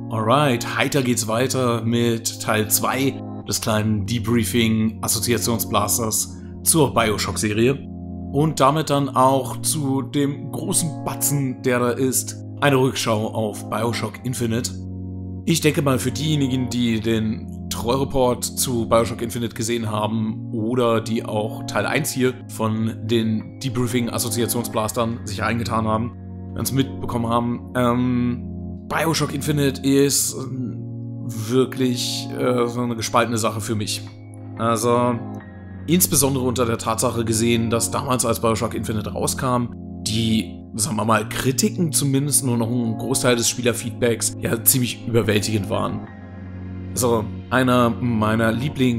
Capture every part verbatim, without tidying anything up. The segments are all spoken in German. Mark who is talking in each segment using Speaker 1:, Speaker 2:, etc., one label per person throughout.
Speaker 1: Alright, heiter geht's weiter mit Teil zwei des kleinen Debriefing-Assoziationsblasters zur Bioshock-Serie. Und damit dann auch zu dem großen Batzen, der da ist, eine Rückschau auf Bioshock Infinite. Ich denke mal, für diejenigen, die den Troy-Report zu Bioshock Infinite gesehen haben oder die auch Teil eins hier von den Debriefing-Assoziationsblastern sich eingetan haben, ganz mitbekommen haben, ähm, Bioshock Infinite ist äh, wirklich äh, so eine gespaltene Sache für mich. Also insbesondere unter der Tatsache gesehen, dass damals, als Bioshock Infinite rauskam, die, sagen wir mal, Kritiken zumindest, nur noch ein Großteil des Spielerfeedbacks, ja ziemlich überwältigend waren. Also einer meiner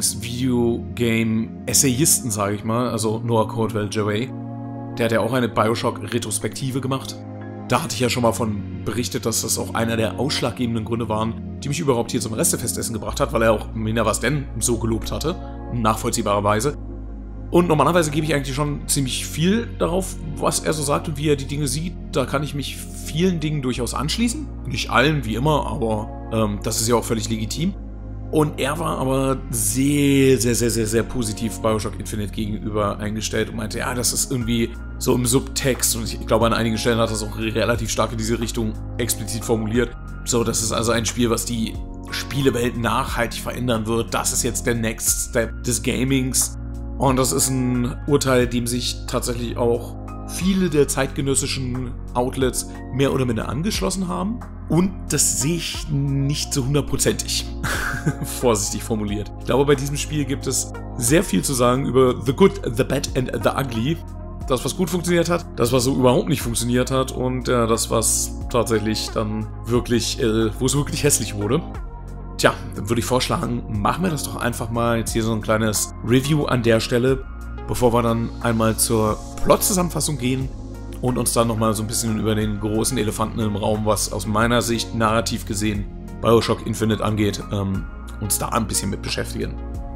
Speaker 1: Lieblings-Videogame-Essayisten, sage ich mal, also Noah Caldwell-Gervais, der hat ja auch eine Bioshock-Retrospektive gemacht. Da hatte ich ja schon mal von berichtet, dass das auch einer der ausschlaggebenden Gründe waren, die mich überhaupt hier zum Restefestessen gebracht hat, weil er auch Mina was denn so gelobt hatte, nachvollziehbarerweise. Und normalerweise gebe ich eigentlich schon ziemlich viel darauf, was er so sagt und wie er die Dinge sieht. Da kann ich mich vielen Dingen durchaus anschließen. Nicht allen, wie immer, aber ähm, das ist ja auch völlig legitim. Und er war aber sehr, sehr, sehr, sehr, sehr positiv Bioshock Infinite gegenüber eingestellt und meinte, ja, das ist irgendwie so im Subtext, und ich glaube, an einigen Stellen hat er es auch relativ stark in diese Richtung explizit formuliert. So, das ist also ein Spiel, was die Spielewelt nachhaltig verändern wird. Das ist jetzt der Next Step des Gamings. Und das ist ein Urteil, dem sich tatsächlich auch viele der zeitgenössischen Outlets mehr oder minder angeschlossen haben. Und das sehe ich nicht so hundertprozentig. Vorsichtig formuliert. Ich glaube, bei diesem Spiel gibt es sehr viel zu sagen über The Good, The Bad and The Ugly. Das, was gut funktioniert hat, das, was so überhaupt nicht funktioniert hat und äh, das, was tatsächlich dann wirklich, äh, wo es wirklich hässlich wurde. Tja, dann würde ich vorschlagen, machen wir das doch einfach mal jetzt hier so ein kleines Review an der Stelle, bevor wir dann einmal zur Plot-Zusammenfassung gehen und uns dann nochmal so ein bisschen über den großen Elefanten im Raum, was aus meiner Sicht narrativ gesehen Bioshock Infinite angeht, ähm, uns da ein bisschen mit beschäftigen.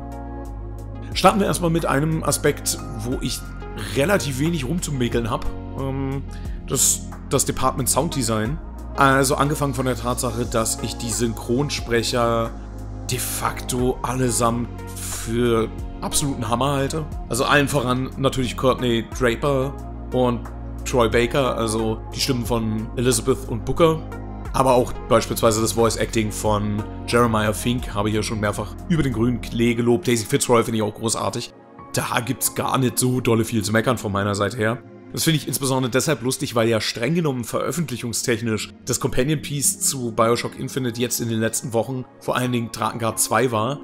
Speaker 1: Starten wir erstmal mit einem Aspekt, wo ich relativ wenig rumzumäkeln habe. Ähm, das, das Department Sound Design. Also angefangen von der Tatsache, dass ich die Synchronsprecher de facto allesamt für absoluten Hammer halte. Also allen voran natürlich Courtney Draper und Troy Baker, also die Stimmen von Elizabeth und Booker. Aber auch beispielsweise das Voice Acting von Jeremiah Fink habe ich ja schon mehrfach über den grünen Klee gelobt. Daisy Fitzroy finde ich auch großartig. Da gibt's gar nicht so dolle viel zu meckern von meiner Seite her. Das finde ich insbesondere deshalb lustig, weil ja streng genommen veröffentlichungstechnisch das Companion Piece zu Bioshock Infinite jetzt in den letzten Wochen vor allen Dingen Drakengard zwei war.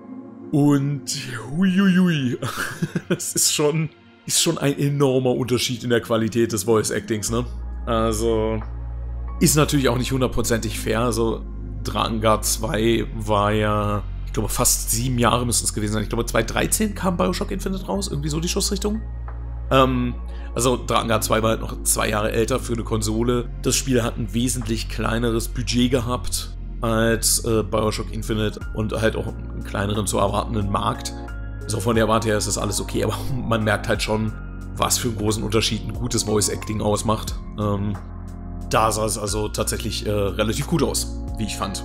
Speaker 1: Und huiuiui, das ist schon, ist schon ein enormer Unterschied in der Qualität des Voice Actings, ne? Also ist natürlich auch nicht hundertprozentig fair. Also Drakengard zwei war ja, ich glaube, fast sieben Jahre müssten es gewesen sein. Ich glaube, zweitausenddreizehn kam Bioshock Infinite raus, irgendwie so die Schussrichtung. Ähm, also Drakengard zwei war halt noch zwei Jahre älter für eine Konsole. Das Spiel hat ein wesentlich kleineres Budget gehabt als äh, Bioshock Infinite und halt auch einen kleineren zu erwartenden Markt. Also von der Warte her ist das alles okay, aber man merkt halt schon, was für einen großen Unterschied ein gutes Voice Acting ausmacht. Ähm, da sah es also tatsächlich äh, relativ gut aus, wie ich fand.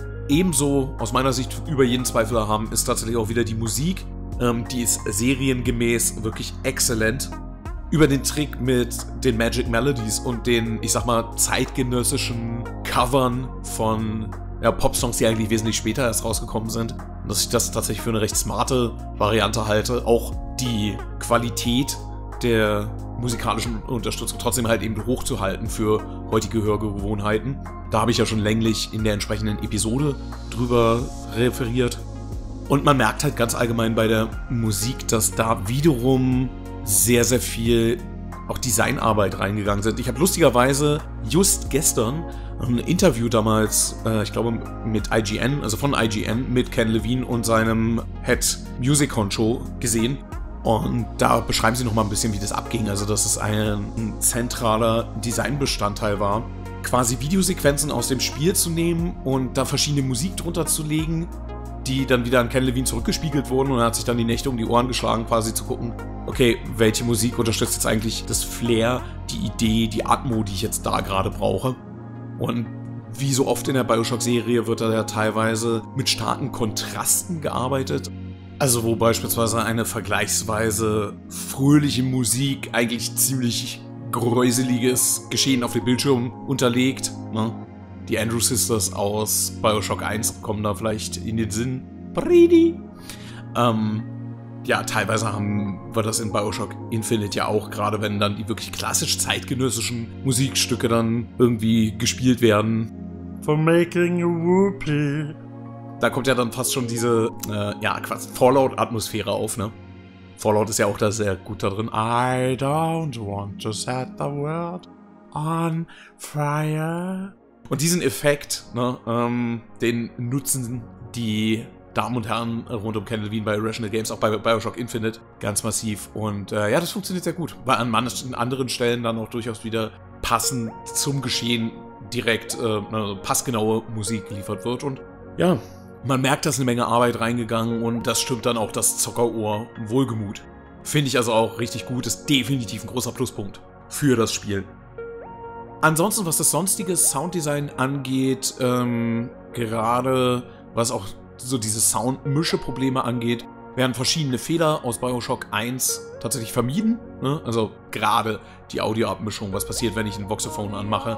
Speaker 1: Ebenso aus meiner Sicht über jeden Zweifel haben ist tatsächlich auch wieder die Musik. Ähm, die ist seriengemäß wirklich exzellent. Über den Trick mit den Magic Melodies und den, ich sag mal, zeitgenössischen Covern von ja, Popsongs, die eigentlich wesentlich später erst rausgekommen sind. Und dass ich das tatsächlich für eine recht smarte Variante halte. Auch die Qualität der musikalischen Unterstützung trotzdem halt eben hochzuhalten für heutige Hörgewohnheiten. Da habe ich ja schon länglich in der entsprechenden Episode drüber referiert. Und man merkt halt ganz allgemein bei der Musik, dass da wiederum sehr, sehr viel auch Designarbeit reingegangen sind. Ich habe lustigerweise just gestern ein Interview damals, äh, ich glaube mit I G N, also von I G N, mit Ken Levine und seinem Head Music Honcho gesehen. Und da beschreiben sie nochmal ein bisschen, wie das abging. Also, dass es ein, ein zentraler Designbestandteil war, quasi Videosequenzen aus dem Spiel zu nehmen und da verschiedene Musik drunter zu legen, die dann wieder an Ken Levine zurückgespiegelt wurden, und er hat sich dann die Nächte um die Ohren geschlagen, quasi zu gucken, okay, welche Musik unterstützt jetzt eigentlich das Flair, die Idee, die Atmo, die ich jetzt da gerade brauche. Und Wie so oft in der Bioshock-Serie wird da ja teilweise mit starken Kontrasten gearbeitet. Also wo beispielsweise eine vergleichsweise fröhliche Musik eigentlich ziemlich gräuseliges Geschehen auf dem Bildschirm unterlegt. Ne? Die Andrew Sisters aus Bioshock eins kommen da vielleicht in den Sinn. Brady! Ähm, ja, teilweise haben wir das in Bioshock Infinite ja auch, gerade wenn dann die wirklich klassisch zeitgenössischen Musikstücke dann irgendwie gespielt werden. For making a whoopee. Da kommt ja dann fast schon diese, äh, ja, quasi Fallout-Atmosphäre auf, ne? Fallout ist ja auch da sehr gut da drin. I don't want to set the world on fire. Und diesen Effekt, ne, ähm, den nutzen die Damen und Herren rund um Ken Levine bei Irrational Games, auch bei Bioshock Infinite, ganz massiv. Und äh, ja, das funktioniert sehr gut, weil an manchen anderen Stellen dann auch durchaus wieder passend zum Geschehen direkt äh, passgenaue Musik geliefert wird. Und ja, man merkt, dass eine Menge Arbeit reingegangen und das stimmt dann auch das Zockerohr wohlgemut. Finde ich also auch richtig gut, ist definitiv ein großer Pluspunkt für das Spiel. Ansonsten, was das sonstige Sounddesign angeht, ähm, gerade was auch so diese Soundmische-Probleme angeht, werden verschiedene Fehler aus Bioshock eins tatsächlich vermieden. Ne? Also gerade die Audioabmischung, was passiert, wenn ich ein Voxophon anmache.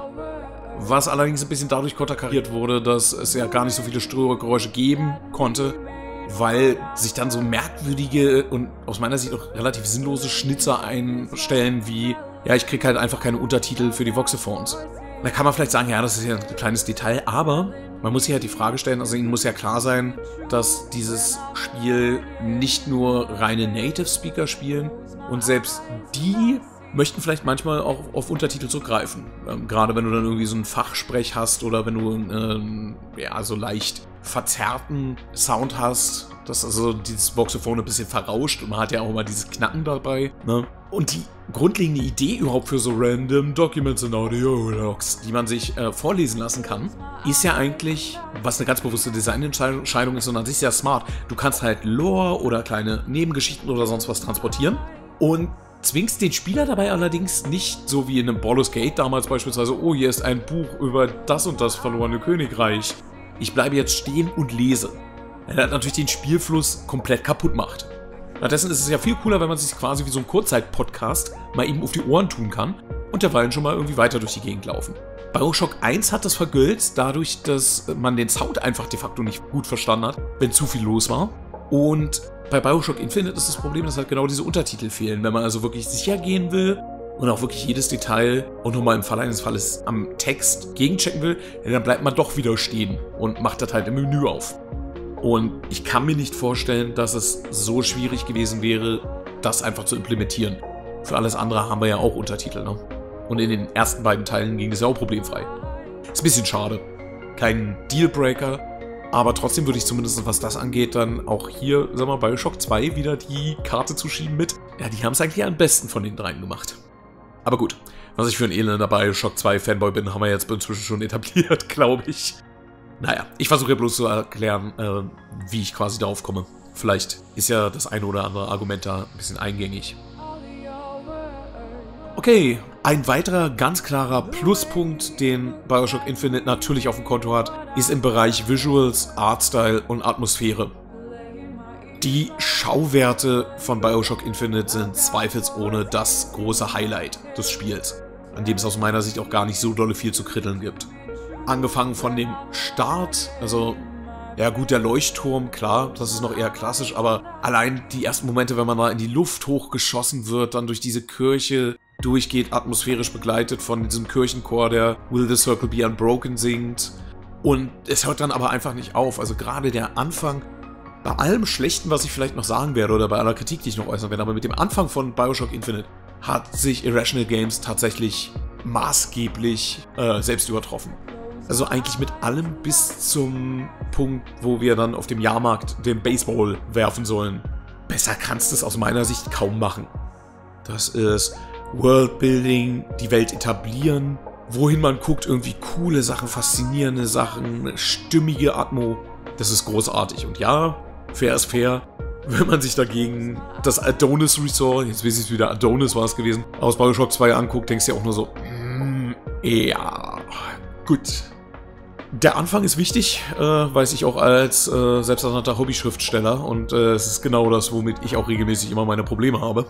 Speaker 1: Was allerdings ein bisschen dadurch konterkariert wurde, dass es ja gar nicht so viele Störgeräusche geben konnte, weil sich dann so merkwürdige und aus meiner Sicht auch relativ sinnlose Schnitzer einstellen wie, ja, ich kriege halt einfach keine Untertitel für die Voxophones. Da kann man vielleicht sagen, ja, das ist ja ein kleines Detail, aber man muss sich halt die Frage stellen, also Ihnen muss ja klar sein, dass dieses Spiel nicht nur reine Native-Speaker spielen und selbst die möchten vielleicht manchmal auch auf Untertitel zurückgreifen. Ähm, gerade wenn du dann irgendwie so einen Fachsprech hast oder wenn du ähm, ja, so leicht verzerrten Sound hast, dass also dieses Voxophon ein bisschen verrauscht und man hat ja auch immer dieses Knacken dabei. Ne? Und die grundlegende Idee überhaupt für so Random Documents und Audio-Logs, die man sich äh, vorlesen lassen kann, ist ja eigentlich, was eine ganz bewusste Designentscheidung ist und an sich sehr smart. Du kannst halt Lore oder kleine Nebengeschichten oder sonst was transportieren und zwingst den Spieler dabei allerdings nicht, so wie in einem Baldur's Gate damals beispielsweise, oh, hier ist ein Buch über das und das verlorene Königreich. Ich bleibe jetzt stehen und lese. Er hat natürlich den Spielfluss komplett kaputt macht. Stattdessen ist es ja viel cooler, wenn man sich quasi wie so ein Kurzzeit-Podcast mal eben auf die Ohren tun kann und derweilen schon mal irgendwie weiter durch die Gegend laufen. Bioshock eins hat das vergölzt, dadurch, dass man den Sound einfach de facto nicht gut verstanden hat, wenn zu viel los war. Und bei Bioshock Infinite ist das Problem, dass halt genau diese Untertitel fehlen. Wenn man also wirklich sicher gehen will und auch wirklich jedes Detail und nochmal im Fall eines Falles am Text gegenchecken will, dann bleibt man doch wieder stehen und macht das halt im Menü auf. Und ich kann mir nicht vorstellen, dass es so schwierig gewesen wäre, das einfach zu implementieren. Für alles andere haben wir ja auch Untertitel, ne? Und in den ersten beiden Teilen ging das ja auch problemfrei. Ist ein bisschen schade. Kein Dealbreaker, aber trotzdem würde ich zumindest, was das angeht, dann auch hier, sag mal, Bioshock zwei wieder die Karte zuschieben mit. Ja, die haben es eigentlich am besten von den dreien gemacht. Aber gut, was ich für ein elender Bioshock zwei Fanboy bin, haben wir jetzt inzwischen schon etabliert, glaube ich. Naja, ich versuche ja bloß zu erklären, äh, wie ich quasi darauf komme. Vielleicht ist ja das eine oder andere Argument da ein bisschen eingängig. Okay, ein weiterer ganz klarer Pluspunkt, den Bioshock Infinite natürlich auf dem Konto hat, ist im Bereich Visuals, Artstyle und Atmosphäre. Die Schauwerte von Bioshock Infinite sind zweifelsohne das große Highlight des Spiels, an dem es aus meiner Sicht auch gar nicht so dolle viel zu kritteln gibt. Angefangen von dem Start, also ja gut, der Leuchtturm, klar, das ist noch eher klassisch, aber allein die ersten Momente, wenn man mal in die Luft hochgeschossen wird, dann durch diese Kirche durchgeht, atmosphärisch begleitet von diesem Kirchenchor, der Will the Circle Be Unbroken singt. Und es hört dann aber einfach nicht auf. Also gerade der Anfang, bei allem Schlechten, was ich vielleicht noch sagen werde, oder bei aller Kritik, die ich noch äußern werde, aber mit dem Anfang von Bioshock Infinite hat sich Irrational Games tatsächlich maßgeblich äh, selbst übertroffen. Also eigentlich mit allem bis zum Punkt, wo wir dann auf dem Jahrmarkt den Baseball werfen sollen. Besser kannst du es aus meiner Sicht kaum machen. Das ist Worldbuilding, die Welt etablieren, wohin man guckt, irgendwie coole Sachen, faszinierende Sachen, stimmige Atmo. Das ist großartig. Und ja, fair ist fair. Wenn man sich dagegen das Adonis Resort, jetzt weiß ich es wieder, Adonis war es gewesen, aus Bioshock zwei anguckt, denkst du ja auch nur so, mm, ja, gut. Der Anfang ist wichtig, äh, weiß ich auch als äh, selbsternannter Hobby-Schriftsteller und äh, es ist genau das, womit ich auch regelmäßig immer meine Probleme habe.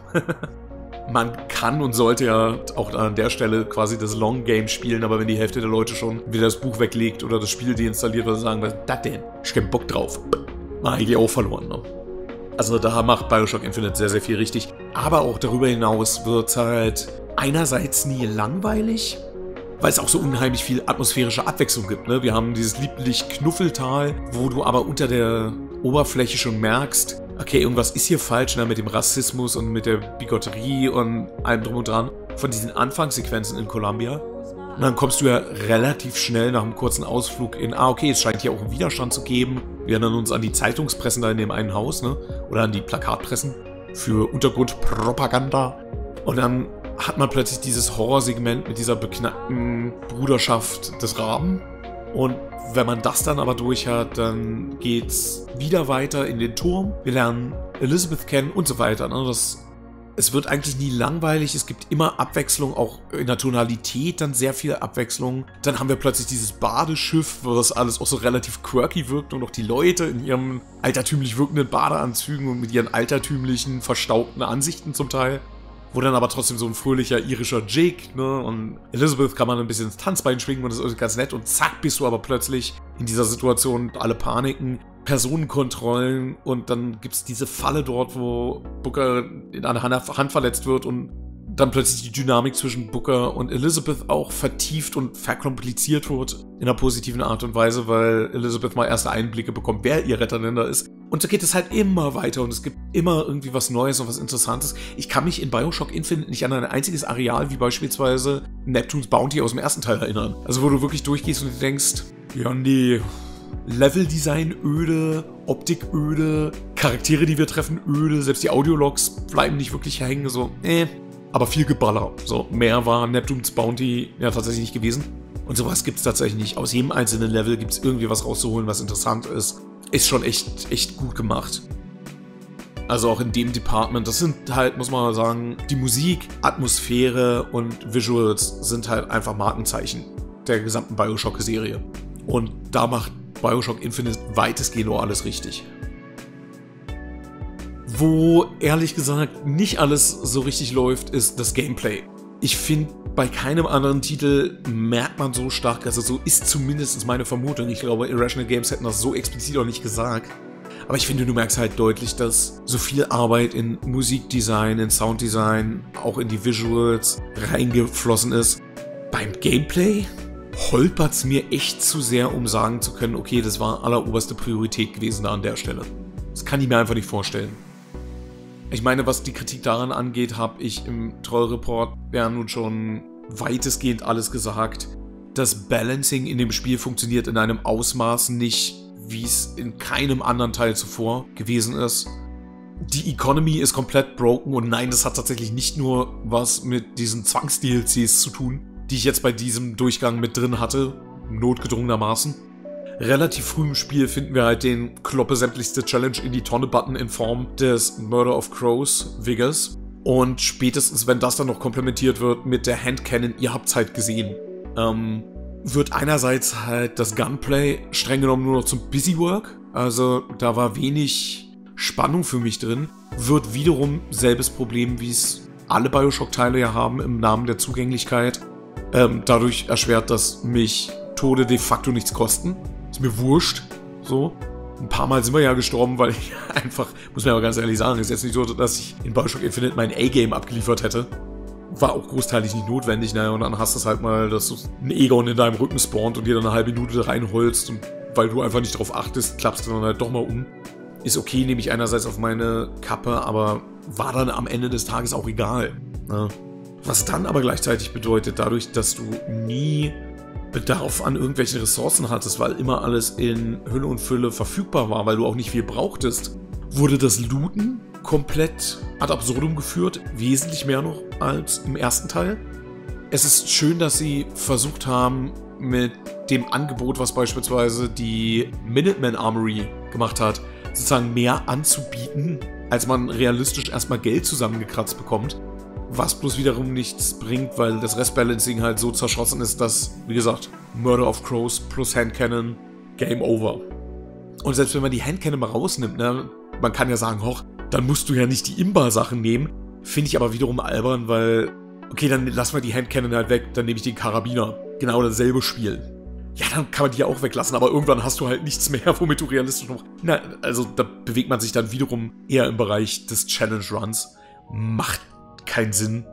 Speaker 1: Man kann und sollte ja auch an der Stelle quasi das Long Game spielen, aber wenn die Hälfte der Leute schon wieder das Buch weglegt oder das Spiel deinstalliert oder sagen, was ist das denn? Ich hab keinen Bock drauf. War eigentlich auch verloren, ne? Also da macht Bioshock Infinite sehr, sehr viel richtig. Aber auch darüber hinaus wird halt einerseits nie langweilig, weil es auch so unheimlich viel atmosphärische Abwechslung gibt, ne? Wir haben dieses lieblich Knuffeltal, wo du aber unter der Oberfläche schon merkst, okay, irgendwas ist hier falsch, ne? Mit dem Rassismus und mit der Bigotterie und allem drum und dran. Von diesen Anfangssequenzen in Columbia. Und dann kommst du ja relativ schnell nach einem kurzen Ausflug in, ah, okay, es scheint hier auch einen Widerstand zu geben. Wir erinnern uns an die Zeitungspressen da in dem einen Haus, ne? Oder an die Plakatpressen für Untergrundpropaganda. Und dann hat man plötzlich dieses Horrorsegment mit dieser beknackten Bruderschaft des Raben. Und wenn man das dann aber durch hat, dann geht's wieder weiter in den Turm. Wir lernen Elizabeth kennen und so weiter. Ne? Das, es wird eigentlich nie langweilig. Es gibt immer Abwechslung, auch in der Tonalität dann sehr viel Abwechslung. Dann haben wir plötzlich dieses Badeschiff, wo das alles auch so relativ quirky wirkt und auch die Leute in ihren altertümlich wirkenden Badeanzügen und mit ihren altertümlichen, verstaubten Ansichten zum Teil. Wo dann aber trotzdem so ein fröhlicher irischer Jake, ne, und Elizabeth kann man ein bisschen ins Tanzbein schwingen und das ist ganz nett und zack, bist du aber plötzlich in dieser Situation, alle paniken, Personenkontrollen und dann gibt's diese Falle dort, wo Booker in einer Hand verletzt wird und dann plötzlich die Dynamik zwischen Booker und Elizabeth auch vertieft und verkompliziert wird in einer positiven Art und Weise, weil Elizabeth mal erste Einblicke bekommt, wer ihr Retter denn da ist. Und so geht es halt immer weiter und es gibt immer irgendwie was Neues und was Interessantes. Ich kann mich in Bioshock Infinite nicht an ein einziges Areal wie beispielsweise Neptune's Bounty aus dem ersten Teil erinnern. Also wo du wirklich durchgehst und denkst, ja nee, Leveldesign öde, Optik öde, Charaktere, die wir treffen öde, selbst die Audiologs bleiben nicht wirklich hängen, so äh. Aber viel Geballer. So, mehr war Neptune's Bounty ja tatsächlich nicht gewesen. Und sowas gibt es tatsächlich nicht. Aus jedem einzelnen Level gibt es irgendwie was rauszuholen, was interessant ist. Ist schon echt, echt gut gemacht. Also auch in dem Department, das sind halt, muss man mal sagen, die Musik, Atmosphäre und Visuals sind halt einfach Markenzeichen der gesamten Bioshock-Serie. Und da macht Bioshock Infinite weitestgehend nur alles richtig. Wo, ehrlich gesagt, nicht alles so richtig läuft, ist das Gameplay. Ich finde, bei keinem anderen Titel merkt man so stark, also so ist zumindest meine Vermutung. Ich glaube, Irrational Games hätten das so explizit auch nicht gesagt. Aber ich finde, du merkst halt deutlich, dass so viel Arbeit in Musikdesign, in Sounddesign, auch in die Visuals reingeflossen ist. Beim Gameplay holpert es mir echt zu sehr, um sagen zu können, okay, das war alleroberste Priorität gewesen da an der Stelle. Das kann ich mir einfach nicht vorstellen. Ich meine, was die Kritik daran angeht, habe ich im Troll-Report ja nun schon weitestgehend alles gesagt. Das Balancing in dem Spiel funktioniert in einem Ausmaß nicht, wie es in keinem anderen Teil zuvor gewesen ist. Die Economy ist komplett broken und nein, das hat tatsächlich nicht nur was mit diesen Zwangs-D L Cs zu tun, die ich jetzt bei diesem Durchgang mit drin hatte, notgedrungenermaßen. Relativ früh im Spiel finden wir halt den kloppe sämtlichste Challenge in die Tonne-Button in Form des Murder of Crows Vigors. Und spätestens, wenn das dann noch komplementiert wird mit der Handcannon, ihr habt's halt gesehen, ähm, wird einerseits halt das Gunplay streng genommen nur noch zum Busywork. Also da war wenig Spannung für mich drin. Wird wiederum selbes Problem, wie es alle Bioshock-Teile ja haben im Namen der Zugänglichkeit. Ähm, dadurch erschwert, dass mich Tode de facto nichts kosten. Ist mir wurscht, so. Ein paar Mal sind wir ja gestorben, weil ich einfach, muss man aber ganz ehrlich sagen, ist jetzt nicht so, dass ich in Bioshock Infinite mein A-Game abgeliefert hätte. War auch großteilig nicht notwendig, naja, und dann hast du es halt mal, dass du ein Egon in deinem Rücken spawnt und dir dann eine halbe Minute reinholst und weil du einfach nicht drauf achtest, klappst du dann halt doch mal um. Ist okay, nehme ich einerseits auf meine Kappe, aber war dann am Ende des Tages auch egal. Ne? Was dann aber gleichzeitig bedeutet, dadurch, dass du nie Bedarf an irgendwelchen Ressourcen hattest, weil immer alles in Hülle und Fülle verfügbar war, weil du auch nicht viel brauchtest, wurde das Looten komplett ad absurdum geführt, wesentlich mehr noch als im ersten Teil. Es ist schön, dass sie versucht haben, mit dem Angebot, was beispielsweise die Minuteman Armory gemacht hat, sozusagen mehr anzubieten, als man realistisch erstmal Geld zusammengekratzt bekommt. Was bloß wiederum nichts bringt, weil das Restbalancing halt so zerschossen ist, dass, wie gesagt, Murder of Crows plus Handcannon, Game Over. Und selbst wenn man die Handcannon mal rausnimmt, ne, man kann ja sagen, hoch, dann musst du ja nicht die Imba-Sachen nehmen. Finde ich aber wiederum albern, weil, okay, dann lassen wir die Handcannon halt weg, dann nehme ich den Karabiner. Genau dasselbe Spiel. Ja, dann kann man die ja auch weglassen, aber irgendwann hast du halt nichts mehr, womit du realistisch noch... Na, also da bewegt man sich dann wiederum eher im Bereich des Challenge Runs. Macht keinen Sinn.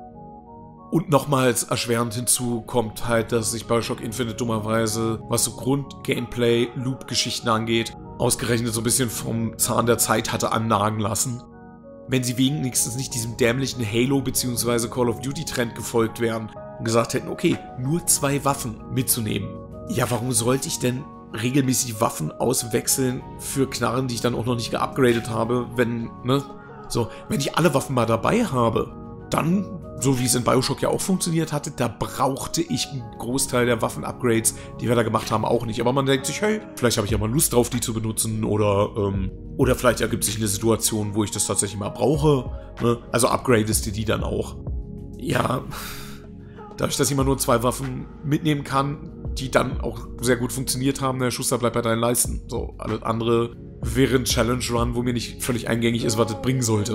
Speaker 1: Und nochmals erschwerend hinzu kommt halt, dass sich Bioshock Infinite dummerweise, was so Grund-Gameplay, Loop-Geschichten angeht, ausgerechnet so ein bisschen vom Zahn der Zeit hatte annagen lassen. Wenn sie wenigstens nicht diesem dämlichen Halo- bzw. Call of Duty-Trend gefolgt wären und gesagt hätten, okay, nur zwei Waffen mitzunehmen. Ja, warum sollte ich denn regelmäßig Waffen auswechseln für Knarren, die ich dann auch noch nicht geupgradet habe, wenn, ne? So, wenn ich alle Waffen mal dabei habe, dann, so wie es in Bioshock ja auch funktioniert hatte, da brauchte ich einen Großteil der Waffen-Upgrades, die wir da gemacht haben, auch nicht. Aber man denkt sich, hey, vielleicht habe ich ja mal Lust drauf, die zu benutzen oder, ähm, oder vielleicht ergibt sich eine Situation, wo ich das tatsächlich mal brauche, ne? Also upgradest du die dann auch. Ja, dadurch, dass ich immer nur zwei Waffen mitnehmen kann, die dann auch sehr gut funktioniert haben, der Schuster bleibt bei deinen Leisten. So, alles andere wäre ein Challenge-Run, wo mir nicht völlig eingängig ist, was das bringen sollte.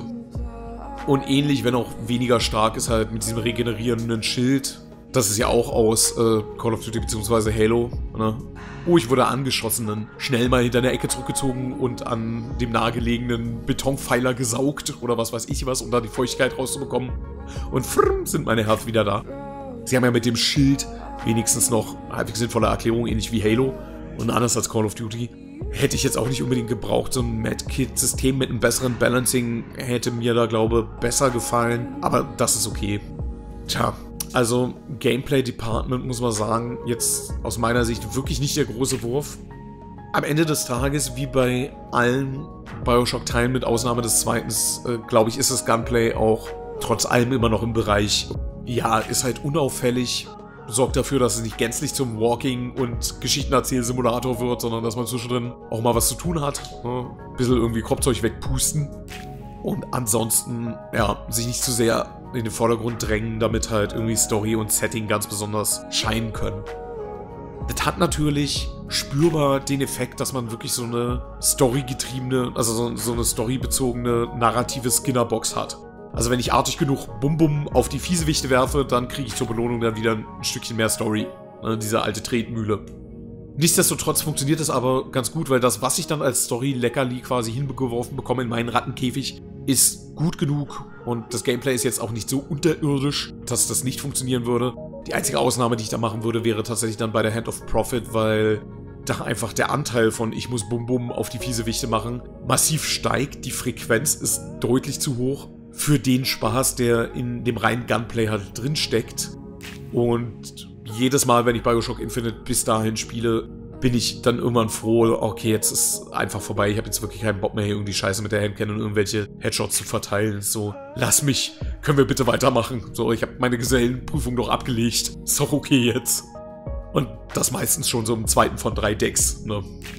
Speaker 1: Und ähnlich, wenn auch weniger stark, ist halt mit diesem regenerierenden Schild. Das ist ja auch aus äh, Call of Duty bzw. Halo. Ne? Oh, ich wurde angeschossen, dann schnell mal hinter der Ecke zurückgezogen und an dem nahegelegenen Betonpfeiler gesaugt oder was weiß ich was, um da die Feuchtigkeit rauszubekommen. Und frrm, sind meine Herz wieder da. Sie haben ja mit dem Schild wenigstens noch halbwegs sinnvolle Erklärung, ähnlich wie Halo und anders als Call of Duty. Hätte ich jetzt auch nicht unbedingt gebraucht. So ein Medkit-System mit einem besseren Balancing hätte mir da, glaube ich, besser gefallen. Aber das ist okay. Tja, also Gameplay-Department, muss man sagen, jetzt aus meiner Sicht wirklich nicht der große Wurf. Am Ende des Tages, wie bei allen Bioshock-Teilen mit Ausnahme des zweiten, äh, glaube ich, ist das Gunplay auch trotz allem immer noch im Bereich, ja, ist halt unauffällig, sorgt dafür, dass es nicht gänzlich zum Walking- und Geschichtenerzähl-Simulator wird, sondern dass man zwischendrin auch mal was zu tun hat. Ne? Ein bisschen irgendwie Kropfzeug wegpusten. Und ansonsten, ja, sich nicht zu sehr in den Vordergrund drängen, damit halt irgendwie Story und Setting ganz besonders scheinen können. Das hat natürlich spürbar den Effekt, dass man wirklich so eine storygetriebene, also so, so eine storybezogene narrative Skinnerbox hat. Also wenn ich artig genug Bum-Bum auf die Fiesewichte werfe, dann kriege ich zur Belohnung dann wieder ein Stückchen mehr Story. Ne, diese alte Tretmühle. Nichtsdestotrotz funktioniert das aber ganz gut, weil das, was ich dann als Story-Leckerli quasi hingeworfen bekomme in meinen Rattenkäfig, ist gut genug. Und das Gameplay ist jetzt auch nicht so unterirdisch, dass das nicht funktionieren würde. Die einzige Ausnahme, die ich da machen würde, wäre tatsächlich dann bei der Hand of Profit, weil da einfach der Anteil von ich muss Bum-Bum auf die Fiesewichte machen massiv steigt. Die Frequenz ist deutlich zu hoch für den Spaß, der in dem reinen Gunplay halt drin steckt. Und jedes Mal, wenn ich Bioshock Infinite bis dahin spiele, bin ich dann irgendwann froh, okay, jetzt ist einfach vorbei, ich habe jetzt wirklich keinen Bock mehr, hier irgendwie Scheiße mit der Handcannon und irgendwelche Headshots zu verteilen. So, lass mich, können wir bitte weitermachen. So, ich habe meine Gesellenprüfung doch abgelegt. Ist doch okay jetzt. Und das meistens schon so im zweiten von drei Decks, ne?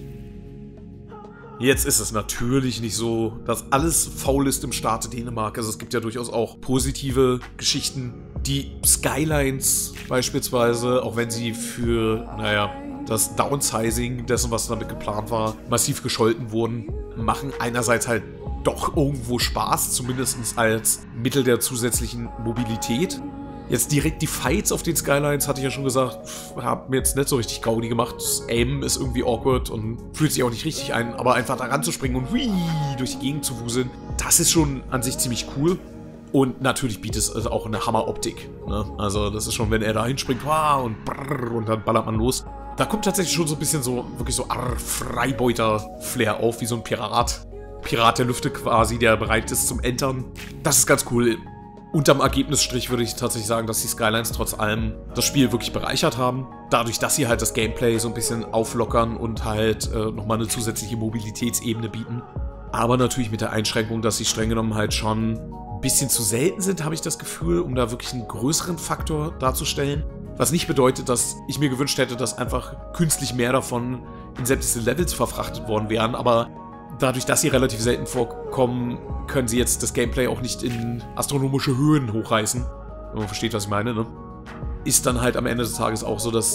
Speaker 1: Jetzt ist es natürlich nicht so, dass alles faul ist im Staate Dänemark. Also es gibt ja durchaus auch positive Geschichten. Die Skylines beispielsweise, auch wenn sie für, naja, das Downsizing dessen, was damit geplant war, massiv gescholten wurden, machen einerseits halt doch irgendwo Spaß, zumindest als Mittel der zusätzlichen Mobilität. Jetzt direkt die Fights auf den Skylines, hatte ich ja schon gesagt, haben mir jetzt nicht so richtig Gaudi gemacht. Das Aim ist irgendwie awkward und fühlt sich auch nicht richtig ein, aber einfach da ranzuspringen und hui, durch die Gegend zu wuseln, das ist schon an sich ziemlich cool. Und natürlich bietet es also auch eine Hammer-Optik. Ne? Also das ist schon, wenn er da hinspringt, wow, und brrr, und dann ballert man los. Da kommt tatsächlich schon so ein bisschen so, wirklich so arr, Freibeuter-Flair auf, wie so ein Pirat. Pirat der Lüfte quasi, der bereit ist zum Entern. Das ist ganz cool. Unterm Ergebnisstrich würde ich tatsächlich sagen, dass die Skylines trotz allem das Spiel wirklich bereichert haben. Dadurch, dass sie halt das Gameplay so ein bisschen auflockern und halt äh, nochmal eine zusätzliche Mobilitätsebene bieten. Aber natürlich mit der Einschränkung, dass sie streng genommen halt schon ein bisschen zu selten sind, habe ich das Gefühl, um da wirklich einen größeren Faktor darzustellen. Was nicht bedeutet, dass ich mir gewünscht hätte, dass einfach künstlich mehr davon in sämtliche Levels verfrachtet worden wären, aber dadurch, dass sie relativ selten vorkommen, können sie jetzt das Gameplay auch nicht in astronomische Höhen hochreißen. Wenn man versteht, was ich meine, ne? Ist dann halt am Ende des Tages auch so, dass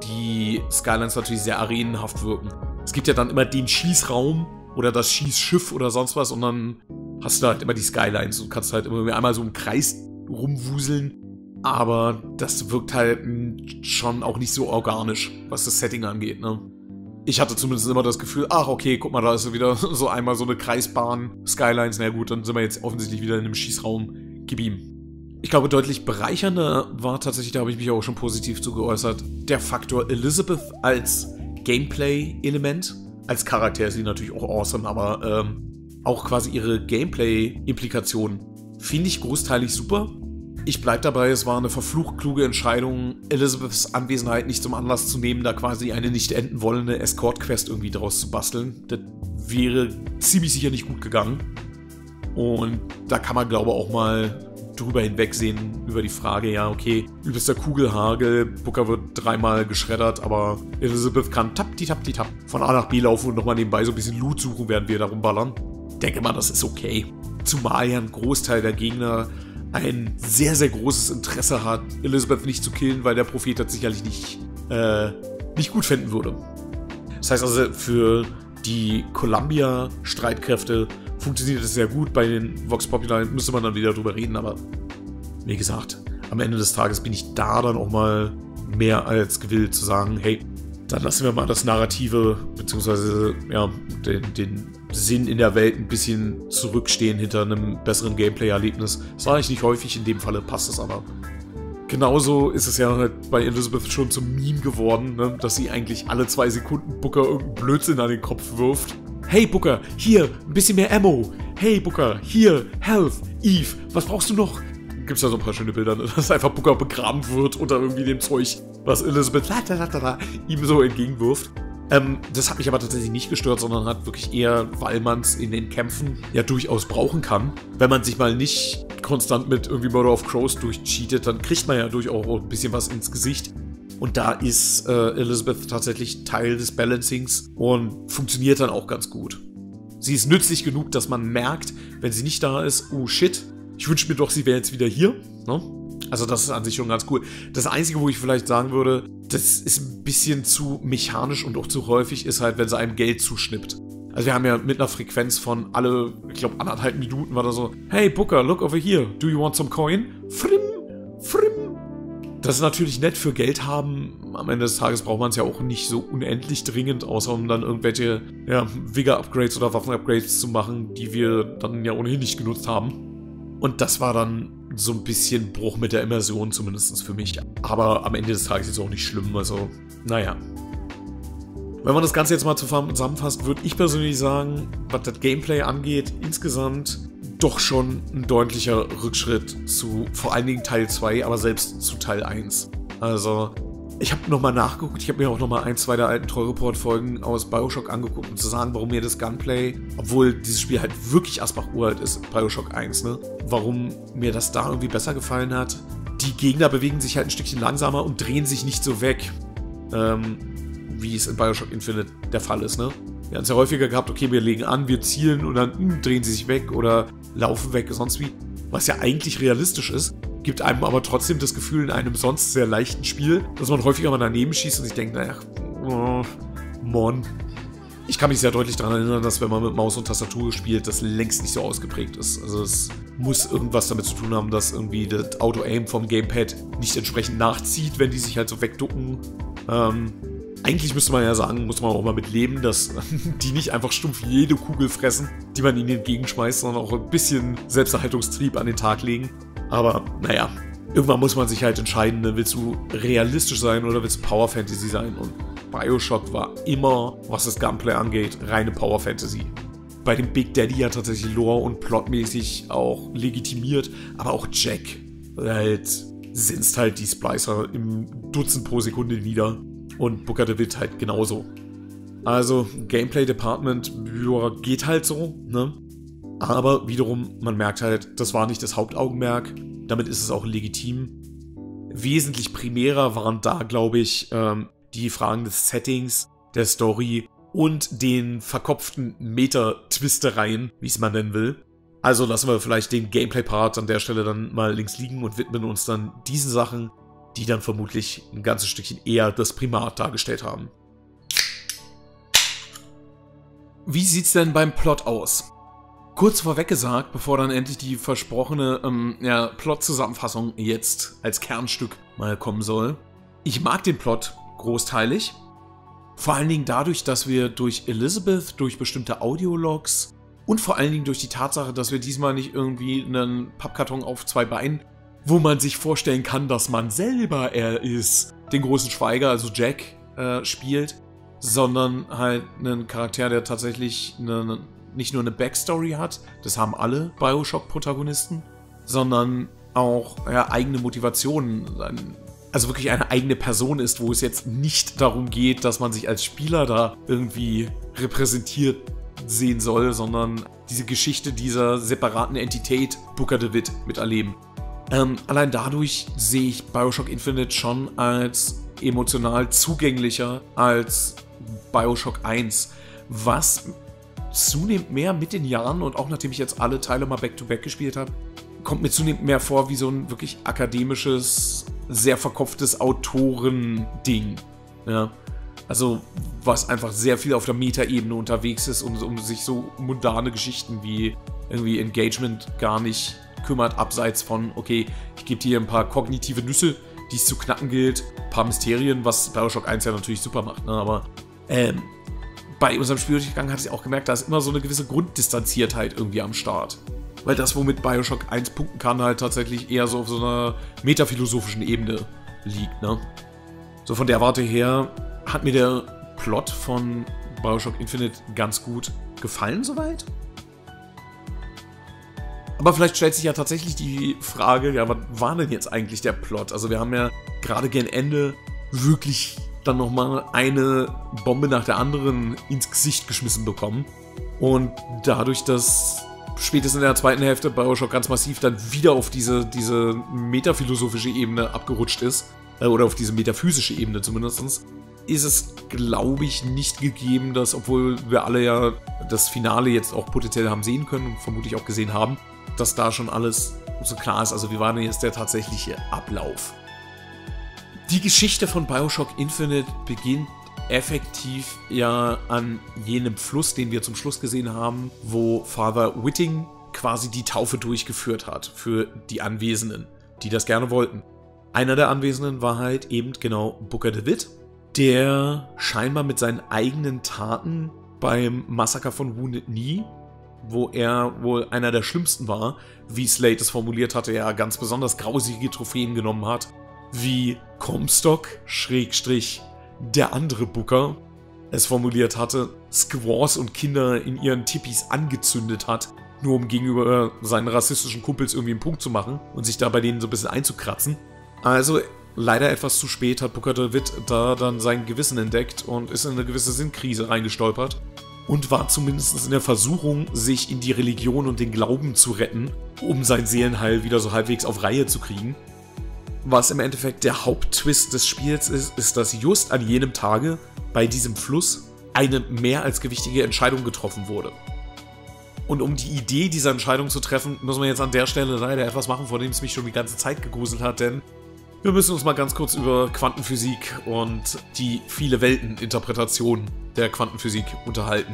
Speaker 1: die Skylines natürlich sehr arenenhaft wirken. Es gibt ja dann immer den Schießraum oder das Schießschiff oder sonst was und dann hast du halt immer die Skylines und kannst halt immer einmal so im Kreis rumwuseln. Aber das wirkt halt schon auch nicht so organisch, was das Setting angeht, ne? Ich hatte zumindest immer das Gefühl, ach okay, guck mal, da ist wieder so einmal so eine Kreisbahn, Skylines, na gut, dann sind wir jetzt offensichtlich wieder in einem Schießraum, gib ihm. Ich glaube, deutlich bereichernder war tatsächlich, da habe ich mich auch schon positiv zu geäußert, der Faktor Elizabeth als Gameplay-Element. Als Charakter ist sie natürlich auch awesome, aber ähm, auch quasi ihre Gameplay-Implikationen finde ich großteilig super. Ich bleib dabei, es war eine verflucht kluge Entscheidung, Elizabeths Anwesenheit nicht zum Anlass zu nehmen, da quasi eine nicht enden wollende Escort-Quest irgendwie draus zu basteln. Das wäre ziemlich sicher nicht gut gegangen. Und da kann man, glaube ich, auch mal drüber hinwegsehen, über die Frage, ja, okay, übelster Kugelhagel, Booker wird dreimal geschreddert, aber Elizabeth kann tapti-tapti-tap von A nach B laufen und nochmal nebenbei so ein bisschen Loot suchen, während wir da rumballern. Denke mal, das ist okay. Zumal ja ein Großteil der Gegner ein sehr, sehr großes Interesse hat, Elizabeth nicht zu killen, weil der Prophet das sicherlich nicht, äh, nicht gut finden würde. Das heißt also, für die Columbia-Streitkräfte funktioniert das sehr gut. Bei den Vox Populi müsste man dann wieder drüber reden, aber wie gesagt, am Ende des Tages bin ich da dann auch mal mehr als gewillt zu sagen, hey, dann lassen wir mal das Narrative, beziehungsweise ja, den, den Sinn in der Welt ein bisschen zurückstehen hinter einem besseren Gameplay-Erlebnis. Das war eigentlich nicht häufig, in dem Falle passt es aber. Genauso ist es ja halt bei Elizabeth schon zum Meme geworden, ne, dass sie eigentlich alle zwei Sekunden Booker irgendeinen Blödsinn an den Kopf wirft. Hey Booker, hier, ein bisschen mehr Ammo. Hey Booker, hier, Health, Eve, was brauchst du noch? Gibt's da so ein paar schöne Bilder, ne? Dass einfach Booker begraben wird unter irgendwie dem Zeug, was Elizabeth ihm so entgegenwirft. Ähm, das hat mich aber tatsächlich nicht gestört, sondern hat wirklich eher, weil man es in den Kämpfen ja durchaus brauchen kann. Wenn man sich mal nicht konstant mit irgendwie Murder of Crows durchcheatet, dann kriegt man ja durchaus auch ein bisschen was ins Gesicht. Und da ist äh, Elizabeth tatsächlich Teil des Balancings und funktioniert dann auch ganz gut. Sie ist nützlich genug, dass man merkt, wenn sie nicht da ist, oh shit, ich wünsche mir doch, sie wäre jetzt wieder hier. Ne? Also das ist an sich schon ganz cool. Das Einzige, wo ich vielleicht sagen würde, das ist ein bisschen zu mechanisch und auch zu häufig, ist halt, wenn sie einem Geld zuschnippt. Also wir haben ja mit einer Frequenz von alle, ich glaube, anderthalb Minuten war da so, hey Booker, look over here, do you want some coin? Frim, frim. Das ist natürlich nett für Geld haben. Am Ende des Tages braucht man es ja auch nicht so unendlich dringend, außer um dann irgendwelche ja, Vigor-Upgrades oder Waffen-Upgrades zu machen, die wir dann ja ohnehin nicht genutzt haben. Und das war dann so ein bisschen Bruch mit der Immersion, zumindest für mich. Aber am Ende des Tages ist es auch nicht schlimm, also naja. Wenn man das Ganze jetzt mal zusammenfasst, würde ich persönlich sagen, was das Gameplay angeht, insgesamt doch schon ein deutlicher Rückschritt zu vor allen Dingen Teil zwei, aber selbst zu Teil eins. Also, ich habe nochmal nachgeguckt, ich habe mir auch nochmal ein, zwei der alten Troy-Report-Folgen aus Bioshock angeguckt, um zu sagen, warum mir das Gunplay, obwohl dieses Spiel halt wirklich Asbach-uralt ist, Bioshock eins, ne, warum mir das da irgendwie besser gefallen hat. Die Gegner bewegen sich halt ein Stückchen langsamer und drehen sich nicht so weg, ähm, wie es in Bioshock Infinite der Fall ist, ne. Wir haben es ja häufiger gehabt, okay, wir legen an, wir zielen und dann mh, drehen sie sich weg oder laufen weg, sonst wie. Was ja eigentlich realistisch ist, gibt einem aber trotzdem das Gefühl in einem sonst sehr leichten Spiel, dass man häufiger mal daneben schießt und sich denkt, naja, oh, Mann. Ich kann mich sehr deutlich daran erinnern, dass wenn man mit Maus und Tastatur spielt, das längst nicht so ausgeprägt ist. Also es muss irgendwas damit zu tun haben, dass irgendwie das Auto-Aim vom Gamepad nicht entsprechend nachzieht, wenn die sich halt so wegducken. Ähm, Eigentlich müsste man ja sagen, muss man auch mal mit leben, dass die nicht einfach stumpf jede Kugel fressen, die man ihnen entgegenschmeißt, sondern auch ein bisschen Selbsterhaltungstrieb an den Tag legen. Aber naja, irgendwann muss man sich halt entscheiden, ne? Willst du realistisch sein oder willst du Power Fantasy sein? Und Bioshock war immer, was das Gunplay angeht, reine Power Fantasy. Bei dem Big Daddy ja tatsächlich lore- und plotmäßig auch legitimiert, aber auch Jack halt senzt halt die Splicer im Dutzend pro Sekunde nieder. Und Booker DeWitt halt genauso. Also, Gameplay Department, ja, geht halt so, ne? Aber wiederum, man merkt halt, das war nicht das Hauptaugenmerk. Damit ist es auch legitim. Wesentlich primärer waren da, glaube ich, ähm, die Fragen des Settings, der Story und den verkopften Meta-Twistereien, wie es man nennen will. Also lassen wir vielleicht den Gameplay-Part an der Stelle dann mal links liegen und widmen uns dann diesen Sachen. die dann vermutlich ein ganzes Stückchen eher das Primat dargestellt haben. Wie sieht's denn beim Plot aus? Kurz vorweg gesagt, bevor dann endlich die versprochene ähm, ja, Plot-Zusammenfassung jetzt als Kernstück mal kommen soll. Ich mag den Plot großteilig. Vor allen Dingen dadurch, dass wir durch Elizabeth, durch bestimmte Audiologs und vor allen Dingen durch die Tatsache, dass wir diesmal nicht irgendwie einen Pappkarton auf zwei Beinen, wo man sich vorstellen kann, dass man selber er ist, den großen Schweiger, also Jack, äh, spielt, sondern halt einen Charakter, der tatsächlich eine, nicht nur eine Backstory hat, das haben alle Bioshock-Protagonisten, sondern auch ja, eigene Motivationen, also wirklich eine eigene Person ist, wo es jetzt nicht darum geht, dass man sich als Spieler da irgendwie repräsentiert sehen soll, sondern diese Geschichte dieser separaten Entität Booker DeWitt miterleben. Ähm, allein dadurch sehe ich Bioshock Infinite schon als emotional zugänglicher als Bioshock eins, was zunehmend mehr mit den Jahren und auch nachdem ich jetzt alle Teile mal back-to-back gespielt habe, kommt mir zunehmend mehr vor wie so ein wirklich akademisches, sehr verkopftes Autorending. Ja? Also was einfach sehr viel auf der Meta-Ebene unterwegs ist und um sich so mundane Geschichten wie irgendwie Engagement gar nicht kümmert, abseits von, okay, ich gebe dir ein paar kognitive Nüsse, die es zu knacken gilt, ein paar Mysterien, was Bioshock eins ja natürlich super macht, ne? Aber ähm, bei unserem Spieldurchgang hatte ich auch gemerkt, da ist immer so eine gewisse Grunddistanziertheit irgendwie am Start. Weil das, womit Bioshock eins punkten kann, halt tatsächlich eher so auf so einer metaphilosophischen Ebene liegt, ne? So von der Warte her hat mir der Plot von Bioshock Infinite ganz gut gefallen soweit. Aber vielleicht stellt sich ja tatsächlich die Frage, ja, was war denn jetzt eigentlich der Plot? Also wir haben ja gerade gegen Ende wirklich dann nochmal eine Bombe nach der anderen ins Gesicht geschmissen bekommen. Und dadurch, dass spätestens in der zweiten Hälfte Bioshock ganz massiv dann wieder auf diese, diese metaphilosophische Ebene abgerutscht ist, äh, oder auf diese metaphysische Ebene zumindest, ist es, glaube ich, nicht gegeben, dass, obwohl wir alle ja das Finale jetzt auch potenziell haben sehen können und vermutlich auch gesehen haben, dass da schon alles so klar ist. Also wie war denn jetzt der tatsächliche Ablauf? Die Geschichte von Bioshock Infinite beginnt effektiv ja an jenem Fluss, den wir zum Schluss gesehen haben, wo Father Whiting quasi die Taufe durchgeführt hat für die Anwesenden, die das gerne wollten. Einer der Anwesenden war halt eben genau Booker DeWitt, der scheinbar mit seinen eigenen Taten beim Massaker von Wounded Knee, wo er wohl einer der schlimmsten war, wie Slate es formuliert hatte, ja ganz besonders grausige Trophäen genommen hat, wie Comstock, Schrägstrich, der andere Booker, es formuliert hatte, Squaws und Kinder in ihren Tipis angezündet hat, nur um gegenüber seinen rassistischen Kumpels irgendwie einen Punkt zu machen und sich da bei denen so ein bisschen einzukratzen. Also leider etwas zu spät hat Booker DeWitt da dann sein Gewissen entdeckt und ist in eine gewisse Sinnkrise reingestolpert und war zumindest in der Versuchung, sich in die Religion und den Glauben zu retten, um sein Seelenheil wieder so halbwegs auf Reihe zu kriegen. Was im Endeffekt der Haupttwist des Spiels ist, ist, dass just an jenem Tage bei diesem Fluss eine mehr als gewichtige Entscheidung getroffen wurde. Und um die Idee dieser Entscheidung zu treffen, muss man jetzt an der Stelle leider etwas machen, vor dem es mich schon die ganze Zeit gegruselt hat, denn wir müssen uns mal ganz kurz über Quantenphysik und die viele Welten-Interpretation der Quantenphysik unterhalten.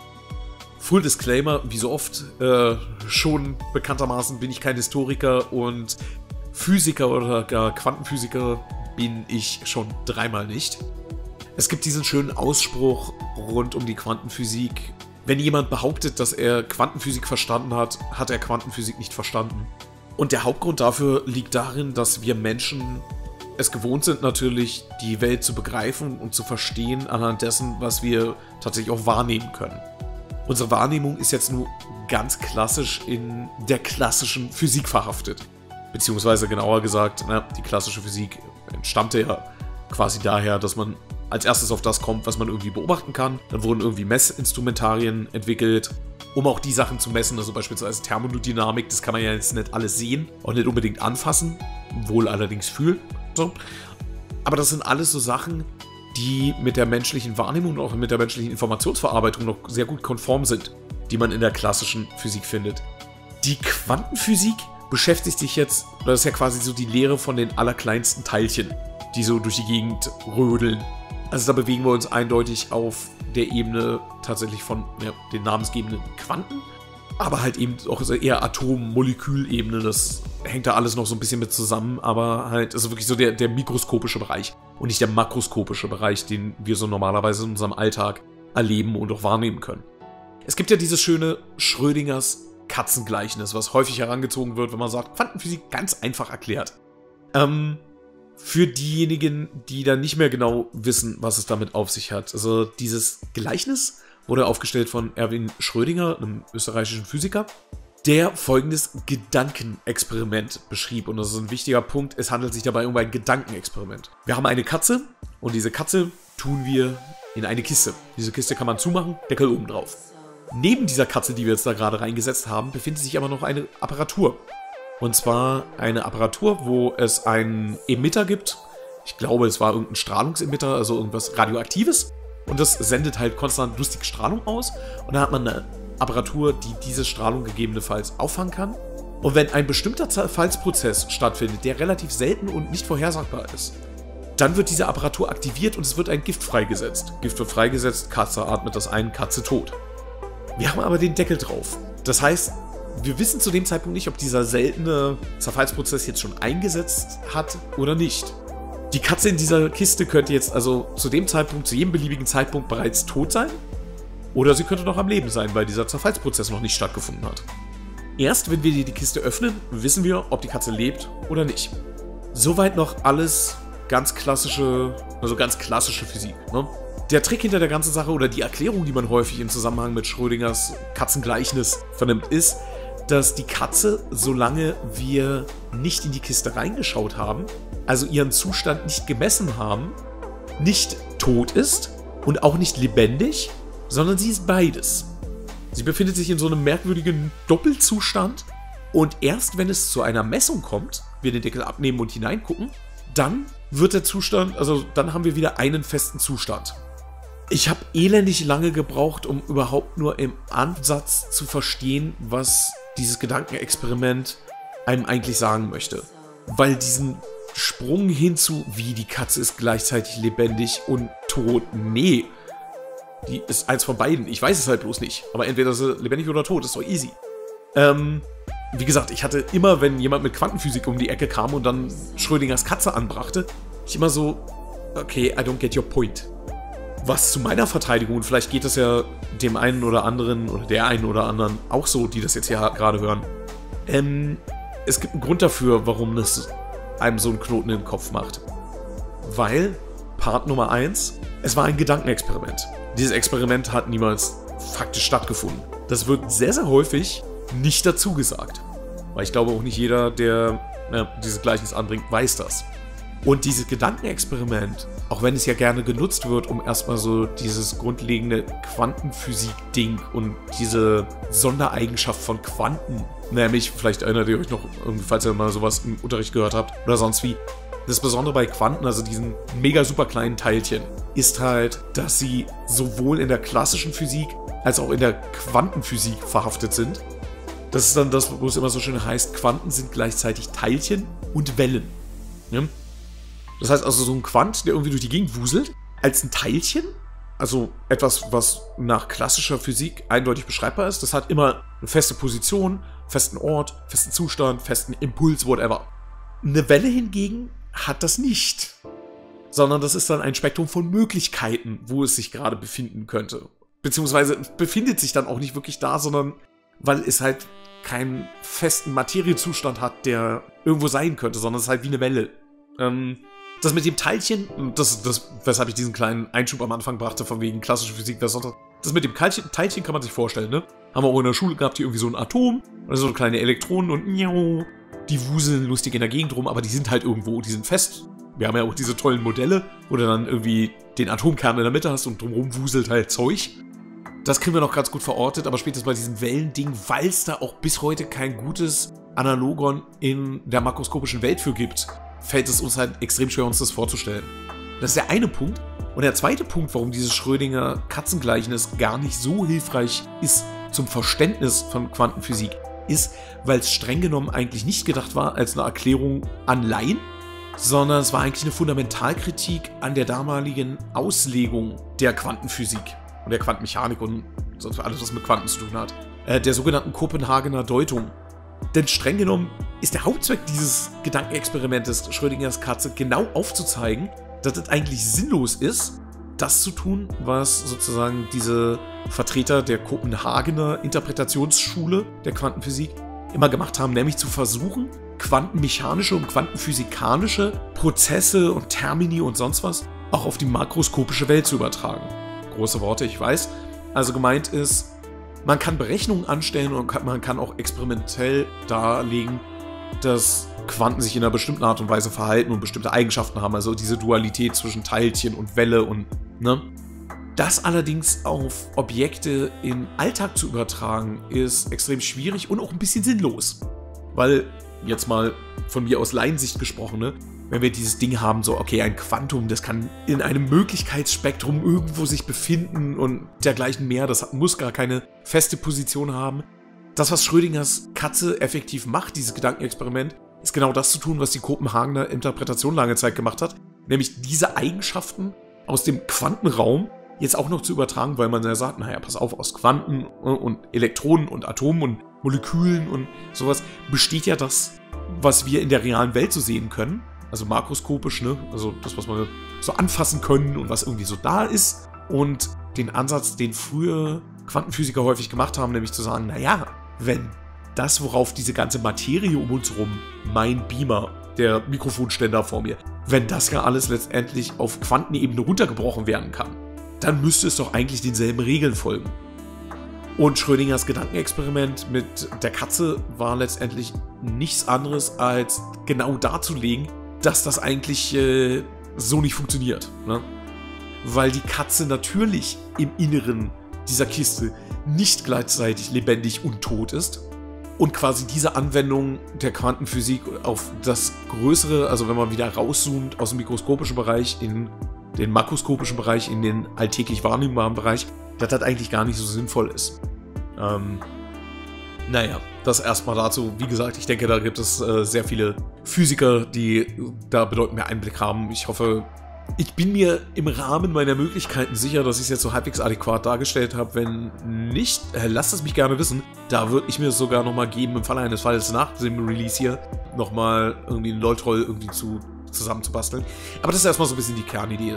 Speaker 1: Full Disclaimer, wie so oft, äh, schon bekanntermaßen bin ich kein Historiker und Physiker oder gar Quantenphysiker bin ich schon dreimal nicht. Es gibt diesen schönen Ausspruch rund um die Quantenphysik: Wenn jemand behauptet, dass er Quantenphysik verstanden hat, hat er Quantenphysik nicht verstanden. Und der Hauptgrund dafür liegt darin, dass wir Menschen es gewohnt sind, natürlich die Welt zu begreifen und zu verstehen anhand dessen, was wir tatsächlich auch wahrnehmen können. Unsere Wahrnehmung ist jetzt nur ganz klassisch in der klassischen Physik verhaftet. Beziehungsweise genauer gesagt, na, die klassische Physik entstammte ja quasi daher, dass man als erstes auf das kommt, was man irgendwie beobachten kann. Dann wurden irgendwie Messinstrumentarien entwickelt, um auch die Sachen zu messen, also beispielsweise Thermodynamik, das kann man ja jetzt nicht alles sehen und nicht unbedingt anfassen, wohl allerdings fühlen. So. Aber das sind alles so Sachen, die mit der menschlichen Wahrnehmung und auch mit der menschlichen Informationsverarbeitung noch sehr gut konform sind, die man in der klassischen Physik findet. Die Quantenphysik beschäftigt sich jetzt, das ist ja quasi so die Lehre von den allerkleinsten Teilchen, die so durch die Gegend rödeln. Also da bewegen wir uns eindeutig auf der Ebene tatsächlich von ja, den namensgebenden Quanten, aber halt eben auch eher Atom-Molekülebene, das hängt da alles noch so ein bisschen mit zusammen, aber halt, also wirklich so der, der mikroskopische Bereich und nicht der makroskopische Bereich, den wir so normalerweise in unserem Alltag erleben und auch wahrnehmen können. Es gibt ja dieses schöne Schrödingers Katzengleichnis, was häufig herangezogen wird, wenn man sagt, Quantenphysik ganz einfach erklärt. Ähm, für diejenigen, die dann nicht mehr genau wissen, was es damit auf sich hat. Also dieses Gleichnis wurde aufgestellt von Erwin Schrödinger, einem österreichischen Physiker, der folgendes Gedankenexperiment beschrieb. Und das ist ein wichtiger Punkt, es handelt sich dabei um ein Gedankenexperiment. Wir haben eine Katze und diese Katze tun wir in eine Kiste. Diese Kiste kann man zumachen, Deckel oben drauf. Neben dieser Katze, die wir jetzt da gerade reingesetzt haben, befindet sich aber noch eine Apparatur. Und zwar eine Apparatur, wo es einen Emitter gibt. Ich glaube, es war irgendein Strahlungsemitter, also irgendwas Radioaktives. Und das sendet halt konstant lustige Strahlung aus. Und da hat man eine Apparatur, die diese Strahlung gegebenenfalls auffangen kann. Und wenn ein bestimmter Zerfallsprozess stattfindet, der relativ selten und nicht vorhersagbar ist, dann wird diese Apparatur aktiviert und es wird ein Gift freigesetzt. Gift wird freigesetzt, Katze atmet das ein, Katze tot. Wir haben aber den Deckel drauf. Das heißt, wir wissen zu dem Zeitpunkt nicht, ob dieser seltene Zerfallsprozess jetzt schon eingesetzt hat oder nicht. Die Katze in dieser Kiste könnte jetzt also zu dem Zeitpunkt, zu jedem beliebigen Zeitpunkt bereits tot sein. Oder sie könnte noch am Leben sein, weil dieser Zerfallsprozess noch nicht stattgefunden hat. Erst wenn wir die Kiste öffnen, wissen wir, ob die Katze lebt oder nicht. Soweit noch alles ganz klassische, also ganz klassische Physik, ne? Der Trick hinter der ganzen Sache oder die Erklärung, die man häufig im Zusammenhang mit Schrödingers Katzengleichnis vernimmt, ist, dass die Katze, solange wir nicht in die Kiste reingeschaut haben, also ihren Zustand nicht gemessen haben, nicht tot ist und auch nicht lebendig, sondern sie ist beides. Sie befindet sich in so einem merkwürdigen Doppelzustand und erst wenn es zu einer Messung kommt, wir den Deckel abnehmen und hineingucken, dann wird der Zustand, also dann haben wir wieder einen festen Zustand. Ich habe elendig lange gebraucht, um überhaupt nur im Ansatz zu verstehen, was dieses Gedankenexperiment einem eigentlich sagen möchte. Weil diesen Sprung hinzu, wie die Katze ist gleichzeitig lebendig und tot, nee. Die ist eins von beiden. Ich weiß es halt bloß nicht. Aber entweder ist sie lebendig oder tot, ist doch easy. Ähm, wie gesagt, ich hatte immer, wenn jemand mit Quantenphysik um die Ecke kam und dann Schrödingers Katze anbrachte, ich immer so, okay, I don't get your point. Was zu meiner Verteidigung, und vielleicht geht es ja dem einen oder anderen oder der einen oder anderen auch so, die das jetzt hier gerade hören. Ähm, es gibt einen Grund dafür, warum das einem so einen Knoten im Kopf macht. Weil, Part Nummer eins, es war ein Gedankenexperiment. Dieses Experiment hat niemals faktisch stattgefunden. Das wird sehr, sehr häufig nicht dazu gesagt. Weil ich glaube auch nicht jeder, der ja, dieses Gleichnis anbringt, weiß das. Und dieses Gedankenexperiment, auch wenn es ja gerne genutzt wird, um erstmal so dieses grundlegende Quantenphysik-Ding und diese Sondereigenschaft von Quanten, nämlich, vielleicht erinnert ihr euch noch, falls ihr mal sowas im Unterricht gehört habt oder sonst wie, das Besondere bei Quanten, also diesen mega super kleinen Teilchen, ist halt, dass sie sowohl in der klassischen Physik als auch in der Quantenphysik verhaftet sind. Das ist dann das, wo es immer so schön heißt, Quanten sind gleichzeitig Teilchen und Wellen. Ja? Das heißt also, so ein Quant, der irgendwie durch die Gegend wuselt, als ein Teilchen, also etwas, was nach klassischer Physik eindeutig beschreibbar ist, das hat immer eine feste Position, festen Ort, festen Zustand, festen Impuls, whatever. Eine Welle hingegen hat das nicht. Sondern das ist dann ein Spektrum von Möglichkeiten, wo es sich gerade befinden könnte. Beziehungsweise befindet sich dann auch nicht wirklich da, sondern weil es halt keinen festen Materiezustand hat, der irgendwo sein könnte, sondern es ist halt wie eine Welle. Ähm, das mit dem Teilchen, das, das, weshalb ich diesen kleinen Einschub am Anfang brachte, von wegen klassische Physik, das, das mit dem Teilchen, Teilchen kann man sich vorstellen, ne? Haben wir auch in der Schule gehabt, hier irgendwie so ein Atom, oder so kleine Elektronen und miau, die wuseln lustig in der Gegend rum, aber die sind halt irgendwo, die sind fest. Wir haben ja auch diese tollen Modelle, wo du dann irgendwie den Atomkern in der Mitte hast und drumherum wuselt halt Zeug. Das kriegen wir noch ganz gut verortet, aber spätestens bei diesem Wellending, weil es da auch bis heute kein gutes Analogon in der makroskopischen Welt für gibt, fällt es uns halt extrem schwer, uns das vorzustellen. Das ist der eine Punkt. Und der zweite Punkt, warum dieses Schrödinger Katzengleichnis gar nicht so hilfreich ist zum Verständnis von Quantenphysik, ist, weil es streng genommen eigentlich nicht gedacht war als eine Erklärung an Laien, sondern es war eigentlich eine Fundamentalkritik an der damaligen Auslegung der Quantenphysik und der Quantenmechanik und sonst alles, was mit Quanten zu tun hat, äh, der sogenannten Kopenhagener Deutung. Denn streng genommen ist der Hauptzweck dieses Gedankenexperimentes Schrödingers Katze genau aufzuzeigen, dass es eigentlich sinnlos ist, das zu tun, was sozusagen diese Vertreter der Kopenhagener Interpretationsschule der Quantenphysik immer gemacht haben, nämlich zu versuchen, quantenmechanische und quantenphysikalische Prozesse und Termini und sonst was auch auf die makroskopische Welt zu übertragen. Große Worte, ich weiß. Also gemeint ist, man kann Berechnungen anstellen und man kann auch experimentell darlegen, dass Quanten sich in einer bestimmten Art und Weise verhalten und bestimmte Eigenschaften haben. Also diese Dualität zwischen Teilchen und Welle und, ne? Das allerdings auf Objekte im Alltag zu übertragen, ist extrem schwierig und auch ein bisschen sinnlos. Weil, jetzt mal von mir aus Laiensicht gesprochen, ne? Wenn wir dieses Ding haben, so, okay, ein Quantum, das kann in einem Möglichkeitsspektrum irgendwo sich befinden und dergleichen mehr, das muss gar keine feste Position haben. Das, was Schrödingers Katze effektiv macht, dieses Gedankenexperiment, ist genau das zu tun, was die Kopenhagener Interpretation lange Zeit gemacht hat, nämlich diese Eigenschaften aus dem Quantenraum jetzt auch noch zu übertragen, weil man ja sagt, naja, pass auf, aus Quanten und Elektronen und Atomen und Molekülen und sowas besteht ja das, was wir in der realen Welt so sehen können, also makroskopisch, ne, also das, was wir so anfassen können und was irgendwie so da ist, und den Ansatz, den frühe Quantenphysiker häufig gemacht haben, nämlich zu sagen, naja, wenn das, worauf diese ganze Materie um uns rum, mein Beamer, der Mikrofonständer vor mir, wenn das ja alles letztendlich auf Quantenebene runtergebrochen werden kann, dann müsste es doch eigentlich denselben Regeln folgen. Und Schrödingers Gedankenexperiment mit der Katze war letztendlich nichts anderes, als genau darzulegen, dass das eigentlich äh, so nicht funktioniert. Ne? Weil die Katze natürlich im Inneren dieser Kiste nicht gleichzeitig lebendig und tot ist. Und quasi diese Anwendung der Quantenphysik auf das Größere, also wenn man wieder rauszoomt aus dem mikroskopischen Bereich in den makroskopischen Bereich, in den alltäglich wahrnehmbaren Bereich, dass das eigentlich gar nicht so sinnvoll ist. Ähm, naja, das erstmal dazu. Wie gesagt, ich denke, da gibt es äh, sehr viele Physiker, die da bedeutend mehr Einblick haben. Ich hoffe, ich bin mir im Rahmen meiner Möglichkeiten sicher, dass ich es jetzt so halbwegs adäquat dargestellt habe. Wenn nicht, äh, lasst es mich gerne wissen. Da würde ich mir es sogar nochmal geben, im Falle eines Falles nach dem Release hier, nochmal irgendwie einen LOL-Troll irgendwie zu, zusammenzubasteln. Aber das ist erstmal so ein bisschen die Kernidee.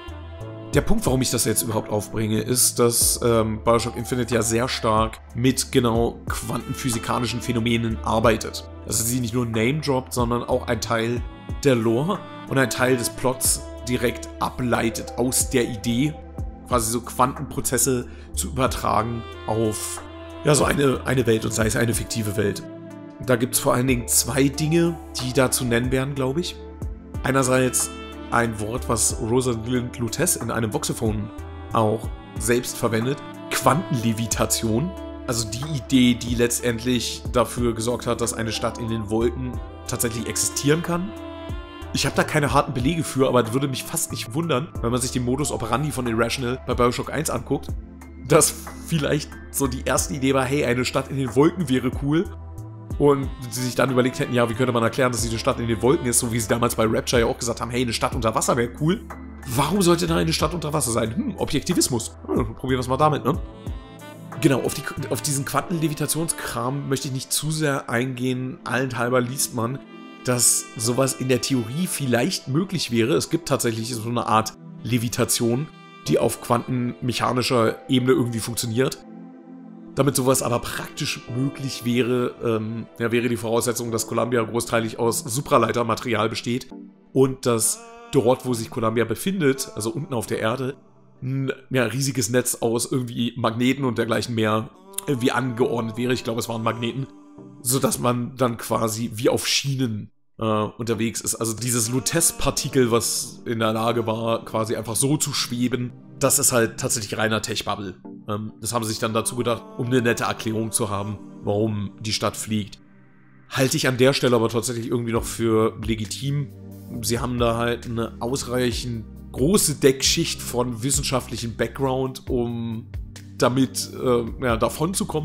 Speaker 1: Der Punkt, warum ich das jetzt überhaupt aufbringe, ist, dass ähm, Bioshock Infinite ja sehr stark mit genau quantenphysikalischen Phänomenen arbeitet. Also sie nicht nur Name-droppt, sondern auch ein Teil der Lore und ein Teil des Plots direkt ableitet aus der Idee, quasi so Quantenprozesse zu übertragen auf ja, so eine, eine Welt, und sei es eine fiktive Welt. Da gibt es vor allen Dingen zwei Dinge, die da zu nennen wären, glaube ich. Einerseits ein Wort, was Rosalind Lutece in einem Voxophon auch selbst verwendet, Quantenlevitation. Also die Idee, die letztendlich dafür gesorgt hat, dass eine Stadt in den Wolken tatsächlich existieren kann. Ich habe da keine harten Belege für, aber das würde mich fast nicht wundern, wenn man sich den Modus operandi von Irrational bei Bioshock eins anguckt, dass vielleicht so die erste Idee war, hey, eine Stadt in den Wolken wäre cool. Und sie sich dann überlegt hätten, ja, wie könnte man erklären, dass diese Stadt in den Wolken ist, so wie sie damals bei Rapture ja auch gesagt haben, hey, eine Stadt unter Wasser wäre cool. Warum sollte da eine Stadt unter Wasser sein? Hm, Objektivismus. Hm, probieren wir es mal damit, ne? Genau, auf, die, auf diesen Quantenlevitationskram möchte ich nicht zu sehr eingehen. Allenthalber liest man, dass sowas in der Theorie vielleicht möglich wäre. Es gibt tatsächlich so eine Art Levitation, die auf quantenmechanischer Ebene irgendwie funktioniert. Damit sowas aber praktisch möglich wäre, ähm, ja, wäre die Voraussetzung, dass Columbia großteilig aus Supraleitermaterial besteht und dass dort, wo sich Columbia befindet, also unten auf der Erde, ein ja, riesiges Netz aus irgendwie Magneten und dergleichen mehr irgendwie angeordnet wäre. Ich glaube, es waren Magneten, sodass man dann quasi wie auf Schienen äh, unterwegs ist. Also dieses Lutece-Partikel, was in der Lage war, quasi einfach so zu schweben, das ist halt tatsächlich reiner Tech-Bubble. Ähm, das haben sie sich dann dazu gedacht, um eine nette Erklärung zu haben, warum die Stadt fliegt. Halte ich an der Stelle aber tatsächlich irgendwie noch für legitim. Sie haben da halt eine ausreichend große Deckschicht von wissenschaftlichem Background, um damit äh, ja, davon zu kommen.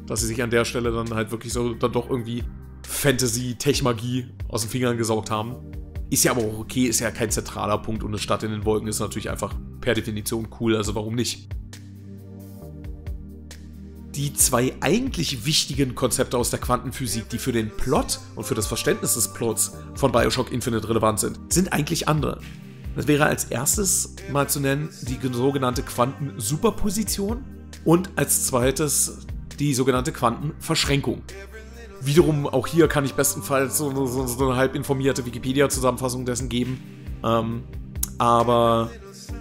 Speaker 1: dass sie sich an der Stelle dann halt wirklich so dann doch irgendwie Fantasy, Tech-Magie aus den Fingern gesaugt haben. Ist ja aber auch okay, ist ja kein zentraler Punkt und eine Stadt in den Wolken ist natürlich einfach per Definition cool, also warum nicht? Die zwei eigentlich wichtigen Konzepte aus der Quantenphysik, die für den Plot und für das Verständnis des Plots von Bioshock Infinite relevant sind, sind eigentlich andere. Das wäre als erstes mal zu nennen die sogenannte Quantensuperposition und als zweites die sogenannte Quantenverschränkung. Wiederum, auch hier kann ich bestenfalls so, so, so eine halb informierte Wikipedia-Zusammenfassung dessen geben. Ähm, aber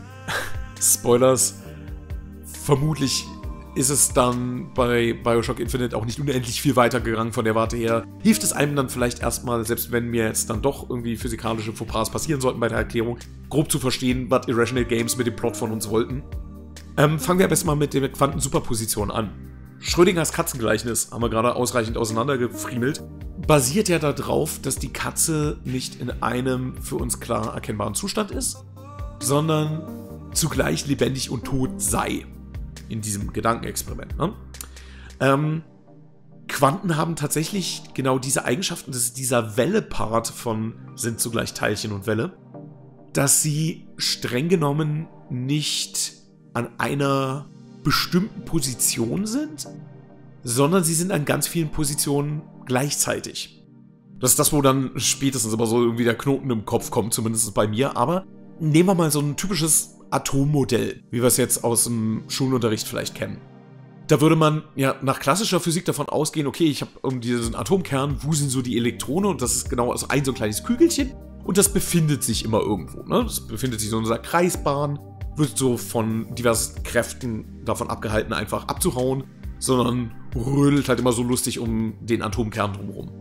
Speaker 1: Spoilers, vermutlich ist es dann bei Bioshock Infinite auch nicht unendlich viel weitergegangen von der Warte her. Hilft es einem dann vielleicht erstmal, selbst wenn mir jetzt dann doch irgendwie physikalische Fauxpas passieren sollten bei der Erklärung, grob zu verstehen, was Irrational Games mit dem Plot von uns wollten. Ähm, fangen wir am besten mal mit der Quantensuperposition an. Schrödingers Katzengleichnis, haben wir gerade ausreichend auseinandergefriemelt, basiert ja darauf, dass die Katze nicht in einem für uns klar erkennbaren Zustand ist, sondern zugleich lebendig und tot sei. In diesem Gedankenexperiment. Ne? Ähm, Quanten haben tatsächlich genau diese Eigenschaften, das ist dieser Welle-Part von sind zugleich Teilchen und Welle, dass sie streng genommen nicht an einer bestimmten Position sind, sondern sie sind an ganz vielen Positionen gleichzeitig. Das ist das, wo dann spätestens aber so irgendwie der Knoten im Kopf kommt, zumindest bei mir, aber nehmen wir mal so ein typisches Atommodell, wie wir es jetzt aus dem Schulunterricht vielleicht kennen. Da würde man ja nach klassischer Physik davon ausgehen, okay, ich habe um diesen Atomkern, wo sind so die Elektronen und das ist genau also ein so ein kleines Kügelchen und das befindet sich immer irgendwo. Ne? Das befindet sich so in unserer Kreisbahn, wird so von diversen Kräften davon abgehalten, einfach abzuhauen, sondern rödelt halt immer so lustig um den Atomkern drumherum.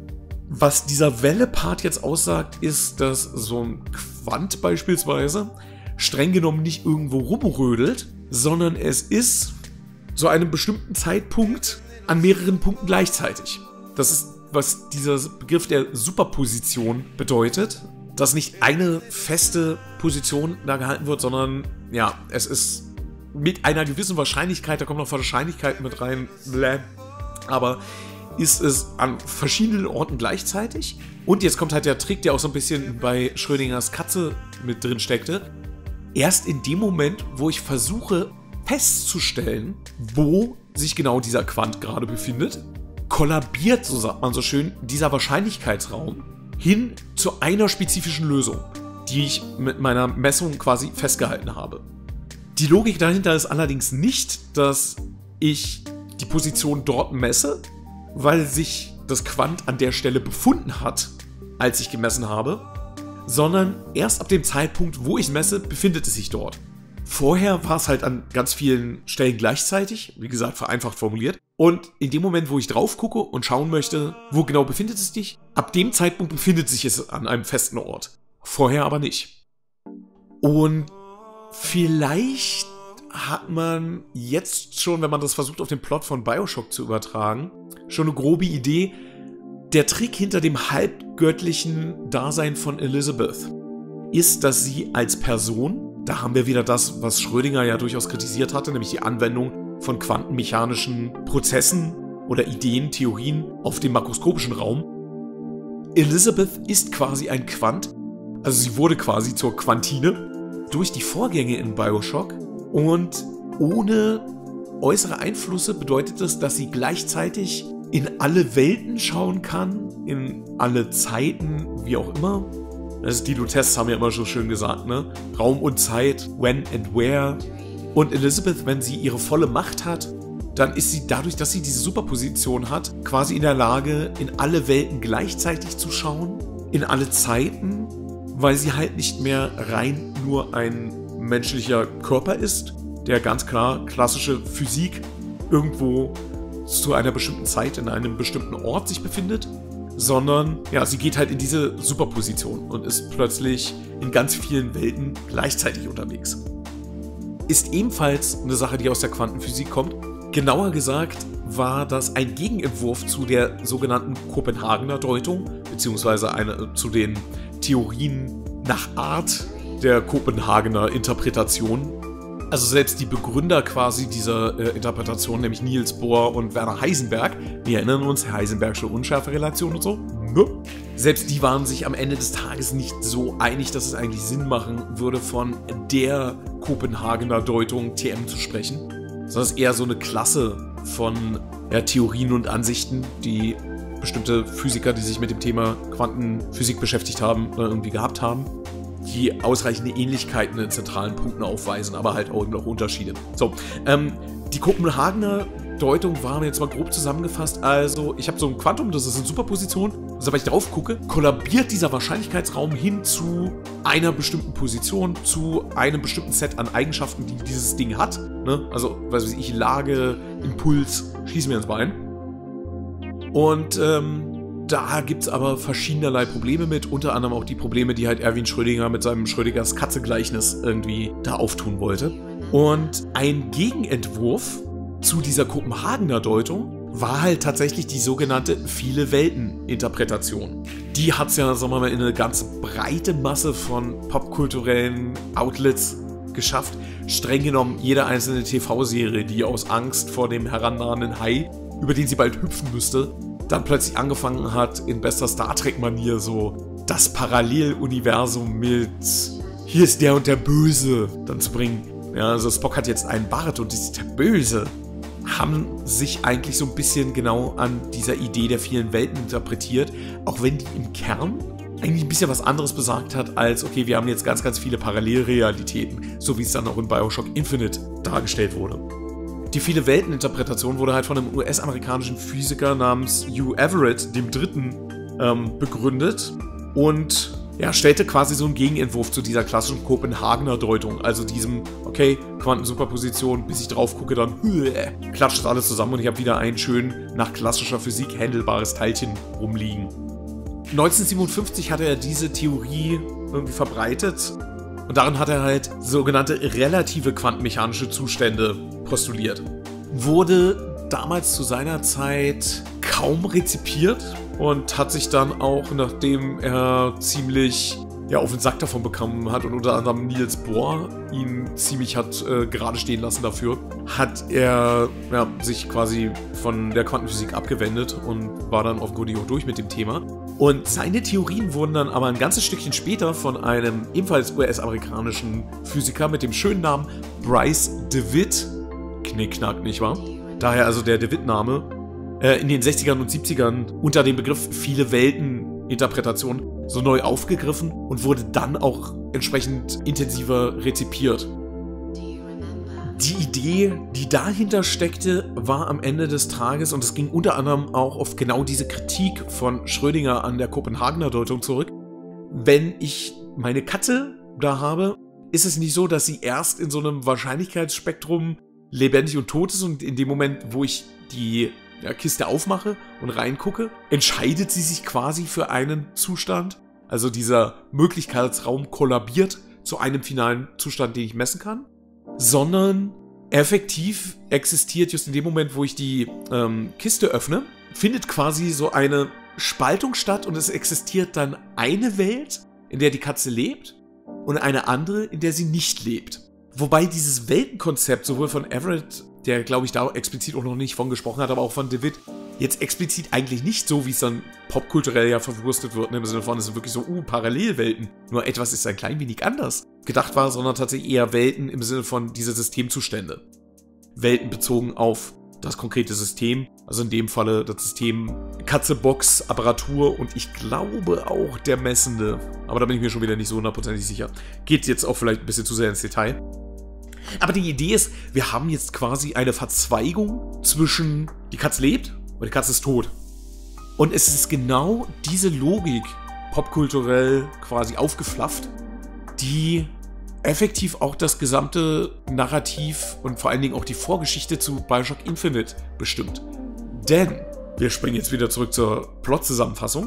Speaker 1: Was dieser Welle-Part jetzt aussagt, ist, dass so ein Quant beispielsweise streng genommen nicht irgendwo rumrödelt, sondern es ist zu einem bestimmten Zeitpunkt an mehreren Punkten gleichzeitig. Das ist, was dieser Begriff der Superposition bedeutet, dass nicht eine feste Position da gehalten wird, sondern ja, es ist mit einer gewissen Wahrscheinlichkeit, da kommen noch Wahrscheinlichkeiten mit rein, bläh, aber ist es an verschiedenen Orten gleichzeitig. Und jetzt kommt halt der Trick, der auch so ein bisschen bei Schrödingers Katze mit drin steckte. Erst in dem Moment, wo ich versuche festzustellen, wo sich genau dieser Quant gerade befindet, kollabiert, so sagt man so schön, dieser Wahrscheinlichkeitsraum hin zu einer spezifischen Lösung, die ich mit meiner Messung quasi festgehalten habe. Die Logik dahinter ist allerdings nicht, dass ich die Position dort messe, weil sich das Quant an der Stelle befunden hat, als ich gemessen habe, sondern erst ab dem Zeitpunkt, wo ich messe, befindet es sich dort. Vorher war es halt an ganz vielen Stellen gleichzeitig, wie gesagt, vereinfacht formuliert. Und in dem Moment, wo ich drauf gucke und schauen möchte, wo genau befindet es sich, ab dem Zeitpunkt befindet sich es an einem festen Ort. Vorher aber nicht. Und vielleicht hat man jetzt schon, wenn man das versucht, auf den Plot von Bioshock zu übertragen, schon eine grobe Idee. Der Trick hinter dem halbgöttlichen Dasein von Elizabeth ist, dass sie als Person, da haben wir wieder das, was Schrödinger ja durchaus kritisiert hatte, nämlich die Anwendung von quantenmechanischen Prozessen oder Ideen, Theorien auf dem makroskopischen Raum. Elizabeth ist quasi ein Quant, also sie wurde quasi zur Quantine durch die Vorgänge in Bioshock und ohne äußere Einflüsse bedeutet das, dass sie gleichzeitig in alle Welten schauen kann, in alle Zeiten, wie auch immer. Also die Lutèce haben ja immer so schön gesagt, ne? Raum und Zeit, when and where. Und Elizabeth, wenn sie ihre volle Macht hat, dann ist sie dadurch, dass sie diese Superposition hat, quasi in der Lage, in alle Welten gleichzeitig zu schauen, in alle Zeiten, weil sie halt nicht mehr rein nur ein menschlicher Körper ist, der ganz klar klassische Physik irgendwo zu einer bestimmten Zeit in einem bestimmten Ort sich befindet, sondern ja, sie geht halt in diese Superposition und ist plötzlich in ganz vielen Welten gleichzeitig unterwegs. Ist ebenfalls eine Sache, die aus der Quantenphysik kommt. Genauer gesagt war das ein Gegenentwurf zu der sogenannten Kopenhagener Deutung, beziehungsweise eine, zu den Theorien nach Art der Kopenhagener Interpretation. Also selbst die Begründer quasi dieser äh, Interpretation, nämlich Niels Bohr und Werner Heisenberg, wir erinnern uns, Heisenbergsche Unschärferelation und so, ne? Selbst die waren sich am Ende des Tages nicht so einig, dass es eigentlich Sinn machen würde, von der Kopenhagener Deutung T M zu sprechen, sondern es ist eher so eine Klasse von ja, Theorien und Ansichten, die bestimmte Physiker, die sich mit dem Thema Quantenphysik beschäftigt haben, irgendwie gehabt haben, die ausreichende Ähnlichkeiten in zentralen Punkten aufweisen, aber halt auch noch Unterschiede. So, ähm, die Kopenhagener Deutung war mir jetzt mal grob zusammengefasst. Also, ich habe so ein Quantum, das ist eine Superposition. Also, wenn ich drauf gucke, kollabiert dieser Wahrscheinlichkeitsraum hin zu einer bestimmten Position, zu einem bestimmten Set an Eigenschaften, die dieses Ding hat. Ne? Also, was weiß ich, Lage, Impuls, schieß mir ins Bein. Und, ähm, da gibt es aber verschiedenerlei Probleme mit, unter anderem auch die Probleme, die halt Erwin Schrödinger mit seinem Schrödingers Katze-Gleichnis irgendwie da auftun wollte. Und ein Gegenentwurf zu dieser Kopenhagener Deutung war halt tatsächlich die sogenannte Viele-Welten-Interpretation. Die hat es ja, sagen wir mal, in eine ganz breite Masse von popkulturellen Outlets geschafft. Streng genommen jede einzelne T V-Serie, die aus Angst vor dem herannahenden Hai, über den sie bald hüpfen müsste, dann plötzlich angefangen hat, in bester Star Trek-Manier so das Paralleluniversum mit hier ist der und der Böse dann zu bringen. Ja, also Spock hat jetzt einen Bart und ist der Böse. Haben sich eigentlich so ein bisschen genau an dieser Idee der vielen Welten interpretiert, auch wenn die im Kern eigentlich ein bisschen was anderes besagt hat, als okay, wir haben jetzt ganz, ganz viele Parallelrealitäten, so wie es dann auch in Bioshock Infinite dargestellt wurde. Die Viele-Welten-Interpretation wurde halt von einem U S-amerikanischen Physiker namens Hugh Everett, dem Dritten, ähm, begründet und ja, stellte quasi so einen Gegenentwurf zu dieser klassischen Kopenhagener Deutung, also diesem, okay, Quantensuperposition, bis ich drauf gucke, dann äh, klatscht das alles zusammen und ich habe wieder ein schön nach klassischer Physik händelbares Teilchen rumliegen. neunzehnhundertsiebenundfünfzig hatte er diese Theorie irgendwie verbreitet und darin hat er halt sogenannte relative quantenmechanische Zustände postuliert. Wurde damals zu seiner Zeit kaum rezipiert und hat sich dann auch, nachdem er ziemlich ja, auf den Sack davon bekommen hat und unter anderem Niels Bohr ihn ziemlich hat äh, gerade stehen lassen dafür, hat er ja, sich quasi von der Quantenphysik abgewendet und war dann offenkundig auch durch mit dem Thema. Und seine Theorien wurden dann aber ein ganzes Stückchen später von einem ebenfalls U S-amerikanischen Physiker mit dem schönen Namen Bryce DeWitt, Knickknack, nicht wahr? Daher also der DeWitt-Name, äh, in den sechzigern und siebzigern unter dem Begriff Viele-Welten-Interpretation so neu aufgegriffen und wurde dann auch entsprechend intensiver rezipiert. Die Idee, die dahinter steckte, war am Ende des Tages, und es ging unter anderem auch auf genau diese Kritik von Schrödinger an der Kopenhagener Deutung zurück, wenn ich meine Katze da habe, ist es nicht so, dass sie erst in so einem Wahrscheinlichkeitsspektrum lebendig und tot ist und in dem Moment, wo ich die ja, Kiste aufmache und reingucke, entscheidet sie sich quasi für einen Zustand. Also dieser Möglichkeitsraum kollabiert zu einem finalen Zustand, den ich messen kann. Sondern effektiv existiert just in dem Moment, wo ich die ähm, Kiste öffne, findet quasi so eine Spaltung statt und es existiert dann eine Welt, in der die Katze lebt und eine andere, in der sie nicht lebt. Wobei dieses Weltenkonzept sowohl von Everett, der glaube ich da explizit auch noch nicht von gesprochen hat, aber auch von DeWitt, jetzt explizit eigentlich nicht so, wie es dann popkulturell ja verwurstet wird, ne, im Sinne von, es sind wirklich so, uh, Parallelwelten, nur etwas ist ein klein wenig anders gedacht war, sondern tatsächlich eher Welten im Sinne von diese Systemzustände. Welten bezogen auf das konkrete System, also in dem Falle das System Katze, Box, Apparatur und ich glaube auch der Messende, aber da bin ich mir schon wieder nicht so hundertprozentig sicher. Geht jetzt auch vielleicht ein bisschen zu sehr ins Detail. Aber die Idee ist, wir haben jetzt quasi eine Verzweigung zwischen die Katze lebt und die Katze ist tot. Und es ist genau diese Logik, popkulturell quasi aufgeflafft, die effektiv auch das gesamte Narrativ und vor allen Dingen auch die Vorgeschichte zu Bioshock Infinite bestimmt. Denn, wir springen jetzt wieder zurück zur Plot-Zusammenfassung.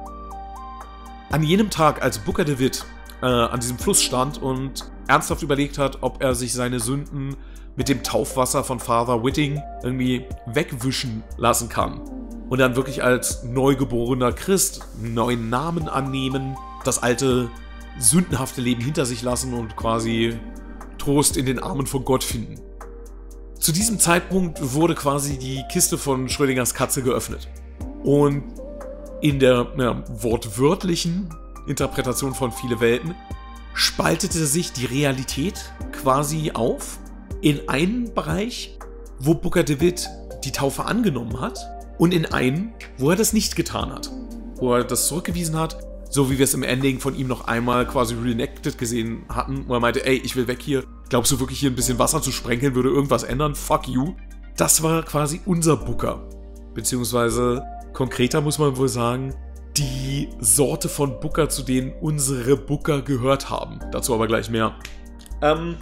Speaker 1: An jenem Tag, als Booker DeWitt äh, an diesem Fluss stand und ernsthaft überlegt hat, ob er sich seine Sünden mit dem Taufwasser von Father Whiting irgendwie wegwischen lassen kann. Und dann wirklich als neugeborener Christ einen neuen Namen annehmen, das alte sündenhafte Leben hinter sich lassen und quasi Trost in den Armen von Gott finden. Zu diesem Zeitpunkt wurde quasi die Kiste von Schrödingers Katze geöffnet. Und in der ja, wortwörtlichen Interpretation von Viele Welten spaltete sich die Realität quasi auf in einen Bereich, wo Booker DeWitt die Taufe angenommen hat, und in einen, wo er das nicht getan hat. Wo er das zurückgewiesen hat, so wie wir es im Ending von ihm noch einmal quasi reenacted gesehen hatten, wo er meinte, ey, ich will weg hier. Glaubst du wirklich, hier ein bisschen Wasser zu sprenkeln würde irgendwas ändern? Fuck you. Das war quasi unser Booker. Beziehungsweise, konkreter muss man wohl sagen, die Sorte von Booker, zu denen unsere Booker gehört haben. Dazu aber gleich mehr. Ähm,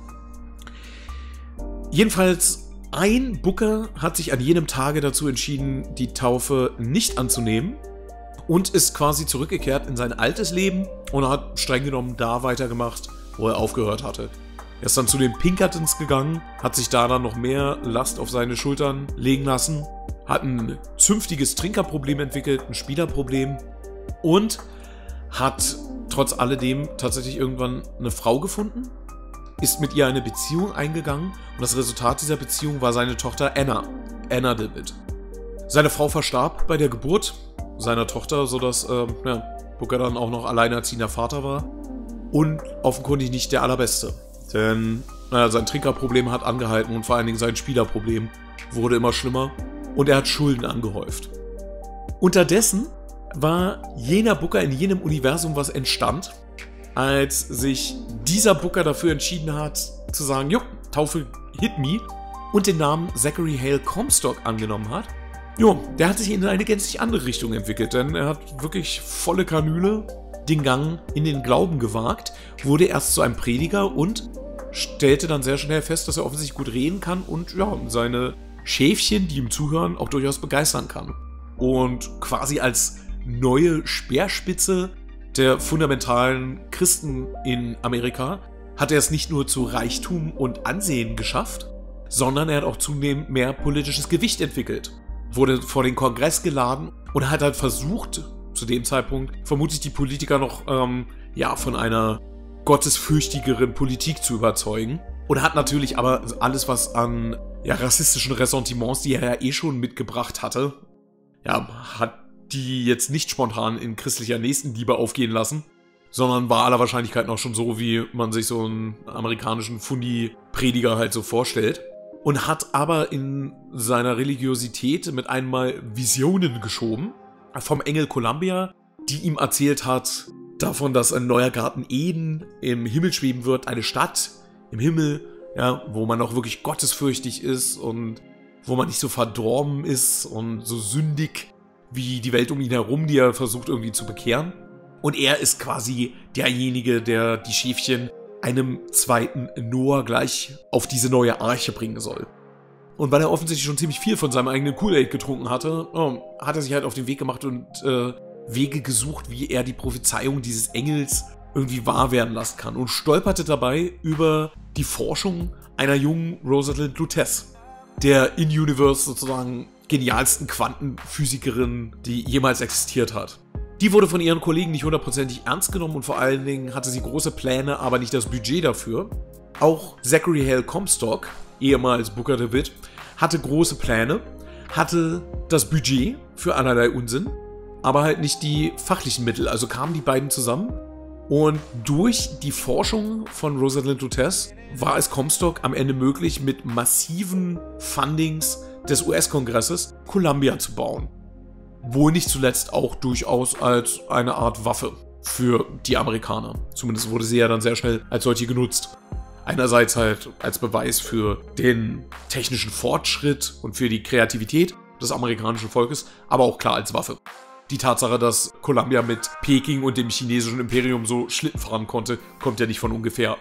Speaker 1: jedenfalls, ein Booker hat sich an jenem Tage dazu entschieden, die Taufe nicht anzunehmen und ist quasi zurückgekehrt in sein altes Leben und hat streng genommen da weitergemacht, wo er aufgehört hatte. Er ist dann zu den Pinkertons gegangen, hat sich da dann noch mehr Last auf seine Schultern legen lassen, hat ein zünftiges Trinkerproblem entwickelt, ein Spielerproblem und hat trotz alledem tatsächlich irgendwann eine Frau gefunden, ist mit ihr eine Beziehung eingegangen und das Resultat dieser Beziehung war seine Tochter Anna, Anna DeWitt. Seine Frau verstarb bei der Geburt seiner Tochter, sodass äh, ja, Booker dann auch noch alleinerziehender Vater war und offenkundig nicht der allerbeste. Denn naja, sein Trinkerproblem hat angehalten und vor allen Dingen sein Spielerproblem wurde immer schlimmer und er hat Schulden angehäuft. Unterdessen war jener Booker in jenem Universum, was entstand, als sich dieser Booker dafür entschieden hat, zu sagen, jo, Taufe hit me, und den Namen Zachary Hale Comstock angenommen hat. Jo, der hat sich in eine gänzlich andere Richtung entwickelt, denn er hat wirklich volle Kanüle den Gang in den Glauben gewagt, wurde erst zu einem Prediger und stellte dann sehr schnell fest, dass er offensichtlich gut reden kann und ja, seine Schäfchen, die ihm zuhören, auch durchaus begeistern kann. Und quasi als neue Speerspitze der fundamentalen Christen in Amerika hat er es nicht nur zu Reichtum und Ansehen geschafft, sondern er hat auch zunehmend mehr politisches Gewicht entwickelt. Wurde vor den Kongress geladen und hat halt versucht, zu dem Zeitpunkt vermutlich die Politiker noch ähm, ja, von einer gottesfürchtigeren Politik zu überzeugen. Und hat natürlich aber alles, was an ja, rassistischen Ressentiments, die er ja eh schon mitgebracht hatte, ja, hat die jetzt nicht spontan in christlicher Nächstenliebe aufgehen lassen, sondern war aller Wahrscheinlichkeit noch schon so, wie man sich so einen amerikanischen Fundi-Prediger halt so vorstellt. Und hat aber in seiner Religiosität mit einmal Visionen geschoben vom Engel Columbia, die ihm erzählt hat davon, dass ein neuer Garten Eden im Himmel schweben wird, eine Stadt im Himmel, ja, wo man auch wirklich gottesfürchtig ist und wo man nicht so verdorben ist und so sündig wie die Welt um ihn herum, die er versucht irgendwie zu bekehren. Und er ist quasi derjenige, der die Schäfchen einem zweiten Noah gleich auf diese neue Arche bringen soll. Und weil er offensichtlich schon ziemlich viel von seinem eigenen Kool-Aid getrunken hatte, oh, hat er sich halt auf den Weg gemacht und äh, Wege gesucht, wie er die Prophezeiung dieses Engels irgendwie wahr werden lassen kann. Und stolperte dabei über die Forschung einer jungen Rosalind Lutez, der in-Universe sozusagen genialsten Quantenphysikerin, die jemals existiert hat. Die wurde von ihren Kollegen nicht hundertprozentig ernst genommen und vor allen Dingen hatte sie große Pläne, aber nicht das Budget dafür. Auch Zachary Hale Comstock, ehemals Booker DeWitt, hatte große Pläne, hatte das Budget für allerlei Unsinn, aber halt nicht die fachlichen Mittel. Also kamen die beiden zusammen und durch die Forschung von Rosalind Lutez war es Comstock am Ende möglich, mit massiven Fundings des U S-Kongresses Columbia zu bauen. Wohl nicht zuletzt auch durchaus als eine Art Waffe für die Amerikaner. Zumindest wurde sie ja dann sehr schnell als solche genutzt. Einerseits halt als Beweis für den technischen Fortschritt und für die Kreativität des amerikanischen Volkes, aber auch klar als Waffe. Die Tatsache, dass Columbia mit Peking und dem chinesischen Imperium so Schlitten fahren konnte, kommt ja nicht von ungefähr.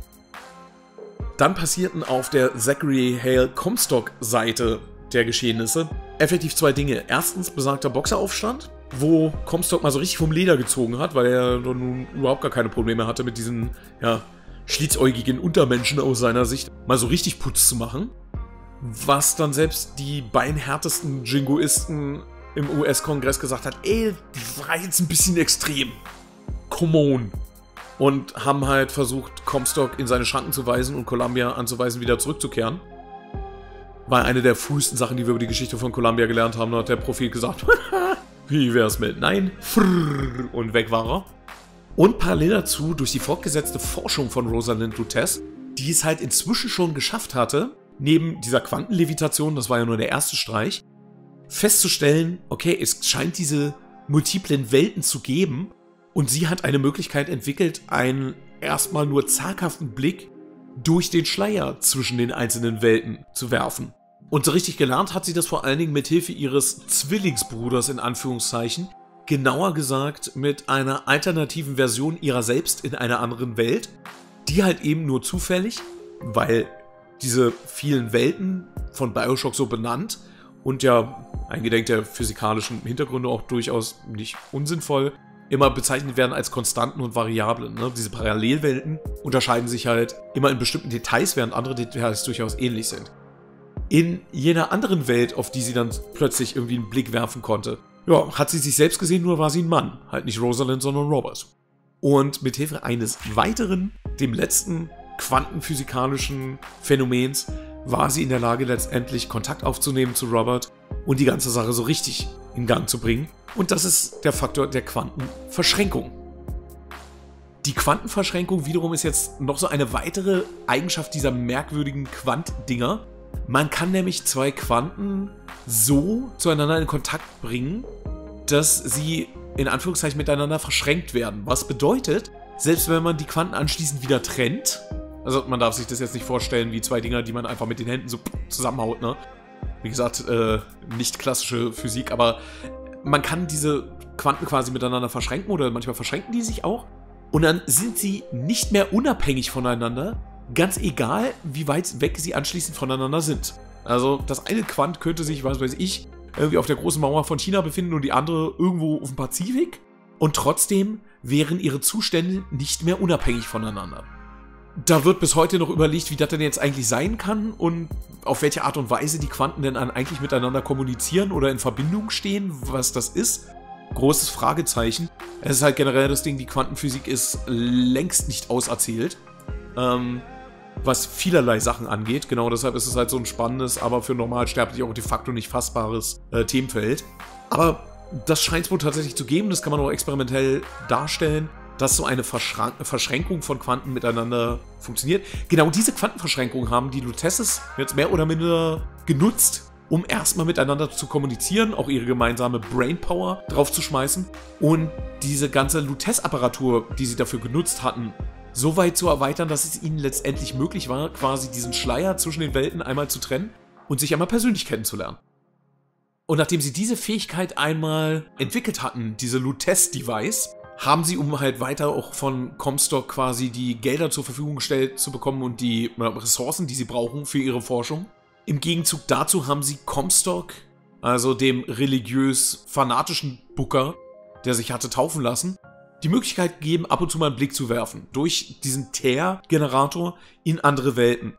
Speaker 1: Dann passierten auf der Zachary Hale Comstock-Seite der Geschehnisse effektiv zwei Dinge. Erstens besagter Boxeraufstand, wo Comstock mal so richtig vom Leder gezogen hat, weil er nun überhaupt gar keine Probleme hatte mit diesen, ja, schlitzohrigen Untermenschen aus seiner Sicht, mal so richtig Putz zu machen. Was dann selbst die beinhärtesten Jingoisten im U S-Kongress gesagt hat, ey, das war jetzt ein bisschen extrem. Come on. und haben halt versucht, Comstock in seine Schranken zu weisen und Columbia anzuweisen, wieder zurückzukehren. War eine der frühesten Sachen, die wir über die Geschichte von Columbia gelernt haben. Da hat der Prophet gesagt, wie wär's mit Nein? Und weg war er. Und parallel dazu, durch die fortgesetzte Forschung von Rosalind Lutece, die es halt inzwischen schon geschafft hatte, neben dieser Quantenlevitation, das war ja nur der erste Streich, festzustellen, okay, es scheint diese multiplen Welten zu geben und sie hat eine Möglichkeit entwickelt, einen erstmal nur zaghaften Blick durch den Schleier zwischen den einzelnen Welten zu werfen. Und so richtig gelernt hat sie das vor allen Dingen mit Hilfe ihres Zwillingsbruders in Anführungszeichen, genauer gesagt mit einer alternativen Version ihrer selbst in einer anderen Welt, die halt eben nur zufällig, weil diese vielen Welten von Bioshock so benannt und ja eingedenk der physikalischen Hintergründe auch durchaus nicht unsinnvoll, immer bezeichnet werden als Konstanten und Variablen. Ne? Diese Parallelwelten unterscheiden sich halt immer in bestimmten Details, während andere Details durchaus ähnlich sind. In jener anderen Welt, auf die sie dann plötzlich irgendwie einen Blick werfen konnte, ja, hat sie sich selbst gesehen, nur war sie ein Mann. Halt nicht Rosalind, sondern Robert. Und mit Hilfe eines weiteren, dem letzten quantenphysikalischen Phänomens, war sie in der Lage, letztendlich Kontakt aufzunehmen zu Robert und die ganze Sache so richtig in Gang zu bringen. Und das ist der Faktor der Quantenverschränkung. Die Quantenverschränkung wiederum ist jetzt noch so eine weitere Eigenschaft dieser merkwürdigen Quant-Dinger. Man kann nämlich zwei Quanten so zueinander in Kontakt bringen, dass sie in Anführungszeichen miteinander verschränkt werden. Was bedeutet, selbst wenn man die Quanten anschließend wieder trennt, also man darf sich das jetzt nicht vorstellen wie zwei Dinger, die man einfach mit den Händen so zusammenhaut, ne? Wie gesagt, äh, nicht klassische Physik, aber man kann diese Quanten quasi miteinander verschränken oder manchmal verschränken die sich auch und dann sind sie nicht mehr unabhängig voneinander, ganz egal, wie weit weg sie anschließend voneinander sind. Also das eine Quant könnte sich, was weiß ich, irgendwie auf der großen Mauer von China befinden und die andere irgendwo auf dem Pazifik und trotzdem wären ihre Zustände nicht mehr unabhängig voneinander. Da wird bis heute noch überlegt, wie das denn jetzt eigentlich sein kann und auf welche Art und Weise die Quanten denn eigentlich miteinander kommunizieren oder in Verbindung stehen, was das ist. Großes Fragezeichen. Es ist halt generell das Ding, die Quantenphysik ist längst nicht auserzählt, ähm, was vielerlei Sachen angeht. Genau deshalb ist es halt so ein spannendes, aber für Normalsterbliche auch de facto nicht fassbares äh, Themenfeld. Aber das scheint es wohl tatsächlich zu geben, das kann man auch experimentell darstellen, dass so eine Verschrank Verschränkung von Quanten miteinander funktioniert. Genau diese Quantenverschränkung haben die Luteces jetzt mehr oder minder genutzt, um erstmal miteinander zu kommunizieren, auch ihre gemeinsame Brainpower draufzuschmeißen und diese ganze Lutece-Apparatur, die sie dafür genutzt hatten, so weit zu erweitern, dass es ihnen letztendlich möglich war, quasi diesen Schleier zwischen den Welten einmal zu trennen und sich einmal persönlich kennenzulernen. Und nachdem sie diese Fähigkeit einmal entwickelt hatten, diese Lutece-Device, haben sie, um halt weiter auch von Comstock quasi die Gelder zur Verfügung gestellt zu bekommen und die Ressourcen, die sie brauchen für ihre Forschung. Im Gegenzug dazu haben sie Comstock, also dem religiös-fanatischen Booker, der sich hatte taufen lassen, die Möglichkeit gegeben, ab und zu mal einen Blick zu werfen durch diesen Teer-Generator in andere Welten.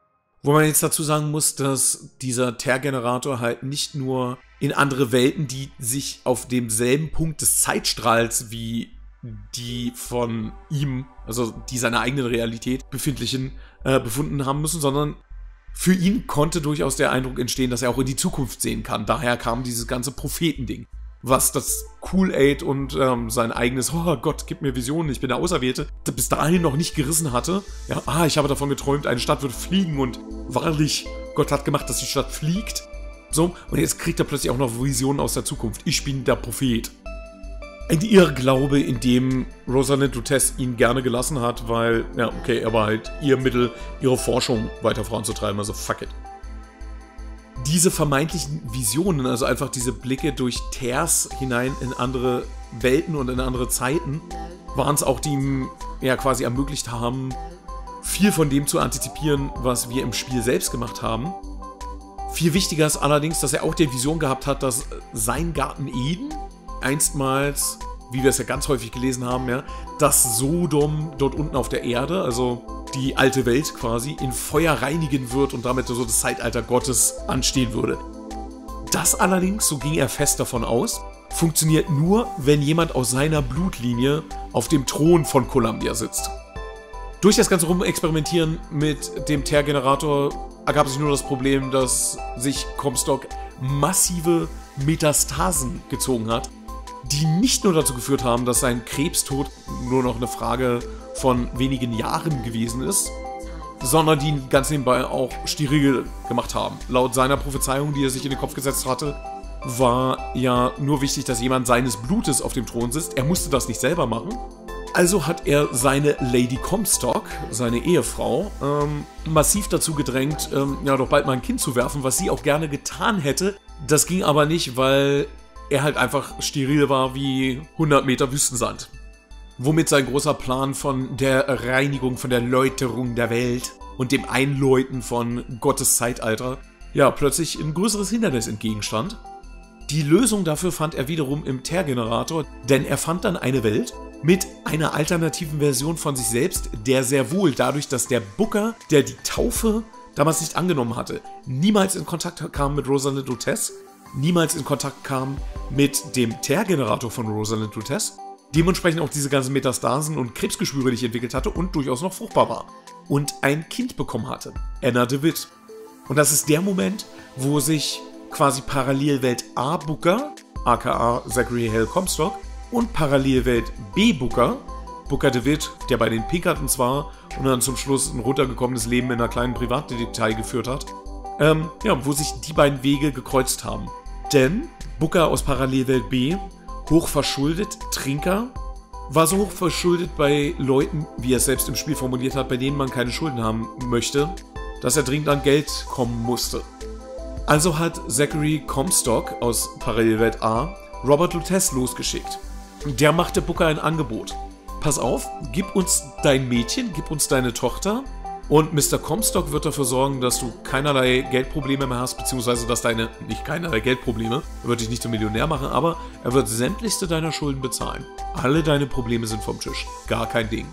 Speaker 1: Wo man jetzt dazu sagen muss, dass dieser Teer-Generator halt nicht nur in andere Welten, die sich auf demselben Punkt des Zeitstrahls wie die von ihm, also die seiner eigenen Realität befindlichen, äh, befunden haben müssen, sondern für ihn konnte durchaus der Eindruck entstehen, dass er auch in die Zukunft sehen kann. Daher kam dieses ganze Prophetending, was das Kool-Aid und ähm, sein eigenes, oh Gott, gib mir Visionen, ich bin der Auserwählte, bis dahin noch nicht gerissen hatte. Ja, ah, ich habe davon geträumt, eine Stadt würde fliegen und wahrlich, Gott hat gemacht, dass die Stadt fliegt. So, und jetzt kriegt er plötzlich auch noch Visionen aus der Zukunft. Ich bin der Prophet. Ein Irrglaube, in dem Rosalind Lutece ihn gerne gelassen hat, weil, ja, okay, er war halt ihr Mittel, ihre Forschung weiter voranzutreiben, also fuck it. Diese vermeintlichen Visionen, also einfach diese Blicke durch Teers hinein in andere Welten und in andere Zeiten, waren es auch, die ihm ja quasi ermöglicht haben, viel von dem zu antizipieren, was wir im Spiel selbst gemacht haben. Viel wichtiger ist allerdings, dass er auch die Vision gehabt hat, dass sein Garten Eden einstmals, wie wir es ja ganz häufig gelesen haben, ja, das Sodom dort unten auf der Erde, also die alte Welt quasi, in Feuer reinigen wird und damit so das Zeitalter Gottes anstehen würde. Das allerdings, so ging er fest davon aus, funktioniert nur, wenn jemand aus seiner Blutlinie auf dem Thron von Columbia sitzt. Durch das ganze Rumexperimentieren mit dem Teergenerator ergab sich nur das Problem, dass sich Comstock massive Metastasen gezogen hat, die nicht nur dazu geführt haben, dass sein Krebstod nur noch eine Frage von wenigen Jahren gewesen ist, sondern die ihn ganz nebenbei auch steril gemacht haben. Laut seiner Prophezeiung, die er sich in den Kopf gesetzt hatte, war ja nur wichtig, dass jemand seines Blutes auf dem Thron sitzt. Er musste das nicht selber machen. Also hat er seine Lady Comstock, seine Ehefrau, ähm, massiv dazu gedrängt, ähm, ja doch bald mal ein Kind zu werfen, was sie auch gerne getan hätte. Das ging aber nicht, weil er halt einfach steril war wie hundert Meter Wüstensand. Womit sein großer Plan von der Reinigung, von der Läuterung der Welt und dem Einläuten von Gottes Zeitalter ja plötzlich ein größeres Hindernis entgegenstand. Die Lösung dafür fand er wiederum im Teergenerator, denn er fand dann eine Welt mit einer alternativen Version von sich selbst, der sehr wohl dadurch, dass der Booker, der die Taufe damals nicht angenommen hatte, niemals in Kontakt kam mit Rosalind Lutece, niemals in Kontakt kam mit dem Teergenerator von Rosalind Lutece, dementsprechend auch diese ganzen Metastasen und Krebsgeschwüre nicht entwickelt hatte und durchaus noch fruchtbar war. Und ein Kind bekommen hatte, Anna DeWitt. Und das ist der Moment, wo sich quasi Parallelwelt A Booker, aka Zachary Hale Comstock, und Parallelwelt B Booker, Booker DeWitt, der bei den Pinkertons war und dann zum Schluss ein runtergekommenes Leben in einer kleinen Privatdetektei geführt hat, ähm, ja, wo sich die beiden Wege gekreuzt haben. Denn Booker aus Parallelwelt B, hochverschuldet, Trinker, war so hochverschuldet bei Leuten, wie er es selbst im Spiel formuliert hat, bei denen man keine Schulden haben möchte, dass er dringend an Geld kommen musste. Also hat Zachary Comstock aus Parallelwelt A Robert Lutece losgeschickt. Der machte Booker ein Angebot. Pass auf, gib uns dein Mädchen, gib uns deine Tochter und Mister Comstock wird dafür sorgen, dass du keinerlei Geldprobleme mehr hast, beziehungsweise dass deine, nicht keinerlei Geldprobleme, er wird dich nicht zum Millionär machen, aber er wird sämtlichste deiner Schulden bezahlen. Alle deine Probleme sind vom Tisch. Gar kein Ding.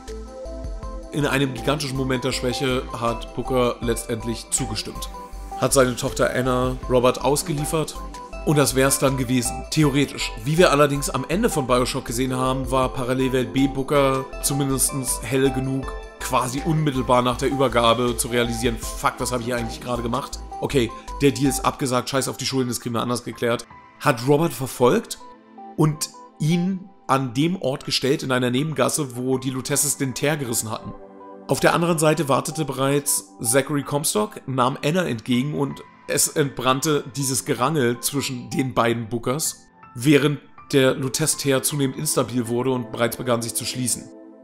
Speaker 1: In einem gigantischen Moment der Schwäche hat Booker letztendlich zugestimmt. Hat seine Tochter Anna Robert ausgeliefert und das wäre es dann gewesen, theoretisch. Wie wir allerdings am Ende von Bioshock gesehen haben, war Parallelwelt B Booker zumindest helle genug, quasi unmittelbar nach der Übergabe zu realisieren, fuck, was habe ich hier eigentlich gerade gemacht? Okay, der Deal ist abgesagt, scheiß auf die Schulden, das kriegen wir anders geklärt. Hat Robert verfolgt und ihn an dem Ort gestellt in einer Nebengasse, wo die Luteces den Teer gerissen hatten. Auf der anderen Seite wartete bereits Zachary Comstock, nahm Anna entgegen und es entbrannte dieses Gerangel zwischen den beiden Bookers, während der Lutece-Teer zunehmend instabil wurde und bereits begann sich zu schließen.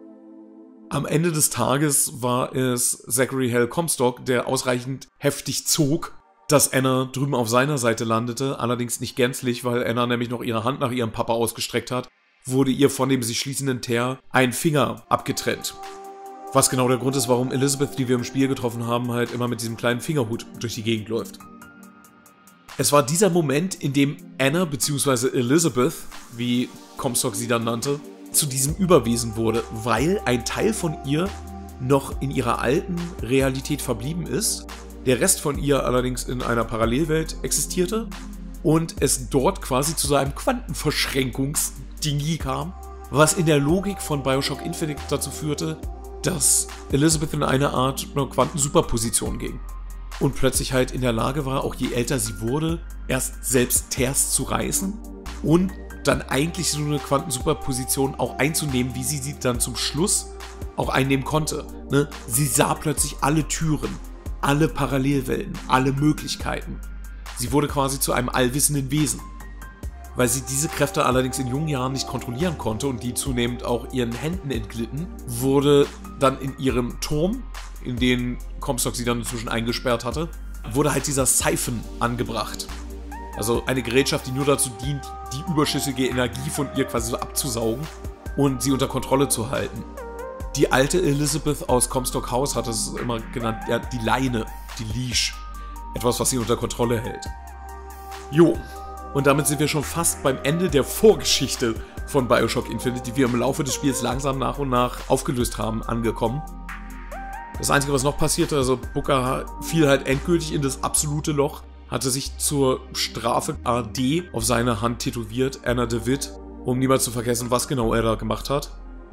Speaker 1: Am Ende des Tages war es Zachary Hale Comstock, der ausreichend heftig zog, dass Anna drüben auf seiner Seite landete, allerdings nicht gänzlich, weil Anna nämlich noch ihre Hand nach ihrem Papa ausgestreckt hat, wurde ihr von dem sich schließenden Teer ein Finger abgetrennt. Was genau der Grund ist, warum Elizabeth, die wir im Spiel getroffen haben, halt immer mit diesem kleinen Fingerhut durch die Gegend läuft. Es war dieser Moment, in dem Anna bzw. Elizabeth, wie Comstock sie dann nannte, zu diesem Überwesen wurde, weil ein Teil von ihr noch in ihrer alten Realität verblieben ist, der Rest von ihr allerdings in einer Parallelwelt existierte und es dort quasi zu so einem Quantenverschränkungsdingi kam, was in der Logik von Bioshock Infinite dazu führte, dass Elizabeth in eine Art Quantensuperposition ging und plötzlich halt in der Lage war, auch je älter sie wurde, erst selbst Teers zu reißen und dann eigentlich so eine Quantensuperposition auch einzunehmen, wie sie sie dann zum Schluss auch einnehmen konnte. Ne? Sie sah plötzlich alle Türen, alle Parallelwelten, alle Möglichkeiten. Sie wurde quasi zu einem allwissenden Wesen. Weil sie diese Kräfte allerdings in jungen Jahren nicht kontrollieren konnte und die zunehmend auch ihren Händen entglitten, wurde dann in ihrem Turm, in den Comstock sie dann inzwischen eingesperrt hatte, wurde halt dieser Siphon angebracht. Also eine Gerätschaft, die nur dazu dient, die überschüssige Energie von ihr quasi so abzusaugen und sie unter Kontrolle zu halten. Die alte Elizabeth aus Comstock House hat es immer genannt, ja, die Leine, die Leash. Etwas, was sie unter Kontrolle hält. Jo, und damit sind wir schon fast beim Ende der Vorgeschichte von Bioshock Infinite, die wir im Laufe des Spiels langsam nach und nach aufgelöst haben, angekommen. Das Einzige, was noch passierte, also Booker fiel halt endgültig in das absolute Loch, hatte sich zur Strafe A D auf seine Hand tätowiert, Anna DeWitt, um niemals zu vergessen, was genau er da gemacht hat.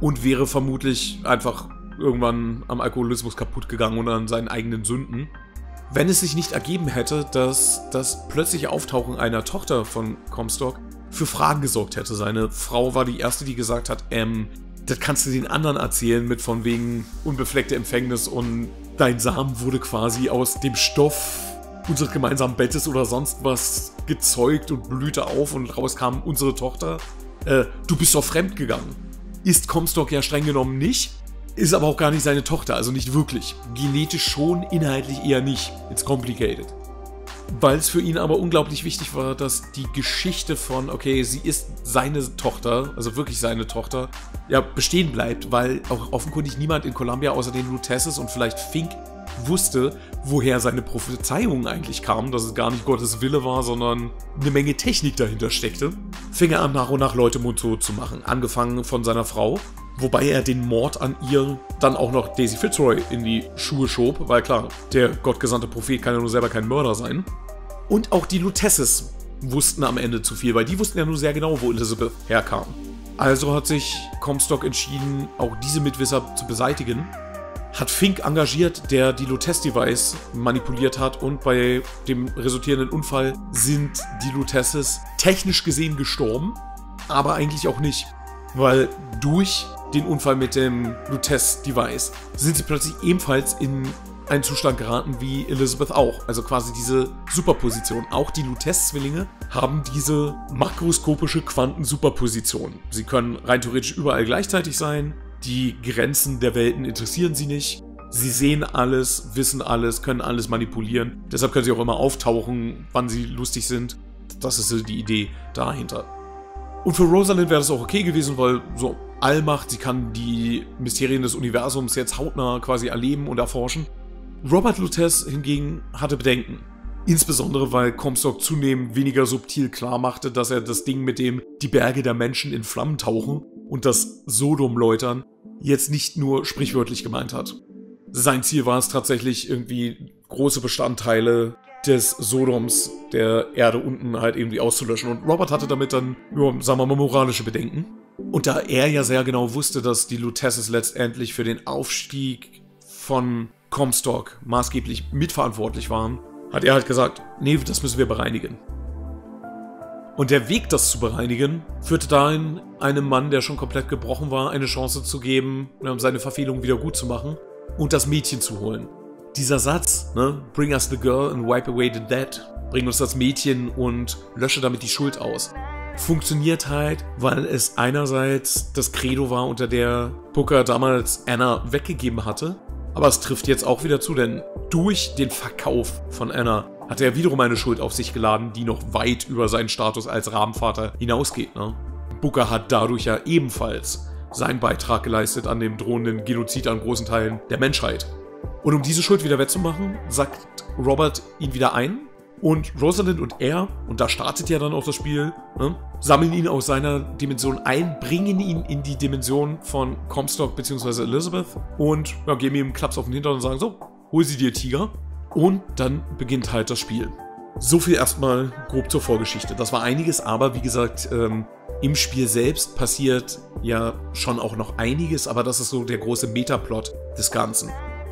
Speaker 1: und wäre vermutlich einfach irgendwann am Alkoholismus kaputt gegangen und an seinen eigenen Sünden. Wenn es sich nicht ergeben hätte, dass das plötzliche Auftauchen einer Tochter von Comstock für Fragen gesorgt hätte. Seine Frau war die erste, die gesagt hat, ähm, das kannst du den anderen erzählen mit von wegen unbefleckte Empfängnis und dein Samen wurde quasi aus dem Stoff unseres gemeinsamen Bettes oder sonst was gezeugt und blühte auf und raus kam unsere Tochter. Äh, du bist doch fremd gegangen. Ist Comstock ja streng genommen nicht, ist aber auch gar nicht seine Tochter, also nicht wirklich. Genetisch schon, inhaltlich eher nicht. It's complicated. Weil es für ihn aber unglaublich wichtig war, dass die Geschichte von, okay, sie ist seine Tochter, also wirklich seine Tochter, ja, bestehen bleibt, weil auch offenkundig niemand in Columbia außer den Luccheses und vielleicht Fink wusste, woher seine Prophezeiungen eigentlich kamen, dass es gar nicht Gottes Wille war, sondern eine Menge Technik dahinter steckte, fing er an, nach und nach Leute mundtot zu machen. Angefangen von seiner Frau, wobei er den Mord an ihr dann auch noch Daisy Fitzroy in die Schuhe schob, weil klar, der gottgesandte Prophet kann ja nur selber kein Mörder sein. Und auch die Luccheses wussten am Ende zu viel, weil die wussten ja nur sehr genau, wo Elizabeth herkam. Also hat sich Comstock entschieden, auch diese Mitwisser zu beseitigen, hat Fink engagiert, der die Lutece-Device manipuliert hat, und bei dem resultierenden Unfall sind die Luccheses technisch gesehen gestorben, aber eigentlich auch nicht, weil durch den Unfall mit dem Lutece-Device sind sie plötzlich ebenfalls in einen Zustand geraten wie Elizabeth auch, also quasi diese Superposition. Auch die Lutece-Zwillinge haben diese makroskopische Quantensuperposition. Sie können rein theoretisch überall gleichzeitig sein, die Grenzen der Welten interessieren sie nicht, sie sehen alles, wissen alles, können alles manipulieren, deshalb können sie auch immer auftauchen, wann sie lustig sind. Das ist so die Idee dahinter. Und für Rosalind wäre das auch okay gewesen, weil so Allmacht, sie kann die Mysterien des Universums jetzt hautnah quasi erleben und erforschen. Robert Lutece hingegen hatte Bedenken. Insbesondere, weil Comstock zunehmend weniger subtil klar machte, dass er das Ding mit dem die Berge der Menschen in Flammen tauchen und das Sodom läutern jetzt nicht nur sprichwörtlich gemeint hat. Sein Ziel war es tatsächlich, irgendwie große Bestandteile des Sodoms, der Erde unten halt irgendwie auszulöschen. Und Robert hatte damit dann, ja, sagen wir mal, moralische Bedenken. Und da er ja sehr genau wusste, dass die Luteces letztendlich für den Aufstieg von Comstock maßgeblich mitverantwortlich waren, hat er halt gesagt, nee, das müssen wir bereinigen. Und der Weg, das zu bereinigen, führte dahin, einem Mann, der schon komplett gebrochen war, eine Chance zu geben, um seine Verfehlung wieder gut zu machen und das Mädchen zu holen. Dieser Satz, ne, bring us the girl and wipe away the dead, bring uns das Mädchen und lösche damit die Schuld aus, funktioniert halt, weil es einerseits das Credo war, unter der Booker damals Anna weggegeben hatte, aber es trifft jetzt auch wieder zu, denn durch den Verkauf von Anna hat er wiederum eine Schuld auf sich geladen, die noch weit über seinen Status als Rabenvater hinausgeht. Ne? Booker hat dadurch ja ebenfalls seinen Beitrag geleistet an dem drohenden Genozid an großen Teilen der Menschheit. Und um diese Schuld wieder wettzumachen, sagt Robert ihn wieder ein. Und Rosalind und er, und da startet ja dann auch das Spiel, ne, sammeln ihn aus seiner Dimension ein, bringen ihn in die Dimension von Comstock bzw. Elizabeth und ja, geben ihm einen Klaps auf den Hintern und sagen, so, hol sie dir, Tiger. Und dann beginnt halt das Spiel. So viel erstmal grob zur Vorgeschichte. Das war einiges, aber wie gesagt, ähm, im Spiel selbst passiert ja schon auch noch einiges, aber das ist so der große Metaplot des Ganzen.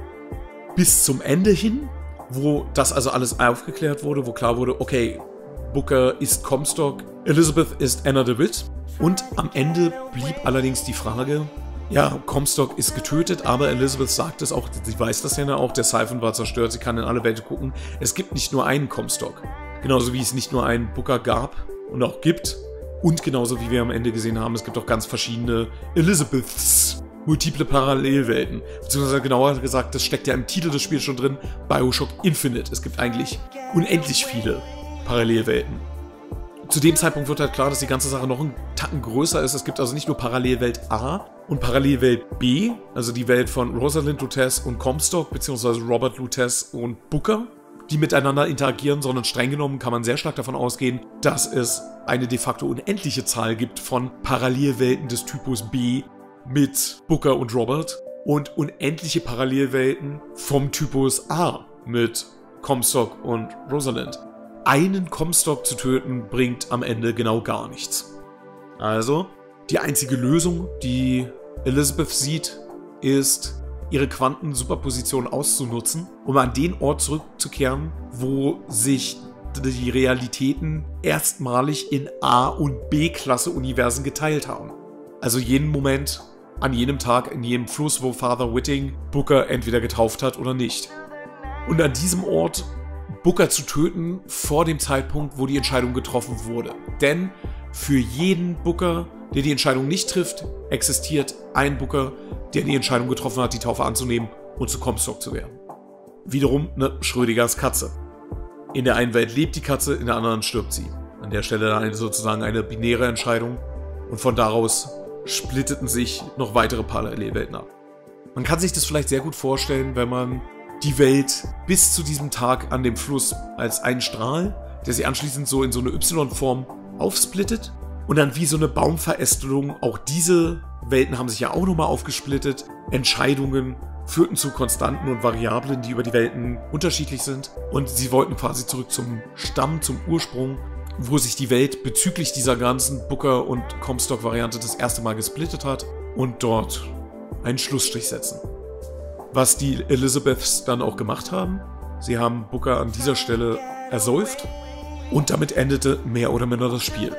Speaker 1: Bis zum Ende hin, wo das also alles aufgeklärt wurde, wo klar wurde, okay, Booker ist Comstock, Elizabeth ist Anna DeWitt. Und am Ende blieb allerdings die Frage, ja, Comstock ist getötet, aber Elizabeth sagt es auch, sie weiß das ja auch, der Siphon war zerstört, sie kann in alle Welten gucken. Es gibt nicht nur einen Comstock. Genauso wie es nicht nur einen Booker gab und auch gibt. Und genauso wie wir am Ende gesehen haben, es gibt auch ganz verschiedene Elizabeths. Multiple Parallelwelten. Beziehungsweise genauer gesagt, das steckt ja im Titel des Spiels schon drin, Bioshock Infinite. Es gibt eigentlich unendlich viele Parallelwelten. Zu dem Zeitpunkt wird halt klar, dass die ganze Sache noch einen Tacken größer ist. Es gibt also nicht nur Parallelwelt A und Parallelwelt B, also die Welt von Rosalind Lutece und Comstock, beziehungsweise Robert Lutece und Booker, die miteinander interagieren, sondern streng genommen kann man sehr stark davon ausgehen, dass es eine de facto unendliche Zahl gibt von Parallelwelten des Typus B, mit Booker und Robert und unendliche Parallelwelten vom Typus A mit Comstock und Rosalind. Einen Comstock zu töten bringt am Ende genau gar nichts. Also, die einzige Lösung, die Elizabeth sieht, ist, ihre Quantensuperposition auszunutzen, um an den Ort zurückzukehren, wo sich die Realitäten erstmalig in A- und B-Klasse-Universen geteilt haben. Also jeden Moment, an jenem Tag, in jedem Fluss, wo Father Whiting Booker entweder getauft hat oder nicht. Und an diesem Ort Booker zu töten vor dem Zeitpunkt, wo die Entscheidung getroffen wurde. Denn für jeden Booker, der die Entscheidung nicht trifft, existiert ein Booker, der die Entscheidung getroffen hat, die Taufe anzunehmen und zu Comstock zu werden. Wiederum eine Schrödingers Katze. In der einen Welt lebt die Katze, in der anderen stirbt sie. An der Stelle eine, sozusagen eine binäre Entscheidung und von daraus splitteten sich noch weitere Parallelwelten ab. Man kann sich das vielleicht sehr gut vorstellen, wenn man die Welt bis zu diesem Tag an dem Fluss als einen Strahl, der sie anschließend so in so eine Y-Form aufsplittet und dann wie so eine Baumverästelung, auch diese Welten haben sich ja auch nochmal aufgesplittet, Entscheidungen führten zu Konstanten und Variablen, die über die Welten unterschiedlich sind und sie wollten quasi zurück zum Stamm, zum Ursprung, wo sich die Welt bezüglich dieser ganzen Booker- und Comstock-Variante das erste Mal gesplittet hat und dort einen Schlussstrich setzen. Was die Elizabeths dann auch gemacht haben, sie haben Booker an dieser Stelle ersäuft und damit endete mehr oder minder das Spiel.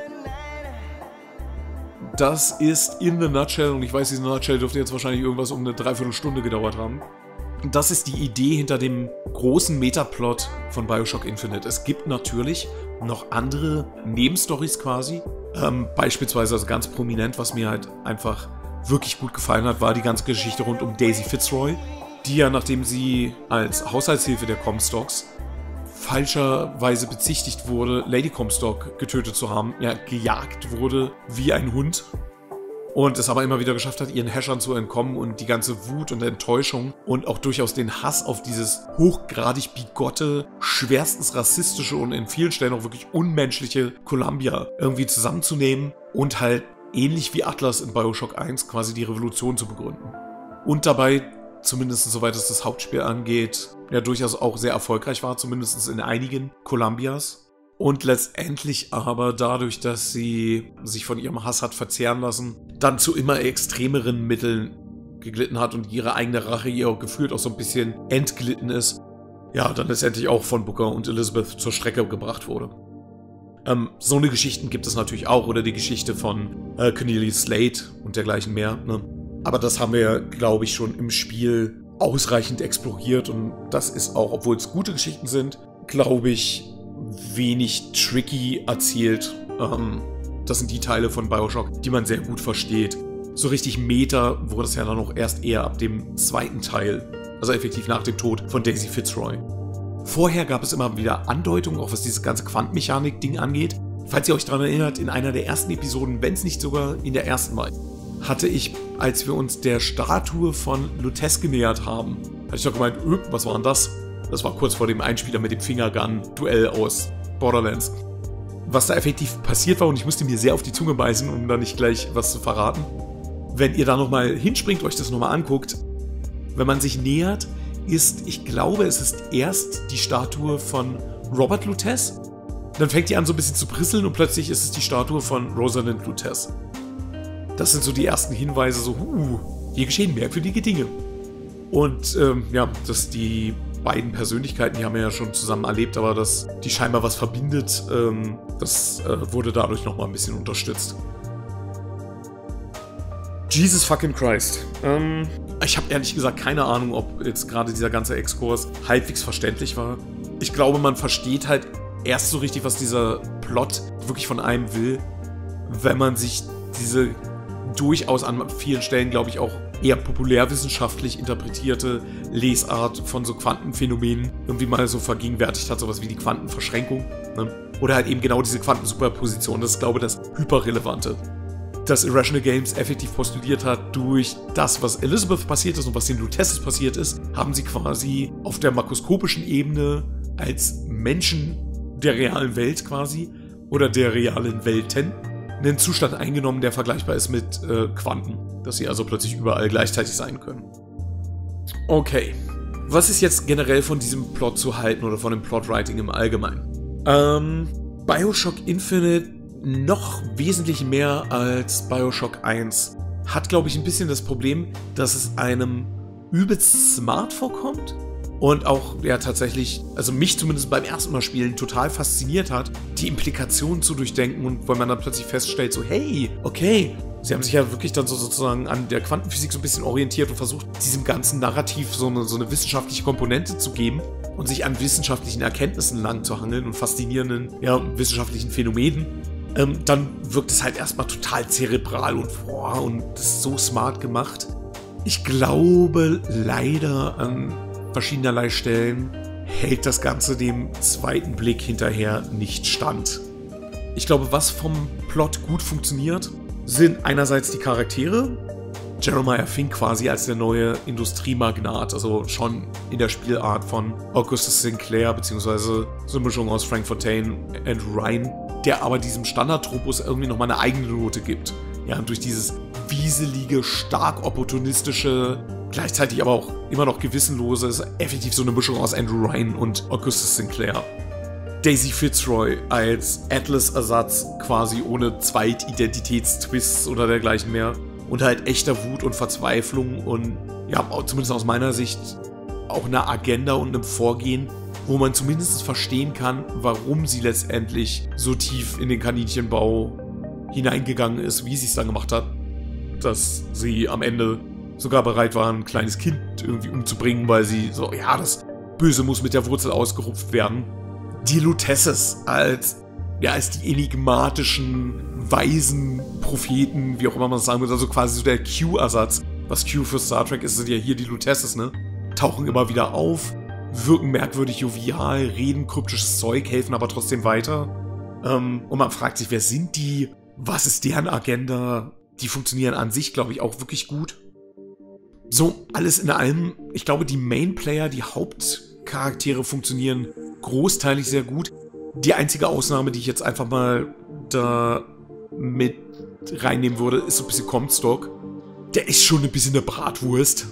Speaker 1: Das ist in the nutshell, und ich weiß, diese Nutshell dürfte jetzt wahrscheinlich irgendwas um eine Dreiviertelstunde gedauert haben. Das ist die Idee hinter dem großen Metaplot von Bioshock Infinite. Es gibt natürlich noch andere Nebenstorys quasi. Ähm, beispielsweise, also ganz prominent, was mir halt einfach wirklich gut gefallen hat, war die ganze Geschichte rund um Daisy Fitzroy, die ja, nachdem sie als Haushaltshilfe der Comstocks falscherweise bezichtigt wurde, Lady Comstock getötet zu haben, ja, gejagt wurde wie ein Hund und es aber immer wieder geschafft hat, ihren Häschern zu entkommen und die ganze Wut und Enttäuschung und auch durchaus den Hass auf dieses hochgradig bigotte, schwerstens rassistische und in vielen Stellen auch wirklich unmenschliche Columbia irgendwie zusammenzunehmen und halt ähnlich wie Atlas in Bioshock eins quasi die Revolution zu begründen. Und dabei, zumindest soweit es das Hauptspiel angeht, ja durchaus auch sehr erfolgreich war, zumindest in einigen Columbias. Und letztendlich aber dadurch, dass sie sich von ihrem Hass hat verzehren lassen, dann zu immer extremeren Mitteln geglitten hat und ihre eigene Rache ihr auch gefühlt auch so ein bisschen entglitten ist, ja, dann letztendlich auch von Booker und Elizabeth zur Strecke gebracht wurde. Ähm, so eine Geschichten gibt es natürlich auch, oder die Geschichte von äh, Cornelius Slade und dergleichen mehr, ne? Aber das haben wir, glaube ich, schon im Spiel ausreichend exploriert und das ist auch, obwohl es gute Geschichten sind, glaube ich, wenig tricky erzählt. Ähm, das sind die Teile von Bioshock, die man sehr gut versteht. So richtig Meta wurde es ja dann noch erst eher ab dem zweiten Teil, also effektiv nach dem Tod von Daisy Fitzroy. Vorher gab es immer wieder Andeutungen, auch was dieses ganze Quantenmechanik-Ding angeht. Falls ihr euch daran erinnert, in einer der ersten Episoden, wenn es nicht sogar in der ersten war, hatte ich, als wir uns der Statue von Lutece genähert haben, hatte ich doch gemeint, öh, was war denn das? Das war kurz vor dem Einspieler mit dem Fingergun-Duell aus Borderlands. Was da effektiv passiert war, und ich musste mir sehr auf die Zunge beißen, um da nicht gleich was zu verraten. Wenn ihr da nochmal hinspringt, euch das nochmal anguckt, wenn man sich nähert, ist, ich glaube, es ist erst die Statue von Robert Lutece. Dann fängt die an so ein bisschen zu brisseln und plötzlich ist es die Statue von Rosalind Lutece. Das sind so die ersten Hinweise, so, uh, hier geschehen merkwürdige Dinge. Und ähm, ja, dass die beiden Persönlichkeiten, die haben wir ja schon zusammen erlebt, aber dass die scheinbar was verbindet, ähm, das äh, wurde dadurch nochmal ein bisschen unterstützt. Jesus fucking Christ. Ähm, ich habe ehrlich gesagt keine Ahnung, ob jetzt gerade dieser ganze Exkurs halbwegs verständlich war. Ich glaube, man versteht halt erst so richtig, was dieser Plot wirklich von einem will, wenn man sich diese durchaus an vielen Stellen, glaube ich, auch eher populärwissenschaftlich interpretierte Lesart von so Quantenphänomenen irgendwie mal so vergegenwärtigt hat, sowas wie die Quantenverschränkung, ne? Oder halt eben genau diese Quantensuperposition. Das ist, glaube ich, das Hyperrelevante. Das Irrational Games effektiv postuliert hat, durch das, was Elizabeth passiert ist und was den Luteces passiert ist, haben sie quasi auf der makroskopischen Ebene als Menschen der realen Welt quasi oder der realen Welten einen Zustand eingenommen, der vergleichbar ist mit äh, Quanten. Dass sie also plötzlich überall gleichzeitig sein können. Okay. Was ist jetzt generell von diesem Plot zu halten oder von dem Plotwriting im Allgemeinen? Ähm, Bioshock Infinite noch wesentlich mehr als Bioshock eins hat, glaube ich, ein bisschen das Problem, dass es einem übelst smart vorkommt und auch ja tatsächlich, also mich zumindest beim ersten Mal spielen total fasziniert hat, die Implikationen zu durchdenken und weil man dann plötzlich feststellt, so hey, okay, sie haben sich ja wirklich dann so sozusagen an der Quantenphysik so ein bisschen orientiert und versucht, diesem ganzen Narrativ so eine, so eine wissenschaftliche Komponente zu geben und sich an wissenschaftlichen Erkenntnissen lang zu hangeln und faszinierenden ja, wissenschaftlichen Phänomenen. Ähm, dann wirkt es halt erstmal total zerebral und boah, und das ist so smart gemacht. Ich glaube, leider an verschiedenerlei Stellen hält das Ganze dem zweiten Blick hinterher nicht stand. Ich glaube, was vom Plot gut funktioniert, sind einerseits die Charaktere. Jeremiah Fink quasi als der neue Industriemagnat, also schon in der Spielart von Augustus Sinclair, beziehungsweise so eine Mischung aus Frank Fontaine und Ryan, der aber diesem Standardtropus irgendwie nochmal eine eigene Note gibt. Ja, und durch dieses wieselige, stark opportunistische, gleichzeitig aber auch immer noch gewissenlose, ist effektiv so eine Mischung aus Andrew Ryan und Augustus Sinclair. Daisy Fitzroy als Atlas-Ersatz, quasi ohne Zweitidentitätstwists oder dergleichen mehr. Und halt echter Wut und Verzweiflung und ja, zumindest aus meiner Sicht auch eine Agenda und einem Vorgehen, wo man zumindest verstehen kann, warum sie letztendlich so tief in den Kaninchenbau hineingegangen ist, wie sie es dann gemacht hat, dass sie am Ende sogar bereit war, ein kleines Kind irgendwie umzubringen, weil sie so, ja, das Böse muss mit der Wurzel ausgerupft werden. Die Lutesses als, ja, als die enigmatischen, weisen Propheten, wie auch immer man das sagen würde, also quasi so der Q-Ersatz. Was Q für Star Trek ist, sind ja hier die Lutesses, ne? Tauchen immer wieder auf, wirken merkwürdig jovial, reden kryptisches Zeug, helfen aber trotzdem weiter. Ähm, und man fragt sich, wer sind die? Was ist deren Agenda? Die funktionieren an sich, glaube ich, auch wirklich gut. So, alles in allem, ich glaube, die Main-Player, die Hauptcharaktere funktionieren großteilig sehr gut. Die einzige Ausnahme, die ich jetzt einfach mal da mit reinnehmen würde, ist so ein bisschen Comstock. Der ist schon ein bisschen eine Bratwurst.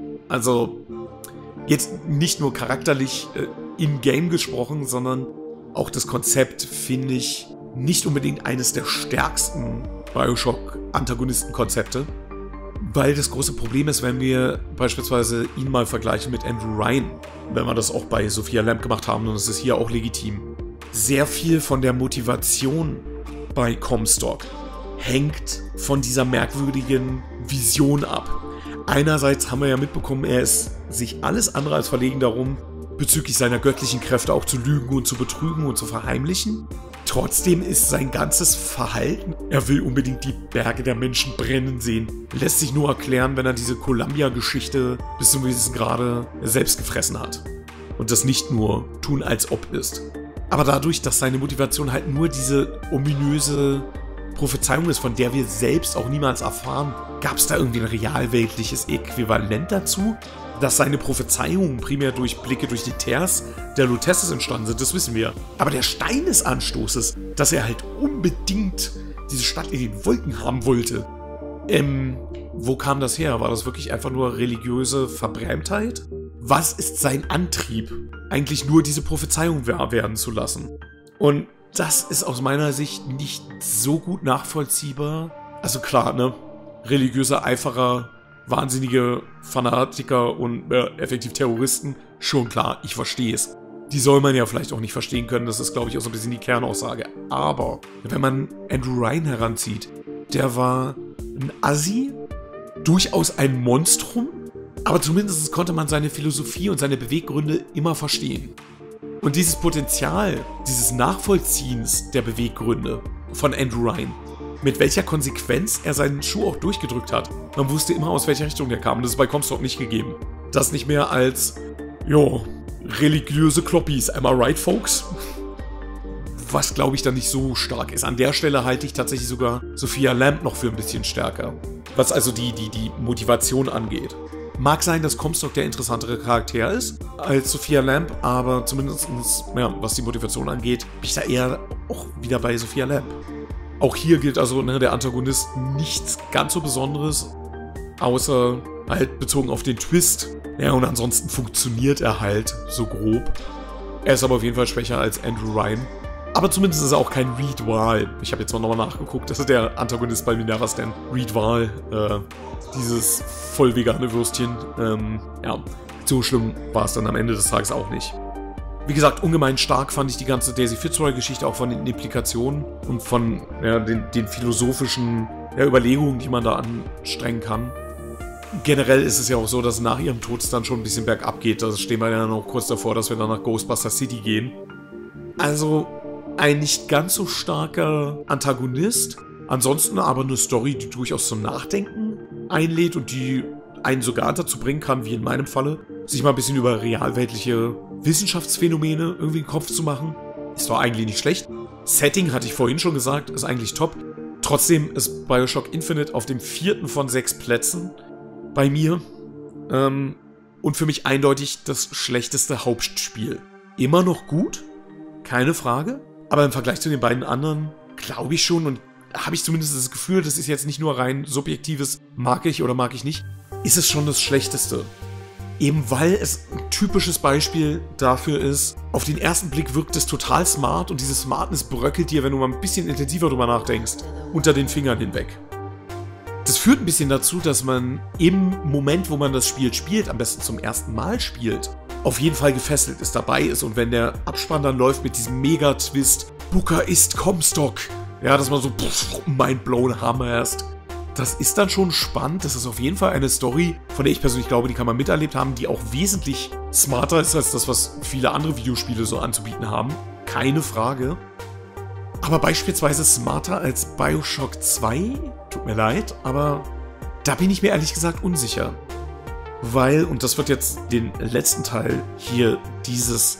Speaker 1: Also, jetzt nicht nur charakterlich äh, in-game gesprochen, sondern auch das Konzept finde ich nicht unbedingt eines der stärksten Bioshock-Antagonisten-Konzepte. Weil das große Problem ist, wenn wir beispielsweise ihn mal vergleichen mit Andrew Ryan, wenn wir das auch bei Sophia Lamb gemacht haben, und es ist hier auch legitim. Sehr viel von der Motivation bei Comstock hängt von dieser merkwürdigen Vision ab. Einerseits haben wir ja mitbekommen, er ist sich alles andere als verlegen darum, bezüglich seiner göttlichen Kräfte auch zu lügen und zu betrügen und zu verheimlichen. Trotzdem ist sein ganzes Verhalten, er will unbedingt die Berge der Menschen brennen sehen. Lässt sich nur erklären, wenn er diese Columbia-Geschichte bis zu einem gewissen Grade selbst gefressen hat. Und das nicht nur tun als ob ist. Aber dadurch, dass seine Motivation halt nur diese ominöse Prophezeiung ist, von der wir selbst auch niemals erfahren, gab es da irgendwie ein realweltliches Äquivalent dazu? Dass seine Prophezeiungen primär durch Blicke durch die Teers der Lutesses entstanden sind, das wissen wir. Aber der Stein des Anstoßes, dass er halt unbedingt diese Stadt in den Wolken haben wollte, ähm, wo kam das her? War das wirklich einfach nur religiöse Verbrämtheit? Was ist sein Antrieb, eigentlich nur diese Prophezeiung wahr werden zu lassen? Und das ist aus meiner Sicht nicht so gut nachvollziehbar. Also klar, ne? Religiöse Eiferer, wahnsinnige Fanatiker und äh, effektiv Terroristen, schon klar, ich verstehe es. Die soll man ja vielleicht auch nicht verstehen können, das ist, glaube ich, auch so ein bisschen die Kernaussage. Aber wenn man Andrew Ryan heranzieht, der war ein Assi, durchaus ein Monstrum, aber zumindest konnte man seine Philosophie und seine Beweggründe immer verstehen. Und dieses Potenzial, dieses Nachvollziehens der Beweggründe von Andrew Ryan, mit welcher Konsequenz er seinen Schuh auch durchgedrückt hat. Man wusste immer, aus welcher Richtung der kam. Und das ist bei Comstock nicht gegeben. Das nicht mehr als, jo, religiöse Kloppis. Am I right, folks? Was, glaube ich, dann nicht so stark ist. An der Stelle halte ich tatsächlich sogar Sophia Lamb noch für ein bisschen stärker. Was also die, die, die Motivation angeht. Mag sein, dass Comstock der interessantere Charakter ist als Sophia Lamb, aber zumindest, ja, was die Motivation angeht, bin ich da eher auch wieder bei Sophia Lamb. Auch hier gilt also, ne, der Antagonist nichts ganz so Besonderes, außer halt bezogen auf den Twist. Ja, und ansonsten funktioniert er halt so grob. Er ist aber auf jeden Fall schwächer als Andrew Ryan. Aber zumindest ist er auch kein Reed Wahl. Ich habe jetzt mal nochmal nachgeguckt. Das ist der Antagonist bei Minerva's Den. Reed Wahl, äh, dieses voll vegane Würstchen. Ähm, ja, so schlimm war es dann am Ende des Tages auch nicht. Wie gesagt, ungemein stark fand ich die ganze Daisy Fitzroy-Geschichte, auch von den Implikationen und von ja, den, den philosophischen ja, Überlegungen, die man da anstrengen kann. Generell ist es ja auch so, dass nach ihrem Tod es dann schon ein bisschen bergab geht. Da stehen wir ja noch kurz davor, dass wir dann nach Ghostbuster City gehen. Also ein nicht ganz so starker Antagonist. Ansonsten aber eine Story, die durchaus zum Nachdenken einlädt und die einen sogar dazu bringen kann, wie in meinem Falle, sich mal ein bisschen über realweltliche Wissenschaftsphänomene irgendwie in den Kopf zu machen. Ist doch eigentlich nicht schlecht. Setting, hatte ich vorhin schon gesagt, ist eigentlich top. Trotzdem ist Bioshock Infinite auf dem vierten von sechs Plätzen bei mir. Ähm, und für mich eindeutig das schlechteste Hauptspiel. Immer noch gut, keine Frage. Aber im Vergleich zu den beiden anderen glaube ich schon und habe ich zumindest das Gefühl, das ist jetzt nicht nur rein subjektives, mag ich oder mag ich nicht, ist es schon das Schlechteste. Eben weil es ein typisches Beispiel dafür ist, auf den ersten Blick wirkt es total smart und diese Smartness bröckelt dir, wenn du mal ein bisschen intensiver drüber nachdenkst, unter den Fingern hinweg. Das führt ein bisschen dazu, dass man im Moment, wo man das Spiel spielt, am besten zum ersten Mal spielt, auf jeden Fall gefesselt ist, dabei ist und wenn der Abspann dann läuft mit diesem Mega-Twist, Booker ist Comstock, ja, dass man so pff, mindblown Hammer erst. Das ist dann schon spannend. Das ist auf jeden Fall eine Story, von der ich persönlich glaube, die kann man miterlebt haben, die auch wesentlich smarter ist als das, was viele andere Videospiele so anzubieten haben. Keine Frage. Aber beispielsweise smarter als Bioshock zwei? Tut mir leid, aber da bin ich mir ehrlich gesagt unsicher. Weil, und das wird jetzt den letzten Teil hier dieses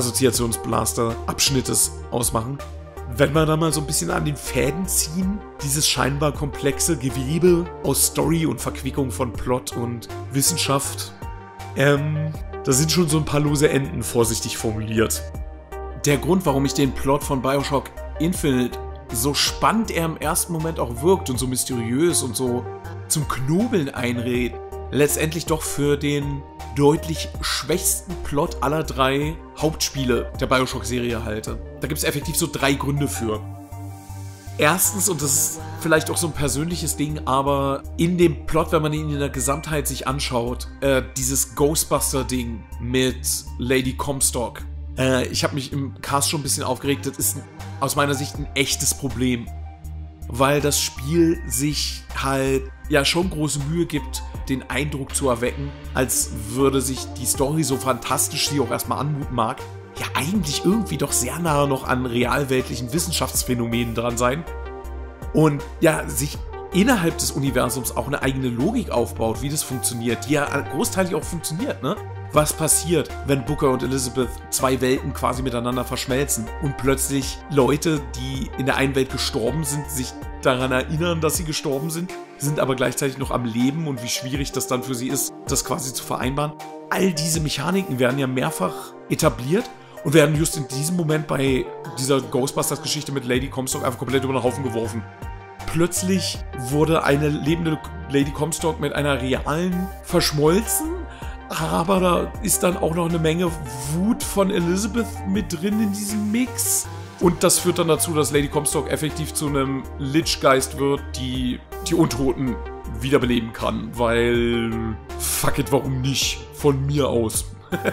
Speaker 1: Assoziationsblaster-Abschnittes ausmachen, wenn wir da mal so ein bisschen an den Fäden ziehen, dieses scheinbar komplexe Gewebe aus Story und Verquickung von Plot und Wissenschaft, ähm, da sind schon so ein paar lose Enden, vorsichtig formuliert. Der Grund, warum ich den Plot von Bioshock Infinite, so spannend er im ersten Moment auch wirkt und so mysteriös und so zum Knobeln einrät, letztendlich doch für den deutlich schwächsten Plot aller drei Hauptspiele der Bioshock-Serie halte. Da gibt es effektiv so drei Gründe für. Erstens, und das ist vielleicht auch so ein persönliches Ding, aber in dem Plot, wenn man ihn in der Gesamtheit sich anschaut, äh, dieses Ghostbuster-Ding mit Lady Comstock. Äh, ich habe mich im Cast schon ein bisschen aufgeregt, das ist aus meiner Sicht ein echtes Problem. Weil das Spiel sich halt ja schon große Mühe gibt, den Eindruck zu erwecken, als würde sich die Story, so fantastisch sie auch erstmal anmuten mag, ja eigentlich irgendwie doch sehr nah noch an realweltlichen Wissenschaftsphänomenen dran sein. Und ja, sich innerhalb des Universums auch eine eigene Logik aufbaut, wie das funktioniert, die ja großteilig auch funktioniert, ne? Was passiert, wenn Booker und Elizabeth zwei Welten quasi miteinander verschmelzen und plötzlich Leute, die in der einen Welt gestorben sind, sich daran erinnern, dass sie gestorben sind, sind aber gleichzeitig noch am Leben und wie schwierig das dann für sie ist, das quasi zu vereinbaren. All diese Mechaniken werden ja mehrfach etabliert und werden just in diesem Moment bei dieser Ghostbusters-Geschichte mit Lady Comstock einfach komplett über den Haufen geworfen. Plötzlich wurde eine lebende Lady Comstock mit einer realen verschmolzen, aber da ist dann auch noch eine Menge Wut von Elizabeth mit drin in diesem Mix. Und das führt dann dazu, dass Lady Comstock effektiv zu einem Lich-Geist wird, die die Untoten wiederbeleben kann. Weil, fuck it, warum nicht? Von mir aus.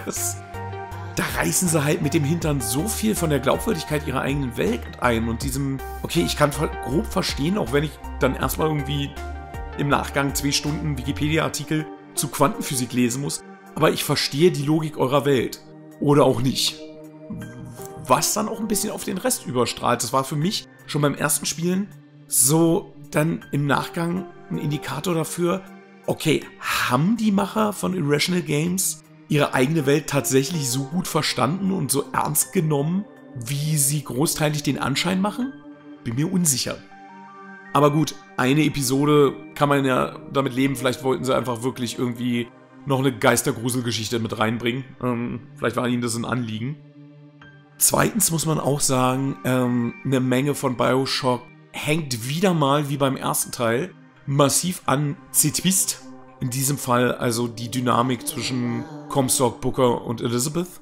Speaker 1: Da reißen sie halt mit dem Hintern so viel von der Glaubwürdigkeit ihrer eigenen Welt ein und diesem, okay, ich kann grob verstehen, auch wenn ich dann erstmal irgendwie im Nachgang zwei Stunden Wikipedia-Artikel zu Quantenphysik lesen muss, aber ich verstehe die Logik eurer Welt. Oder auch nicht. Was dann auch ein bisschen auf den Rest überstrahlt. Das war für mich schon beim ersten Spielen so dann im Nachgang ein Indikator dafür, okay, haben die Macher von Irrational Games ihre eigene Welt tatsächlich so gut verstanden und so ernst genommen, wie sie großteilig den Anschein machen? Bin mir unsicher. Aber gut, eine Episode kann man ja damit leben. Vielleicht wollten sie einfach wirklich irgendwie noch eine Geistergruselgeschichte mit reinbringen. Ähm, vielleicht war ihnen das ein Anliegen. Zweitens muss man auch sagen, ähm, eine Menge von Bioshock hängt wieder mal, wie beim ersten Teil, massiv an C-Twist. In diesem Fall also die Dynamik zwischen Comstock, Booker und Elizabeth.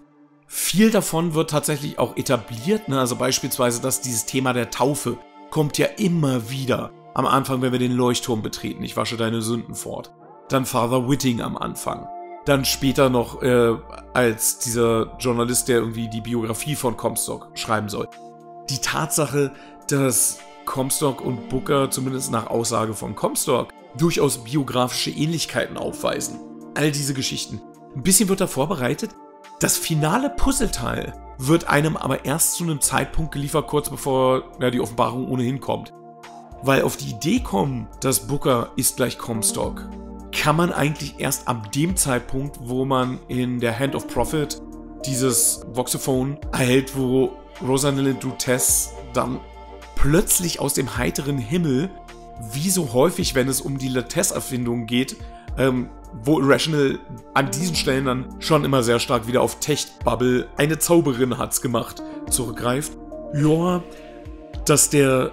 Speaker 1: Viel davon wird tatsächlich auch etabliert, ne? Also beispielsweise, dass dieses Thema der Taufe kommt ja immer wieder. Am Anfang, wenn wir den Leuchtturm betreten, ich wasche deine Sünden fort. Dann Father Whitting am Anfang. Dann später noch äh, als dieser Journalist, der irgendwie die Biografie von Comstock schreiben soll. Die Tatsache, dass Comstock und Booker, zumindest nach Aussage von Comstock, durchaus biografische Ähnlichkeiten aufweisen. All diese Geschichten. Ein bisschen wird da vorbereitet. Das finale Puzzleteil wird einem aber erst zu einem Zeitpunkt geliefert, kurz bevor ja, die Offenbarung ohnehin kommt. Weil auf die Idee kommen, dass Booker ist gleich Comstock, kann man eigentlich erst ab dem Zeitpunkt, wo man in der Hand of Prophet dieses Voxophone erhält, wo Rosalind Dutess dann plötzlich aus dem heiteren Himmel, wie so häufig, wenn es um die Latesse-Erfindung geht, ähm, wo Irrational an diesen Stellen dann schon immer sehr stark wieder auf Tech-Bubble, eine Zauberin hat's gemacht, zurückgreift. Ja, dass der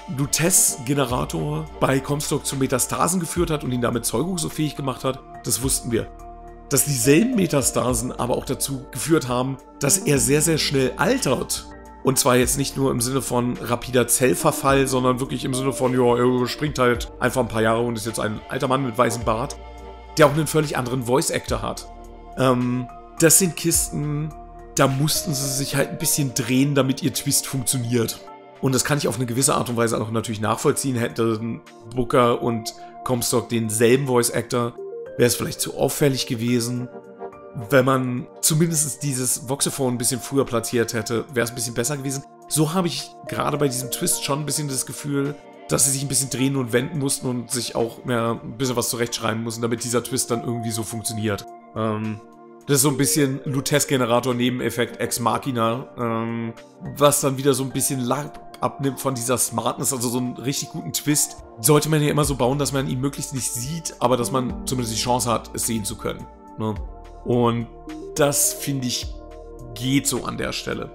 Speaker 1: Lutece-Generator bei Comstock zu Metastasen geführt hat und ihn damit zeugungsunfähig gemacht hat, das wussten wir. Dass dieselben Metastasen aber auch dazu geführt haben, dass er sehr, sehr schnell altert. Und zwar jetzt nicht nur im Sinne von rapider Zellverfall, sondern wirklich im Sinne von, ja, er springt halt einfach ein paar Jahre und ist jetzt ein alter Mann mit weißem Bart, der auch einen völlig anderen Voice-Actor hat. Ähm, das sind Kisten, da mussten sie sich halt ein bisschen drehen, damit ihr Twist funktioniert. Und das kann ich auf eine gewisse Art und Weise auch natürlich nachvollziehen. Hätten Booker und Comstock denselben Voice-Actor, wäre es vielleicht zu auffällig gewesen. Wenn man zumindest dieses Voxophone ein bisschen früher platziert hätte, wäre es ein bisschen besser gewesen. So habe ich gerade bei diesem Twist schon ein bisschen das Gefühl, dass sie sich ein bisschen drehen und wenden mussten und sich auch mehr ein bisschen was zurechtschreiben mussten, damit dieser Twist dann irgendwie so funktioniert. Ähm, das ist so ein bisschen Lutece-Generator-Nebeneffekt Ex Machina, ähm, was dann wieder so ein bisschen Lack abnimmt von dieser Smartness, also so einen richtig guten Twist. Sollte man ja immer so bauen, dass man ihn möglichst nicht sieht, aber dass man zumindest die Chance hat, es sehen zu können. Ne? Und das, finde ich, geht so an der Stelle.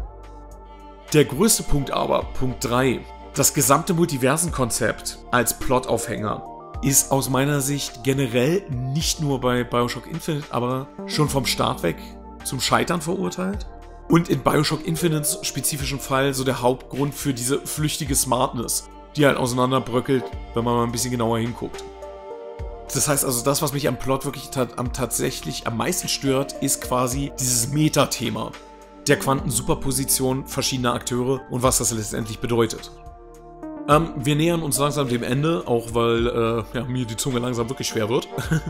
Speaker 1: Der größte Punkt aber, Punkt drei, das gesamte Multiversenkonzept als Plotaufhänger ist aus meiner Sicht generell nicht nur bei Bioshock Infinite, aber schon vom Start weg zum Scheitern verurteilt. Und in Bioshock Infinites spezifischen Fall so der Hauptgrund für diese flüchtige Smartness, die halt auseinanderbröckelt, wenn man mal ein bisschen genauer hinguckt. Das heißt also, das, was mich am Plot wirklich ta- am tatsächlich am meisten stört, ist quasi dieses Meta-Thema der Quantensuperposition verschiedener Akteure und was das letztendlich bedeutet. Ähm, wir nähern uns langsam dem Ende, auch weil äh, ja, mir die Zunge langsam wirklich schwer wird.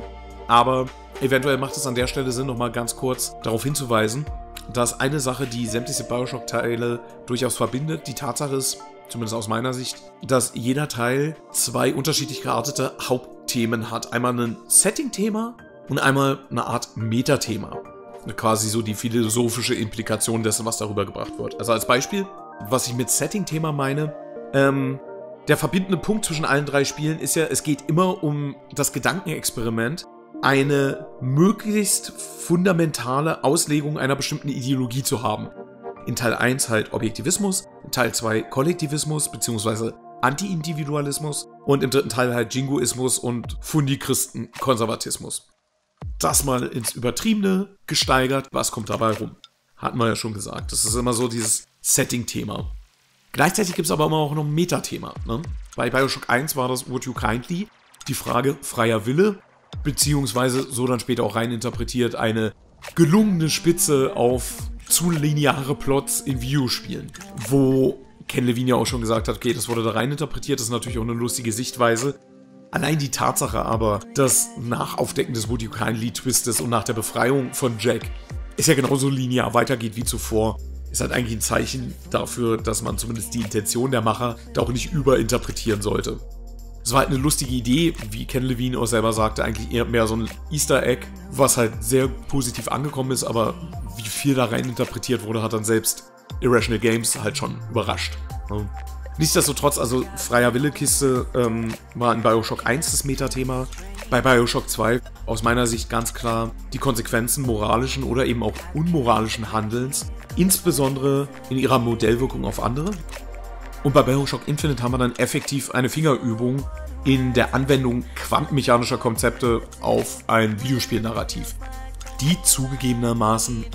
Speaker 1: Aber eventuell macht es an der Stelle Sinn, nochmal ganz kurz darauf hinzuweisen, dass eine Sache, die sämtliche Bioshock-Teile durchaus verbindet, die Tatsache ist, zumindest aus meiner Sicht, dass jeder Teil zwei unterschiedlich geartete Hauptthemen hat. Einmal ein Setting-Thema und einmal eine Art Metathema. Quasi so die philosophische Implikation dessen, was darüber gebracht wird. Also als Beispiel, was ich mit Setting-Thema meine, ähm, der verbindende Punkt zwischen allen drei Spielen ist ja, es geht immer um das Gedankenexperiment, eine möglichst fundamentale Auslegung einer bestimmten Ideologie zu haben. In Teil eins halt Objektivismus, in Teil zwei Kollektivismus bzw. Anti-Individualismus und im dritten Teil halt Jingoismus und Fundichristen-Konservatismus. Das mal ins Übertriebene gesteigert, was kommt dabei rum? Hatten wir ja schon gesagt. Das ist immer so dieses Setting-Thema. Gleichzeitig gibt es aber immer auch noch ein Metathema. Ne? Bei Bioshock eins war das Would You Kindly, die Frage freier Wille, beziehungsweise so dann später auch rein interpretiert, eine gelungene Spitze auf zu lineare Plots in Videospielen. Wo Ken Levine ja auch schon gesagt hat, okay, das wurde da rein interpretiert, das ist natürlich auch eine lustige Sichtweise. Allein die Tatsache aber, dass nach Aufdecken des Would You Kindly Twistes und nach der Befreiung von Jack es ja genauso linear weitergeht wie zuvor, ist halt eigentlich ein Zeichen dafür, dass man zumindest die Intention der Macher da auch nicht überinterpretieren sollte. Es war halt eine lustige Idee, wie Ken Levine auch selber sagte, eigentlich eher mehr so ein Easter Egg, was halt sehr positiv angekommen ist, aber wie viel da rein interpretiert wurde, hat dann selbst Irrational Games halt schon überrascht. Ne? Nichtsdestotrotz, also freier Wille-Kiste ähm, war in Bioshock eins das Metathema. Bei Bioshock zwei aus meiner Sicht ganz klar die Konsequenzen moralischen oder eben auch unmoralischen Handelns, insbesondere in ihrer Modellwirkung auf andere. Und bei Bioshock Infinite haben wir dann effektiv eine Fingerübung in der Anwendung quantenmechanischer Konzepte auf ein Videospielnarrativ, die zugegebenermaßen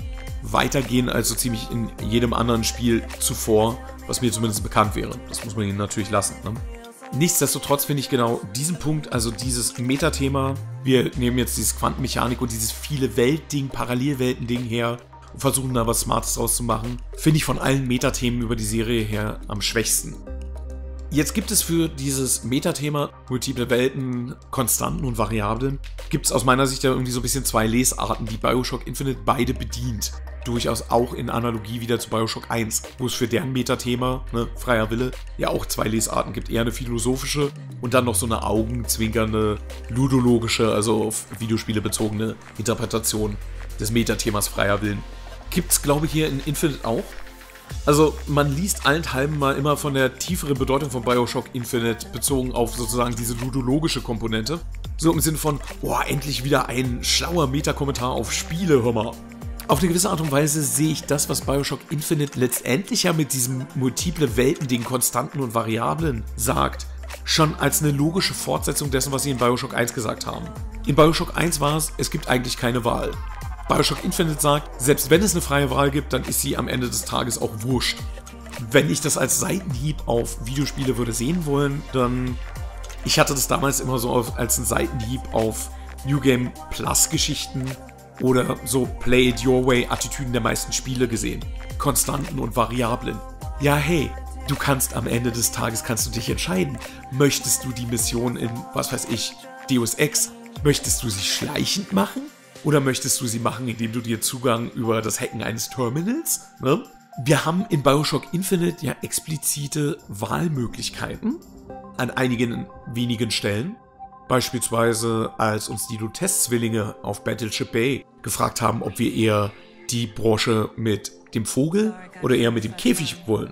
Speaker 1: weitergehen als so ziemlich in jedem anderen Spiel zuvor, was mir zumindest bekannt wäre. Das muss man ihnen natürlich lassen, ne? Nichtsdestotrotz finde ich genau diesen Punkt, also dieses Metathema, wir nehmen jetzt dieses Quantenmechanik und dieses viele Welt-Ding, Parallelwelten-Ding her und versuchen da was Smartes draus zu machen, finde ich von allen Metathemen über die Serie her am schwächsten. Jetzt gibt es für dieses Metathema multiple Welten, Konstanten und Variablen, gibt es aus meiner Sicht ja irgendwie so ein bisschen zwei Lesarten, die Bioshock Infinite beide bedient. Durchaus auch in Analogie wieder zu Bioshock eins, wo es für deren Metathema, ne, freier Wille, ja auch zwei Lesarten gibt. Eher eine philosophische und dann noch so eine augenzwinkernde, ludologische, also auf Videospiele bezogene Interpretation des Metathemas freier Willen. Gibt's, glaube ich, hier in Infinite auch. Also man liest allenthalben mal immer von der tieferen Bedeutung von Bioshock Infinite bezogen auf sozusagen diese ludologische Komponente. So im Sinne von, boah, endlich wieder ein schlauer Metakommentar auf Spiele, hör mal. Auf eine gewisse Art und Weise sehe ich das, was Bioshock Infinite letztendlich ja mit diesem multiple Welten, den Konstanten und Variablen sagt, schon als eine logische Fortsetzung dessen, was sie in Bioshock eins gesagt haben. In Bioshock eins war es, es gibt eigentlich keine Wahl. Bioshock Infinite sagt, selbst wenn es eine freie Wahl gibt, dann ist sie am Ende des Tages auch wurscht. Wenn ich das als Seitenhieb auf Videospiele würde sehen wollen, dann... Ich hatte das damals immer so als einen Seitenhieb auf New Game Plus Geschichten oder so Play It Your Way Attitüden der meisten Spiele gesehen. Konstanten und Variablen. Ja, hey, du kannst am Ende des Tages kannst du dich entscheiden. Möchtest du die Mission in, was weiß ich, Deus Ex, möchtest du sie schleichend machen? Oder möchtest du sie machen, indem du dir Zugang über das Hacken eines Terminals? Ne? Wir haben in Bioshock Infinite ja explizite Wahlmöglichkeiten an einigen wenigen Stellen. Beispielsweise, als uns die Lutez-Zwillinge auf Battleship Bay gefragt haben, ob wir eher die Brosche mit dem Vogel oder eher mit dem Käfig wollen.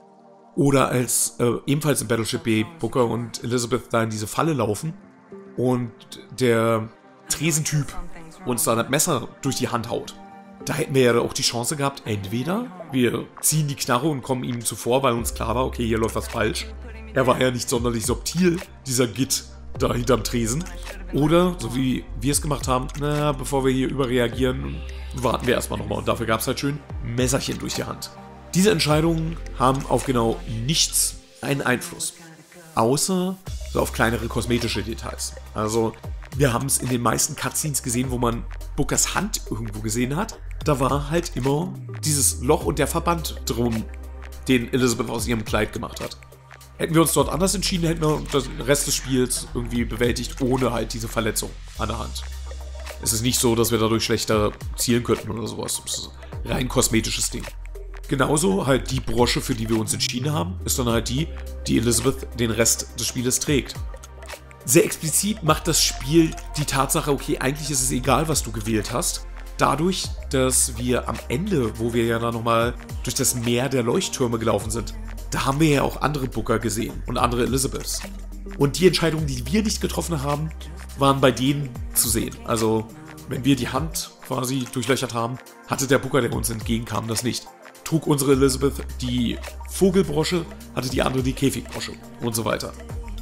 Speaker 1: Oder als äh, ebenfalls in Battleship Bay Booker und Elizabeth da in diese Falle laufen und der Tresentyp uns da das Messer durch die Hand haut. Da hätten wir ja auch die Chance gehabt, entweder wir ziehen die Knarre und kommen ihm zuvor, weil uns klar war, okay, hier läuft was falsch. Er war ja nicht sonderlich subtil, dieser Git da hinterm Tresen. Oder, so wie wir es gemacht haben, na, bevor wir hier überreagieren, warten wir erstmal nochmal. Und dafür gab es halt schön Messerchen durch die Hand. Diese Entscheidungen haben auf genau nichts einen Einfluss. Außer so auf kleinere kosmetische Details. Also, wir haben es in den meisten Cutscenes gesehen, wo man Bookers Hand irgendwo gesehen hat. Da war halt immer dieses Loch und der Verband drum, den Elizabeth aus ihrem Kleid gemacht hat. Hätten wir uns dort anders entschieden, hätten wir den Rest des Spiels irgendwie bewältigt, ohne halt diese Verletzung an der Hand. Es ist nicht so, dass wir dadurch schlechter zielen könnten oder sowas. Es ist ein rein kosmetisches Ding. Genauso halt die Brosche, für die wir uns entschieden haben, ist dann halt die, die Elizabeth den Rest des Spieles trägt. Sehr explizit macht das Spiel die Tatsache, okay, eigentlich ist es egal, was du gewählt hast. Dadurch, dass wir am Ende, wo wir ja dann nochmal durch das Meer der Leuchttürme gelaufen sind, da haben wir ja auch andere Booker gesehen und andere Elizabeths. Und die Entscheidungen, die wir nicht getroffen haben, waren bei denen zu sehen. Also, wenn wir die Hand quasi durchlöchert haben, hatte der Booker, der uns entgegenkam, das nicht. Trug unsere Elizabeth die Vogelbrosche, hatte die andere die Käfigbrosche und so weiter.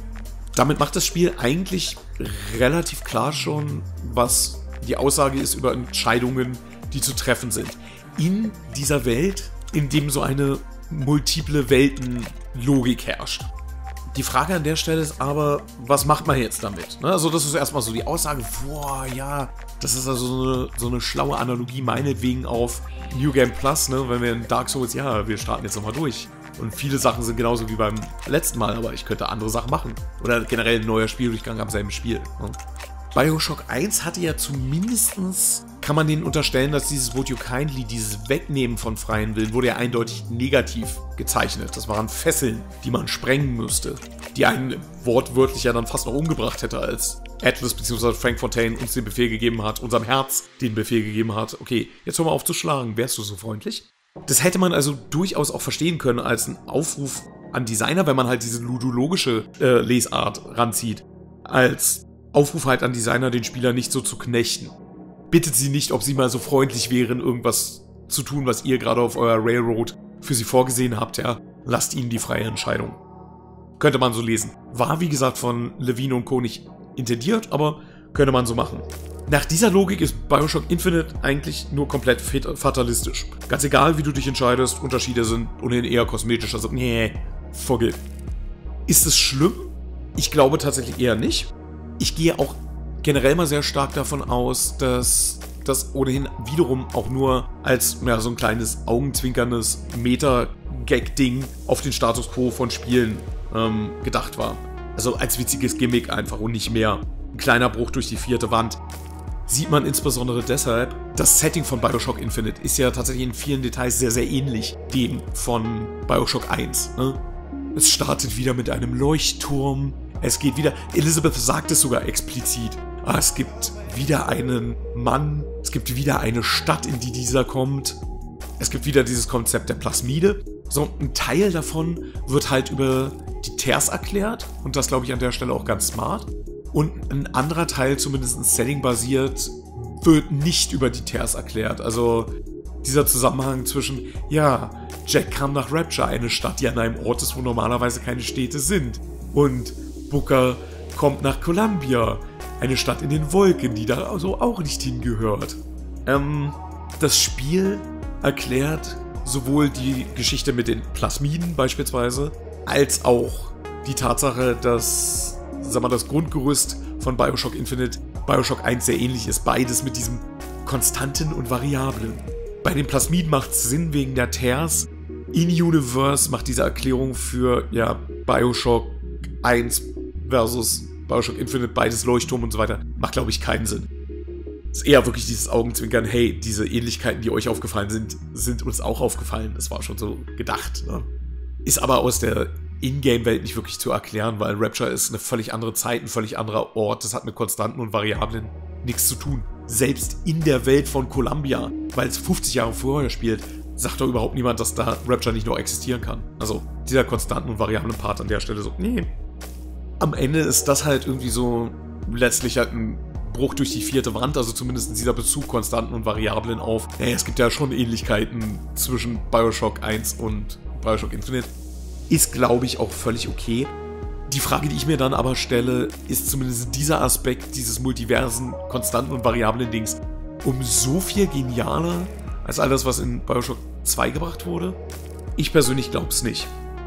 Speaker 1: Damit macht das Spiel eigentlich relativ klar schon, was die Aussage ist über Entscheidungen, die zu treffen sind. In dieser Welt, in dem so eine multiple Welten-Logik herrscht. Die Frage an der Stelle ist aber, was macht man jetzt damit? Also das ist erstmal so die Aussage, boah, ja, das ist also so eine, so eine schlaue Analogie meinetwegen auf New Game Plus, ne? Wenn wir in Dark Souls, ja, wir starten jetzt nochmal durch. Und viele Sachen sind genauso wie beim letzten Mal, aber ich könnte andere Sachen machen. Oder generell ein neuer Spieldurchgang am selben Spiel. Ne? Bioshock eins hatte ja zumindestens, kann man denen unterstellen, dass dieses Would You Kindly, dieses Wegnehmen von freien Willen, wurde ja eindeutig negativ gezeichnet. Das waren Fesseln, die man sprengen müsste. Die einen wortwörtlich ja dann fast noch umgebracht hätte, als Atlas bzw. Frank Fontaine uns den Befehl gegeben hat, unserem Herz den Befehl gegeben hat, okay, jetzt hör mal auf zu schlagen, wärst du so freundlich? Das hätte man also durchaus auch verstehen können als einen Aufruf an Designer, wenn man halt diese ludologische äh, Lesart ranzieht. Als Aufruf halt an Designer, den Spieler nicht so zu knechten. Bittet sie nicht, ob sie mal so freundlich wären, irgendwas zu tun, was ihr gerade auf eurer Railroad für sie vorgesehen habt, ja. Lasst ihnen die freie Entscheidung. Könnte man so lesen. War, wie gesagt, von Levine und Co. nicht intendiert, aber könnte man so machen. Nach dieser Logik ist Bioshock Infinite eigentlich nur komplett fatalistisch. Ganz egal, wie du dich entscheidest, Unterschiede sind ohnehin eher kosmetisch, also nee, forget. Ist es schlimm? Ich glaube tatsächlich eher nicht. Ich gehe auch generell mal sehr stark davon aus, dass das ohnehin wiederum auch nur als ja, so ein kleines augenzwinkerndes Meta-Gag-Ding auf den Status Quo von Spielen ähm, gedacht war. Also als witziges Gimmick einfach und nicht mehr. Ein kleiner Bruch durch die vierte Wand. Sieht man insbesondere deshalb, das Setting von Bioshock Infinite ist ja tatsächlich in vielen Details sehr, sehr ähnlich dem von Bioshock eins. Ne? Es startet wieder mit einem Leuchtturm. Es geht wieder, Elizabeth sagt es sogar explizit, ah, es gibt wieder einen Mann, es gibt wieder eine Stadt, in die dieser kommt. Es gibt wieder dieses Konzept der Plasmide. So, ein Teil davon wird halt über die Tears erklärt und das glaube ich an der Stelle auch ganz smart. Und ein anderer Teil, zumindest setting-basiert, wird nicht über die Tears erklärt. Also dieser Zusammenhang zwischen, ja, Jack kam nach Rapture, eine Stadt, die an einem Ort ist, wo normalerweise keine Städte sind. Und Booker kommt nach Columbia, eine Stadt in den Wolken, die da also auch nicht hingehört. Ähm, das Spiel erklärt sowohl die Geschichte mit den Plasmiden beispielsweise, als auch die Tatsache, dass, sag mal, das Grundgerüst von Bioshock Infinite Bioshock eins sehr ähnlich ist. Beides mit diesem Konstanten und Variablen. Bei den Plasmiden macht es Sinn wegen der Tears. In-Universe macht diese Erklärung für ja, Bioshock eins versus Bioshock Infinite, beides Leuchtturm und so weiter, macht, glaube ich, keinen Sinn. Es ist eher wirklich dieses Augenzwinkern, hey, diese Ähnlichkeiten, die euch aufgefallen sind, sind uns auch aufgefallen. Das war schon so gedacht. Ne? Ist aber aus der Ingame-Welt nicht wirklich zu erklären, weil Rapture ist eine völlig andere Zeit, ein völlig anderer Ort. Das hat mit Konstanten und Variablen nichts zu tun. Selbst in der Welt von Columbia, weil es fünfzig Jahre vorher spielt, sagt doch überhaupt niemand, dass da Rapture nicht nur existieren kann. Also dieser Konstanten- und Variablen-Part an der Stelle so, nee. Am Ende ist das halt irgendwie so letztlich halt ein Bruch durch die vierte Wand, also zumindest dieser Bezug Konstanten und Variablen auf, naja, es gibt ja schon Ähnlichkeiten zwischen Bioshock eins und Bioshock Infinite. Ist, glaube ich, auch völlig okay. Die Frage, die ich mir dann aber stelle, ist zumindest dieser Aspekt dieses multiversen, Konstanten- und Variablen-Dings um so viel genialer als all das, was in Bioshock zwei gebracht wurde? Ich persönlich glaube es nicht.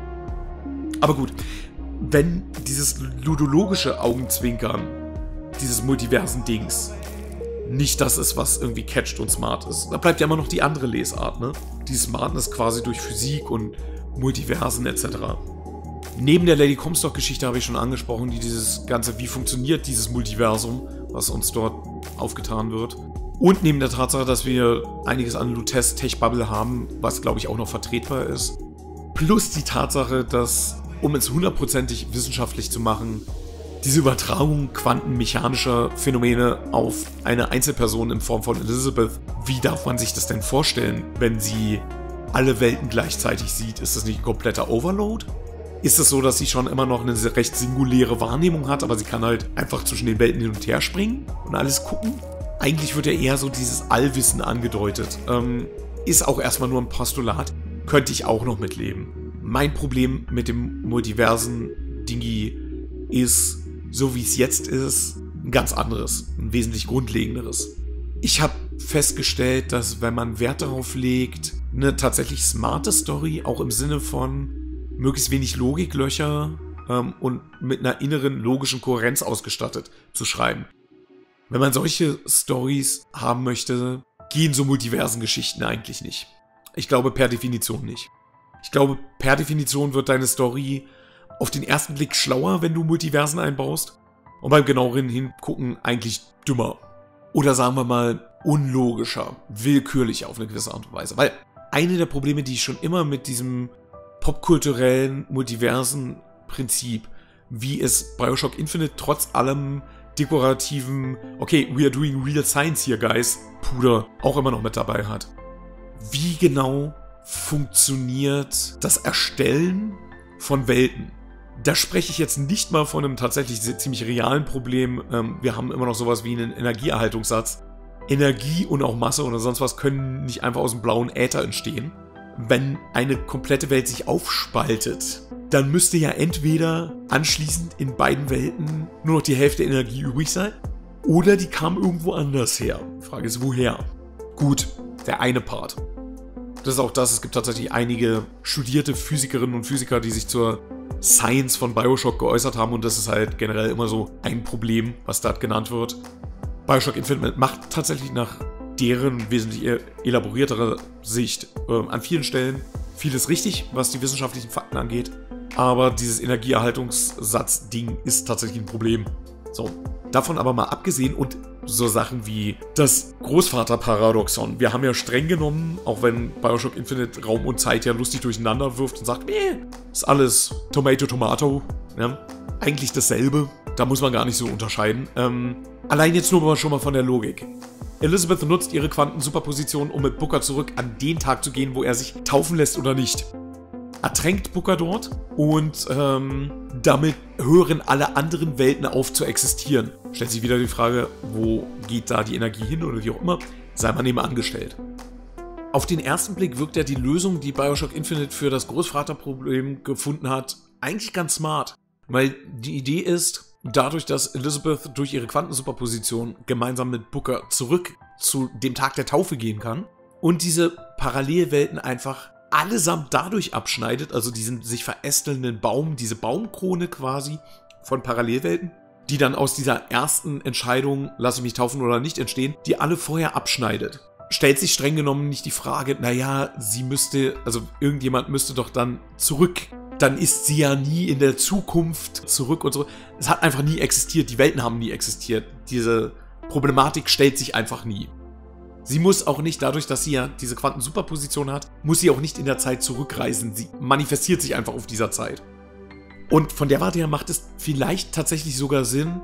Speaker 1: Aber gut, wenn dieses ludologische Augenzwinkern dieses multiversen Dings nicht das ist, was irgendwie catcht und smart ist, da bleibt ja immer noch die andere Lesart, ne? Die Smartness quasi durch Physik und Multiversen et cetera. Neben der Lady Comstock-Geschichte habe ich schon angesprochen, die dieses ganze, wie funktioniert dieses Multiversum, was uns dort aufgetan wird. Und neben der Tatsache, dass wir einiges an Lutece Tech-Bubble haben, was glaube ich auch noch vertretbar ist. Plus die Tatsache, dass, um es hundertprozentig wissenschaftlich zu machen, diese Übertragung quantenmechanischer Phänomene auf eine Einzelperson in Form von Elizabeth, wie darf man sich das denn vorstellen, wenn sie alle Welten gleichzeitig sieht? Ist das nicht ein kompletter Overload? Ist es so, dass sie schon immer noch eine recht singuläre Wahrnehmung hat, aber sie kann halt einfach zwischen den Welten hin und her springen und alles gucken? Eigentlich wird ja eher so dieses Allwissen angedeutet. Ähm, ist auch erstmal nur ein Postulat. Könnte ich auch noch mitleben. Mein Problem mit dem Multiversen-Dingi ist, so wie es jetzt ist, ein ganz anderes, ein wesentlich grundlegenderes. Ich habe festgestellt, dass wenn man Wert darauf legt, eine tatsächlich smarte Story, auch im Sinne von möglichst wenig Logiklöcher ähm, und mit einer inneren logischen Kohärenz ausgestattet zu schreiben. Wenn man solche Stories haben möchte, gehen so multiversen Geschichten eigentlich nicht. Ich glaube per Definition nicht. Ich glaube, per Definition wird deine Story auf den ersten Blick schlauer, wenn du Multiversen einbaust, und beim genaueren Hingucken eigentlich dümmer. Oder sagen wir mal unlogischer, willkürlicher auf eine gewisse Art und Weise. Weil eine der Probleme, die ich schon immer mit diesem popkulturellen, multiversen Prinzip, wie es Bioshock Infinite trotz allem dekorativen, okay, we are doing real science here, guys, Puder, auch immer noch mit dabei hat. Wie genau funktioniert das Erstellen von Welten? Da spreche ich jetzt nicht mal von einem tatsächlich ziemlich realen Problem. Ähm, wir haben immer noch sowas wie einen Energieerhaltungssatz. Energie und auch Masse oder sonst was können nicht einfach aus dem blauen Äther entstehen. Wenn eine komplette Welt sich aufspaltet, dann müsste ja entweder anschließend in beiden Welten nur noch die Hälfte Energie übrig sein, Oder die kamen irgendwo anders her. Die Frage ist, woher? Gut, der eine Part. Das ist auch das, es gibt tatsächlich einige studierte Physikerinnen und Physiker, die sich zur Science von Bioshock geäußert haben, und das ist halt generell immer so ein Problem, was dort genannt wird. Bioshock Infinite macht tatsächlich nach deren wesentlich elaborierterer Sicht äh, an vielen Stellen vieles richtig, was die wissenschaftlichen Fakten angeht, aber dieses Energieerhaltungssatz-Ding ist tatsächlich ein Problem. So, davon aber mal abgesehen, und so Sachen wie das Großvaterparadoxon. Wir haben ja streng genommen, auch wenn Bioshock Infinite Raum und Zeit ja lustig durcheinander wirft und sagt, nee, ist alles Tomato, Tomato, ja, eigentlich dasselbe. Da muss man gar nicht so unterscheiden. Ähm, allein jetzt nur mal schon mal von der Logik. Elizabeth nutzt ihre Quantensuperposition, um mit Booker zurück an den Tag zu gehen, wo er sich taufen lässt oder nicht. Ertränkt Booker dort und ähm, damit hören alle anderen Welten auf zu existieren. Stellt sich wieder die Frage, wo geht da die Energie hin oder wie auch immer, sei man eben angestellt. Auf den ersten Blick wirkt ja die Lösung, die Bioshock Infinite für das Großvaterproblem gefunden hat, eigentlich ganz smart. Weil die Idee ist, dadurch, dass Elizabeth durch ihre Quantensuperposition gemeinsam mit Booker zurück zu dem Tag der Taufe gehen kann und diese Parallelwelten einfach allesamt dadurch abschneidet, also diesen sich verästelnden Baum, diese Baumkrone quasi von Parallelwelten, die dann aus dieser ersten Entscheidung, lasse ich mich taufen oder nicht, entstehen, die alle vorher abschneidet. Stellt sich streng genommen nicht die Frage, naja, sie müsste, also irgendjemand müsste doch dann zurück. Dann ist sie ja nie in der Zukunft zurück und so. Es hat einfach nie existiert, die Welten haben nie existiert. Diese Problematik stellt sich einfach nie. Sie muss auch nicht, dadurch, dass sie ja diese Quantensuperposition hat, muss sie auch nicht in der Zeit zurückreisen. Sie manifestiert sich einfach auf dieser Zeit. Und von der Warte her macht es vielleicht tatsächlich sogar Sinn,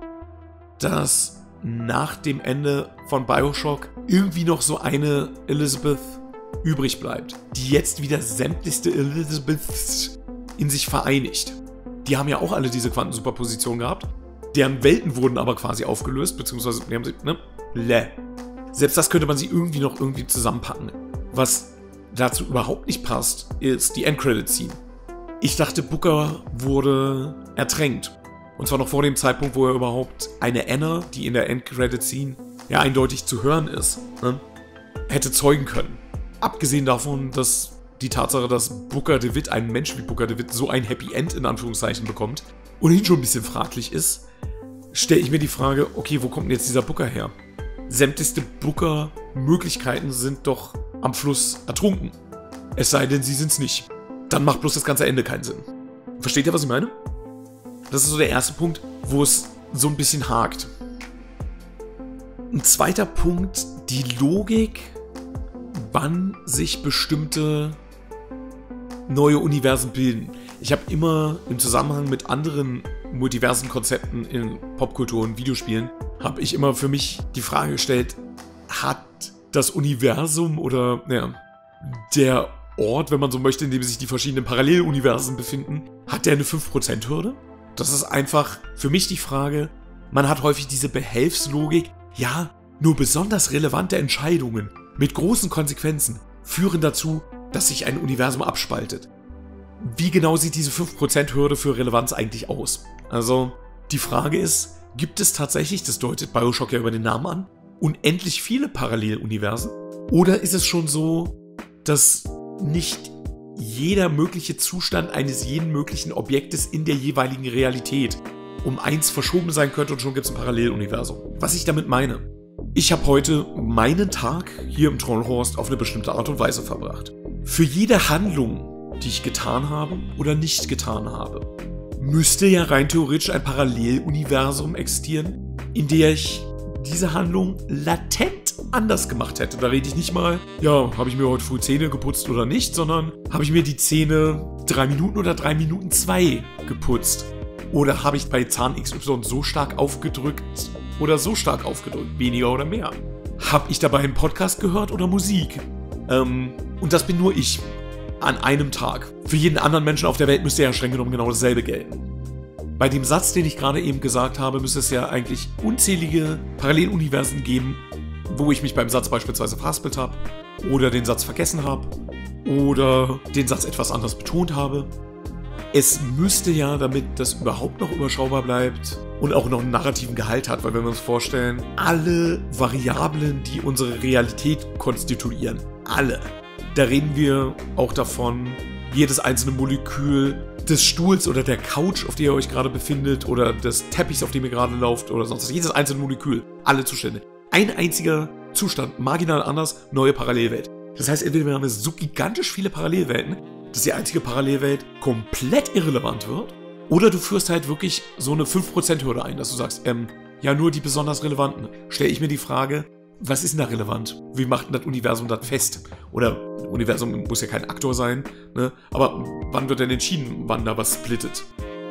Speaker 1: dass nach dem Ende von Bioshock irgendwie noch so eine Elizabeth übrig bleibt, die jetzt wieder sämtlichste Elizabeths in sich vereinigt. Die haben ja auch alle diese Quantensuperposition gehabt. Deren Welten wurden aber quasi aufgelöst, beziehungsweise, die haben sie, ne, lä. Selbst das könnte man sie irgendwie noch irgendwie zusammenpacken. Was dazu überhaupt nicht passt, ist die Endcredit-Scene. Ich dachte, Booker wurde ertränkt. Und zwar noch vor dem Zeitpunkt, wo er überhaupt eine Anna, die in der Endcredit-Scene ja eindeutig zu hören ist, ne, hätte zeugen können. Abgesehen davon, dass die Tatsache, dass Booker DeWitt, ein Mensch wie Booker DeWitt, so ein Happy End in Anführungszeichen bekommt, ohnehin schon ein bisschen fraglich ist, stelle ich mir die Frage, okay, wo kommt denn jetzt dieser Booker her? Sämtlichste Booker-Möglichkeiten sind doch am Fluss ertrunken. Es sei denn, sie sind's nicht. Dann macht bloß das ganze Ende keinen Sinn. Versteht ihr, was ich meine? Das ist so der erste Punkt, wo es so ein bisschen hakt. Ein zweiter Punkt, die Logik, wann sich bestimmte neue Universen bilden. Ich habe immer im Zusammenhang mit anderen Multiversen-Konzepten in Popkultur und Videospielen, habe ich immer für mich die Frage gestellt, hat das Universum oder ja, der Ort, wenn man so möchte, in dem sich die verschiedenen Paralleluniversen befinden, hat der eine fünf Prozent Hürde? Das ist einfach für mich die Frage, man hat häufig diese Behelfslogik, ja, nur besonders relevante Entscheidungen mit großen Konsequenzen führen dazu, dass sich ein Universum abspaltet. Wie genau sieht diese fünf Prozent Hürde für Relevanz eigentlich aus? Also, die Frage ist, gibt es tatsächlich, das deutet Bioshock ja über den Namen an, unendlich viele Paralleluniversen? Oder ist es schon so, dass nicht jeder mögliche Zustand eines jeden möglichen Objektes in der jeweiligen Realität um eins verschoben sein könnte und schon gibt es ein Paralleluniversum? Was ich damit meine: Ich habe heute meinen Tag hier im Trollhorst auf eine bestimmte Art und Weise verbracht. Für jede Handlung, die ich getan habe oder nicht getan habe, müsste ja rein theoretisch ein Paralleluniversum existieren, in der ich diese Handlung latent anders gemacht hätte. Da rede ich nicht mal, ja, habe ich mir heute früh Zähne geputzt oder nicht, sondern habe ich mir die Zähne drei Minuten oder drei Minuten zwei geputzt. Oder habe ich bei Zahn X Y so stark aufgedrückt oder so stark aufgedrückt, weniger oder mehr. Habe ich dabei einen Podcast gehört oder Musik? Ähm, und das bin nur ich. An einem Tag. Für jeden anderen Menschen auf der Welt müsste ja streng genommen genau dasselbe gelten. Bei dem Satz, den ich gerade eben gesagt habe, müsste es ja eigentlich unzählige Paralleluniversen geben, wo ich mich beim Satz beispielsweise verhaspelt habe oder den Satz vergessen habe oder den Satz etwas anders betont habe. Es müsste ja, damit das überhaupt noch überschaubar bleibt, und auch noch einen narrativen Gehalt hat, weil wenn wir uns vorstellen, alle Variablen, die unsere Realität konstituieren, alle, da reden wir auch davon, jedes einzelne Molekül des Stuhls oder der Couch, auf der ihr euch gerade befindet, oder des Teppichs, auf dem ihr gerade lauft, oder sonst was, jedes einzelne Molekül, alle Zustände. Ein einziger Zustand, marginal anders, neue Parallelwelt. Das heißt, entweder wir haben so gigantisch viele Parallelwelten, dass die einzige Parallelwelt komplett irrelevant wird, oder du führst halt wirklich so eine fünf Prozent Hürde ein, dass du sagst, ähm, ja, nur die besonders relevanten. Stelle ich mir die Frage, was ist denn da relevant? Wie macht denn das Universum das fest? Oder, Universum muss ja kein Aktor sein, ne? Aber wann wird denn entschieden, wann da was splittet?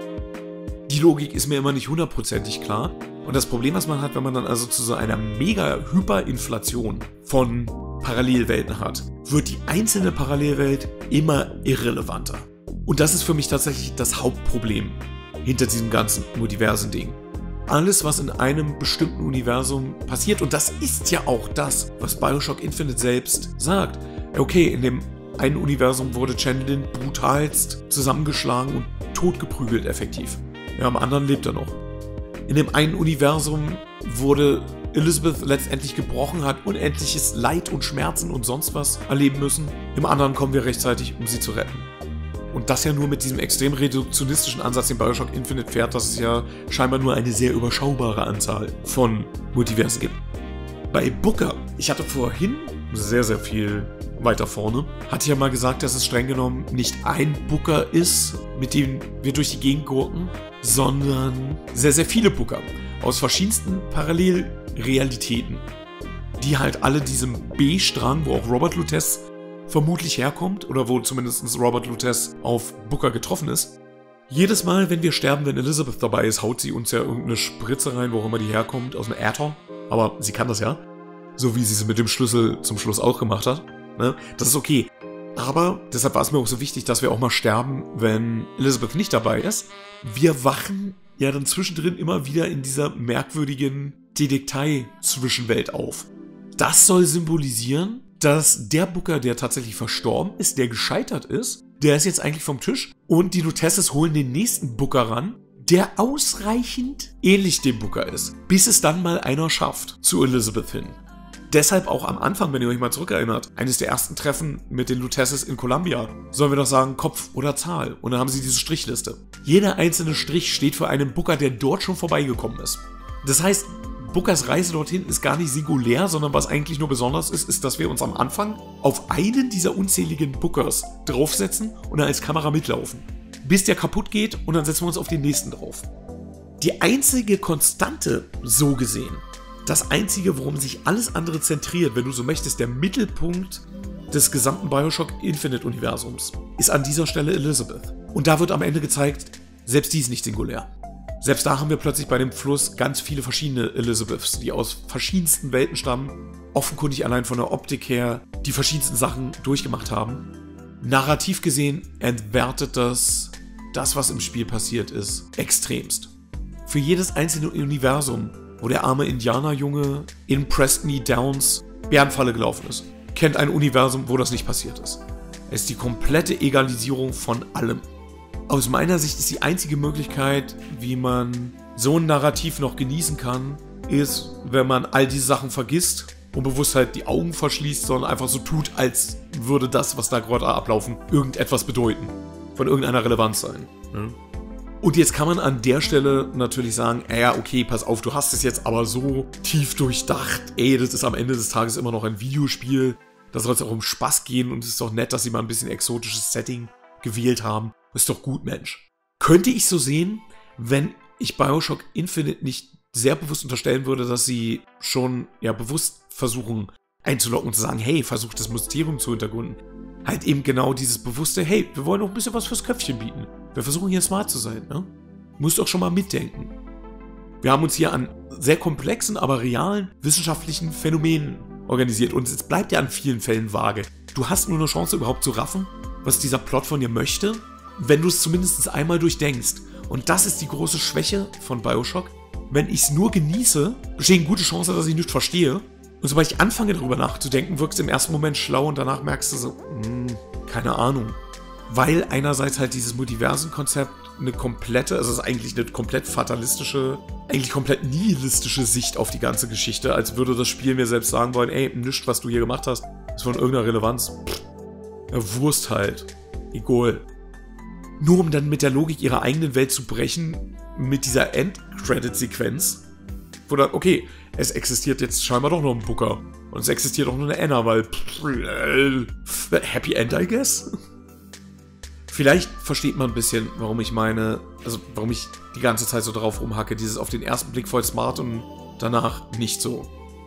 Speaker 1: Die Logik ist mir immer nicht hundertprozentig klar. Und das Problem, was man hat, wenn man dann also zu so einer mega Hyperinflation von Parallelwelten hat, wird die einzelne Parallelwelt immer irrelevanter. Und das ist für mich tatsächlich das Hauptproblem hinter diesem ganzen Multiversen-Ding. Alles, was in einem bestimmten Universum passiert, und das ist ja auch das, was Bioshock Infinite selbst sagt. Okay, in dem einen Universum wurde Chandlin brutalst zusammengeschlagen und totgeprügelt effektiv. Ja, im anderen lebt er noch. In dem einen Universum wurde Elizabeth letztendlich gebrochen, hat unendliches Leid und Schmerzen und sonst was erleben müssen. Im anderen kommen wir rechtzeitig, um sie zu retten. Und das ja nur mit diesem extrem reduktionistischen Ansatz, den Bioshock Infinite fährt, dass es ja scheinbar nur eine sehr überschaubare Anzahl von Multiversen gibt. Bei Booker, ich hatte vorhin sehr, sehr viel weiter vorne, hatte ich ja mal gesagt, dass es streng genommen nicht ein Booker ist, mit dem wir durch die Gegend gurken, sondern sehr, sehr viele Booker aus verschiedensten Parallelrealitäten, die halt alle diesem B-Strang, wo auch Robert Lutez vermutlich herkommt, oder wo zumindest Robert Lutez auf Booker getroffen ist. Jedes Mal, wenn wir sterben, wenn Elizabeth dabei ist, haut sie uns ja irgendeine Spritze rein, wo auch immer die herkommt, aus einem Atom. Aber sie kann das ja. So wie sie es mit dem Schlüssel zum Schluss auch gemacht hat. Ne? Das ist okay. Aber deshalb war es mir auch so wichtig, dass wir auch mal sterben, wenn Elizabeth nicht dabei ist. Wir wachen ja dann zwischendrin immer wieder in dieser merkwürdigen Detektei-Zwischenwelt auf. Das soll symbolisieren, dass der Booker, der tatsächlich verstorben ist, der gescheitert ist, der ist jetzt eigentlich vom Tisch und die Lutezes holen den nächsten Booker ran, der ausreichend ähnlich dem Booker ist, bis es dann mal einer schafft, zu Elizabeth hin. Deshalb auch am Anfang, wenn ihr euch mal zurückerinnert, eines der ersten Treffen mit den Lutezes in Columbia, sollen wir doch sagen Kopf oder Zahl, und dann haben sie diese Strichliste. Jeder einzelne Strich steht für einen Booker, der dort schon vorbeigekommen ist. Das heißt, Bookers Reise dorthin ist gar nicht singulär, sondern was eigentlich nur besonders ist, ist, dass wir uns am Anfang auf einen dieser unzähligen Bookers draufsetzen und dann als Kamera mitlaufen. Bis der kaputt geht und dann setzen wir uns auf den nächsten drauf. Die einzige Konstante, so gesehen, das einzige, worum sich alles andere zentriert, wenn du so möchtest, der Mittelpunkt des gesamten Bioshock Infinite Universums, ist an dieser Stelle Elizabeth. Und da wird am Ende gezeigt, selbst die ist nicht singulär. Selbst da haben wir plötzlich bei dem Fluss ganz viele verschiedene Elizabeths, die aus verschiedensten Welten stammen, offenkundig allein von der Optik her die verschiedensten Sachen durchgemacht haben. Narrativ gesehen entwertet das, das was im Spiel passiert ist, extremst. Für jedes einzelne Universum, wo der arme Indianerjunge in Preston Downs Bärenfalle gelaufen ist, kennt ein Universum, wo das nicht passiert ist. Es ist die komplette Egalisierung von allem. Aus meiner Sicht ist die einzige Möglichkeit, wie man so ein Narrativ noch genießen kann, ist, wenn man all diese Sachen vergisst und bewusst halt die Augen verschließt, sondern einfach so tut, als würde das, was da gerade ablaufen, irgendetwas bedeuten. Von irgendeiner Relevanz sein. Ne? Und jetzt kann man an der Stelle natürlich sagen, ja, okay, pass auf, du hast es jetzt aber so tief durchdacht. Ey, das ist am Ende des Tages immer noch ein Videospiel. Da soll es auch um Spaß gehen und es ist doch nett, dass sie mal ein bisschen exotisches Setting gewählt haben. Ist doch gut, Mensch. Könnte ich so sehen, wenn ich Bioshock Infinite nicht sehr bewusst unterstellen würde, dass sie schon ja bewusst versuchen einzulocken und zu sagen, hey, versucht das Mysterium zu hintergründen. Halt eben genau dieses bewusste, hey, wir wollen noch ein bisschen was fürs Köpfchen bieten. Wir versuchen hier smart zu sein, ne? Musst doch schon mal mitdenken. Wir haben uns hier an sehr komplexen, aber realen wissenschaftlichen Phänomenen organisiert und es bleibt ja an vielen Fällen vage. Du hast nur eine Chance überhaupt zu raffen, was dieser Plot von dir möchte, wenn du es zumindest einmal durchdenkst. Und das ist die große Schwäche von Bioshock. Wenn ich es nur genieße, besteht eine gute Chance, dass ich nicht verstehe. Und sobald ich anfange, darüber nachzudenken, wirkt es im ersten Moment schlau und danach merkst du so, hm, keine Ahnung. weil einerseits halt dieses Multiversen-Konzept eine komplette, also es ist eigentlich eine komplett fatalistische, eigentlich komplett nihilistische Sicht auf die ganze Geschichte, als würde das Spiel mir selbst sagen wollen, ey, nichts, was du hier gemacht hast, ist von irgendeiner Relevanz. Pff, ja, Wurst halt. Egal. Nur um dann mit der Logik ihrer eigenen Welt zu brechen, mit dieser End-Credit-Sequenz, wo dann, okay, es existiert jetzt scheinbar doch noch ein Booker und es existiert auch noch eine Anna, weil pff, äh, Happy End, I guess? Vielleicht versteht man ein bisschen, warum ich meine, also warum ich die ganze Zeit so drauf rumhacke. Dieses auf den ersten Blick voll smart und danach nicht so.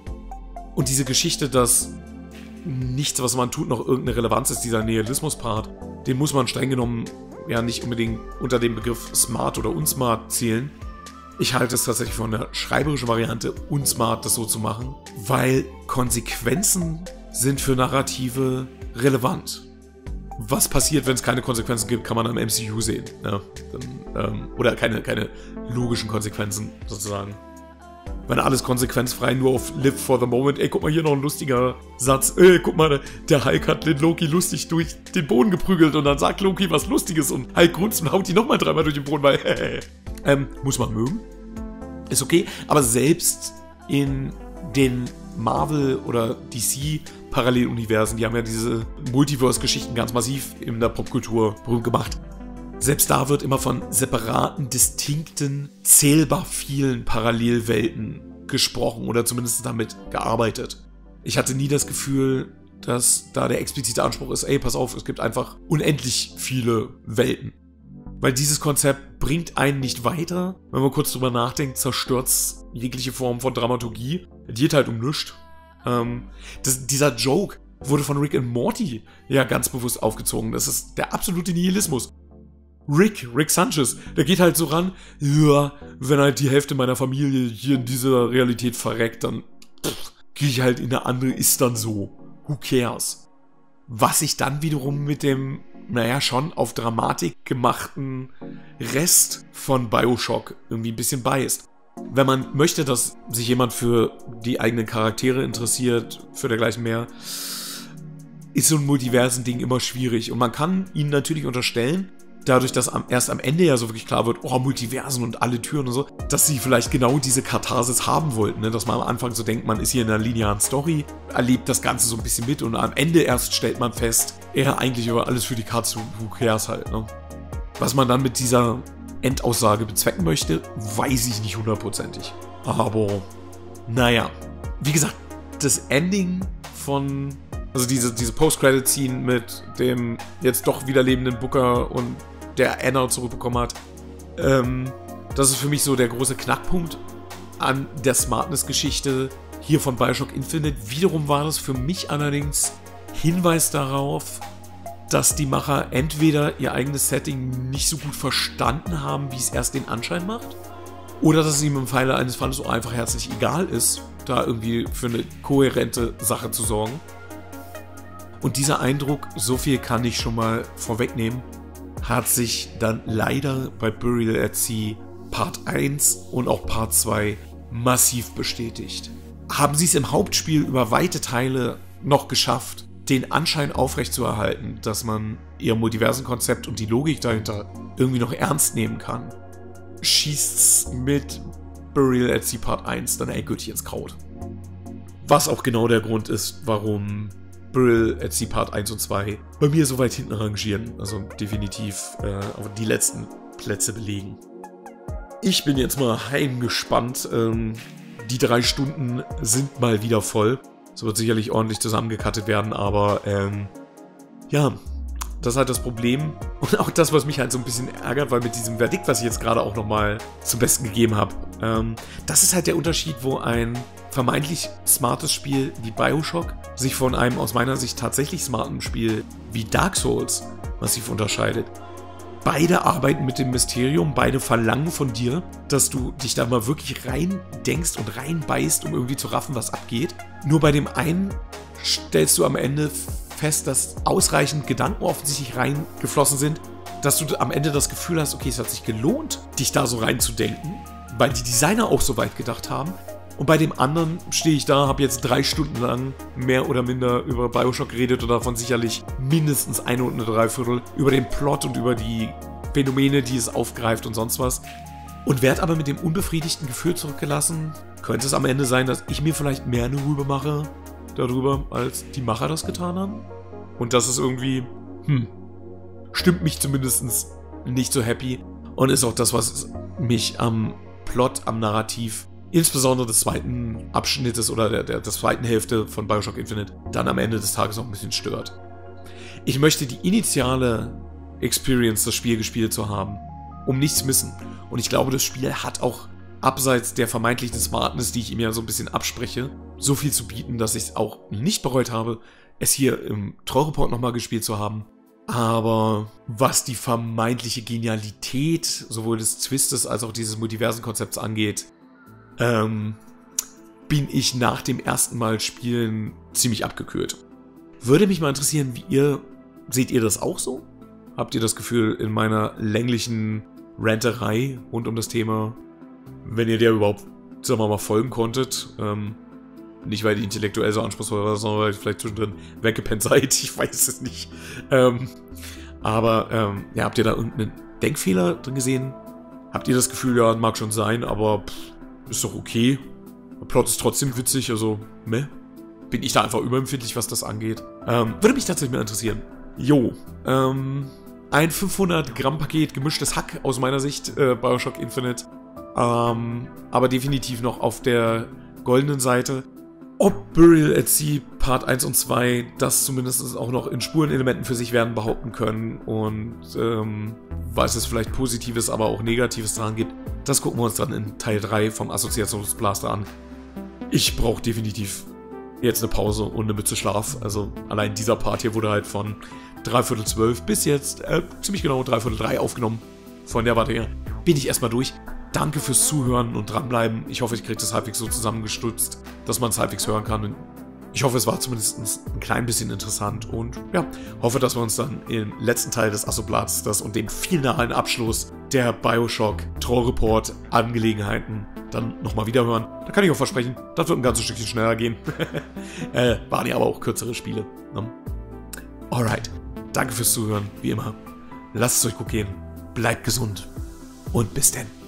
Speaker 1: Und diese Geschichte, dass nichts, was man tut, noch irgendeine Relevanz ist, dieser Nihilismus-Part, den muss man streng genommen ja nicht unbedingt unter dem Begriff smart oder unsmart zählen. Ich halte es tatsächlich von der schreiberischen Variante unsmart, das so zu machen, weil Konsequenzen sind für Narrative relevant. Was passiert, wenn es keine Konsequenzen gibt, kann man am M C U sehen. Ja, dann, ähm, oder keine, keine logischen Konsequenzen, sozusagen. Wenn alles konsequenzfrei nur auf Live for the Moment, ey, guck mal, hier noch ein lustiger Satz, ey, guck mal, der Hulk hat den Loki lustig durch den Boden geprügelt und dann sagt Loki was Lustiges und Hulk grunzt und haut die nochmal dreimal durch den Boden, weil, hey, ähm, muss man mögen. Ist okay, aber selbst in den Marvel- oder D C-Paralleluniversen, die haben ja diese Multiverse-Geschichten ganz massiv in der Popkultur berühmt gemacht. Selbst da wird immer von separaten, distinkten, zählbar vielen Parallelwelten gesprochen oder zumindest damit gearbeitet. Ich hatte nie das Gefühl, dass da der explizite Anspruch ist, ey, pass auf, es gibt einfach unendlich viele Welten. Weil dieses Konzept bringt einen nicht weiter. Wenn man kurz drüber nachdenkt, zerstört es jegliche Form von Dramaturgie. Es geht halt um nichts. Ähm, das, dieser Joke wurde von Rick and Morty ja ganz bewusst aufgezogen. Das ist der absolute Nihilismus. Rick, Rick Sanchez, der geht halt so ran, ja, wenn halt die Hälfte meiner Familie hier in dieser Realität verreckt, dann gehe ich halt in eine andere, ist dann so. Who cares? Was sich dann wiederum mit dem, naja, schon auf Dramatik gemachten Rest von Bioshock irgendwie ein bisschen beißt. Wenn man möchte, dass sich jemand für die eigenen Charaktere interessiert, für dergleichen mehr, ist so ein Multiversen-Ding immer schwierig. Und man kann ihnen natürlich unterstellen, dadurch, dass am, erst am Ende ja so wirklich klar wird, oh, Multiversen und alle Türen und so, dass sie vielleicht genau diese Katharsis haben wollten, ne? Dass man am Anfang so denkt, man ist hier in einer linearen Story, erlebt das Ganze so ein bisschen mit und am Ende erst stellt man fest, eher eigentlich über alles für die Katze, who cares halt, ne? Was man dann mit dieser Endaussage bezwecken möchte, weiß ich nicht hundertprozentig. Aber, naja. Wie gesagt, das Ending von, also diese, diese Post-Credit-Scene mit dem jetzt doch wieder lebenden Booker und der Anna zurückbekommen hat, ähm, das ist für mich so der große Knackpunkt an der Smartness-Geschichte hier von Bioshock Infinite. Wiederum war das für mich allerdings Hinweis darauf, dass die Macher entweder ihr eigenes Setting nicht so gut verstanden haben, wie es erst den Anschein macht, oder dass es ihm im Falle eines Falles auch einfach herzlich egal ist, da irgendwie für eine kohärente Sache zu sorgen. Und dieser Eindruck, so viel kann ich schon mal vorwegnehmen, hat sich dann leider bei Burial at Sea Part eins und auch Part zwei massiv bestätigt. Haben sie es im Hauptspiel über weite Teile noch geschafft, den Anschein aufrechtzuerhalten, dass man ihr Multiversenkonzept und die Logik dahinter irgendwie noch ernst nehmen kann, schießt's mit Burial at Sea Part eins dann endgültig ins Kraut. Was auch genau der Grund ist, warum Burial at Sea Part eins und zwei bei mir so weit hinten rangieren, also definitiv äh, die letzten Plätze belegen. Ich bin jetzt mal heimgespannt. Ähm, die drei Stunden sind mal wieder voll. Es wird sicherlich ordentlich zusammengekattet werden, aber ähm, ja, das ist halt das Problem. Und auch das, was mich halt so ein bisschen ärgert, weil mit diesem Verdikt, was ich jetzt gerade auch nochmal zum Besten gegeben habe, ähm, das ist halt der Unterschied, wo ein vermeintlich smartes Spiel wie Bioshock sich von einem aus meiner Sicht tatsächlich smarten Spiel wie Dark Souls massiv unterscheidet. Beide arbeiten mit dem Mysterium, beide verlangen von dir, dass du dich da mal wirklich rein denkst und reinbeißt, um irgendwie zu raffen, was abgeht. Nur bei dem einen stellst du am Ende fest, dass ausreichend Gedanken offensichtlich reingeflossen sind, dass du am Ende das Gefühl hast, okay, es hat sich gelohnt, dich da so reinzudenken, weil die Designer auch so weit gedacht haben. Und bei dem anderen stehe ich da, habe jetzt drei Stunden lang mehr oder minder über Bioshock geredet und davon sicherlich mindestens eine und eine Dreiviertel über den Plot und über die Phänomene, die es aufgreift und sonst was. Und werde aber mit dem unbefriedigten Gefühl zurückgelassen. Könnte es am Ende sein, dass ich mir vielleicht mehr eine Rübe mache darüber, als die Macher das getan haben? Und das ist irgendwie, hm, stimmt mich zumindest nicht so happy. Und ist auch das, was mich am Plot, am Narrativ, insbesondere des zweiten Abschnittes oder der, der, der zweiten Hälfte von Bioshock Infinite, dann am Ende des Tages auch ein bisschen stört. Ich möchte die initiale Experience, das Spiel gespielt zu haben, um nichts missen. Und ich glaube, das Spiel hat auch, abseits der vermeintlichen Smartness, die ich ihm ja so ein bisschen abspreche, so viel zu bieten, dass ich es auch nicht bereut habe, es hier im Trollreport nochmal gespielt zu haben. Aber was die vermeintliche Genialität sowohl des Twistes als auch dieses Multiversen-Konzepts angeht, ähm, bin ich nach dem ersten Mal spielen ziemlich abgekühlt. Würde mich mal interessieren, wie ihr, seht ihr das auch so? Habt ihr das Gefühl, in meiner länglichen Ranterei rund um das Thema, wenn ihr der überhaupt, sagen wir mal, folgen konntet, ähm, nicht weil die intellektuell so anspruchsvoll war, sondern weil ihr vielleicht zwischendrin weggepennt seid, ich weiß es nicht. Ähm, aber, ähm, ja, habt ihr da irgendeinen Denkfehler drin gesehen? Habt ihr das Gefühl, ja, mag schon sein, aber pff, ist doch okay. Der Plot ist trotzdem witzig, also, meh. Bin ich da einfach überempfindlich, was das angeht? Ähm, würde mich tatsächlich mal interessieren. Jo, ähm, ein fünfhundert Gramm Paket gemischtes Hack aus meiner Sicht, äh, Bioshock Infinite. Ähm, aber definitiv noch auf der goldenen Seite. Ob Burial at Sea Part eins und zwei das zumindest auch noch in Spurenelementen für sich werden behaupten können und ähm, was es vielleicht Positives, aber auch Negatives daran gibt, das gucken wir uns dann in Teil drei vom Assoziationsblaster an. Ich brauche definitiv jetzt eine Pause und eine Mütze Schlaf. Also allein dieser Part hier wurde halt von dreiviertel zwölf bis jetzt äh, ziemlich genau dreiviertel drei aufgenommen. Von der Warte her bin ich erstmal durch. Danke fürs Zuhören und dranbleiben. Ich hoffe, ich kriege das halbwegs so zusammengestutzt, dass man es halbwegs hören kann. Ich hoffe, es war zumindest ein klein bisschen interessant und ja, hoffe, dass wir uns dann im letzten Teil des Assoblasters und dem finalen Abschluss der Bioshock Troll Report Angelegenheiten dann nochmal wieder hören. Da kann ich auch versprechen, das wird ein ganzes Stückchen schneller gehen. äh, waren ja aber auch kürzere Spiele. Ne? Alright, danke fürs Zuhören, wie immer. Lasst es euch gut gehen, bleibt gesund und bis denn.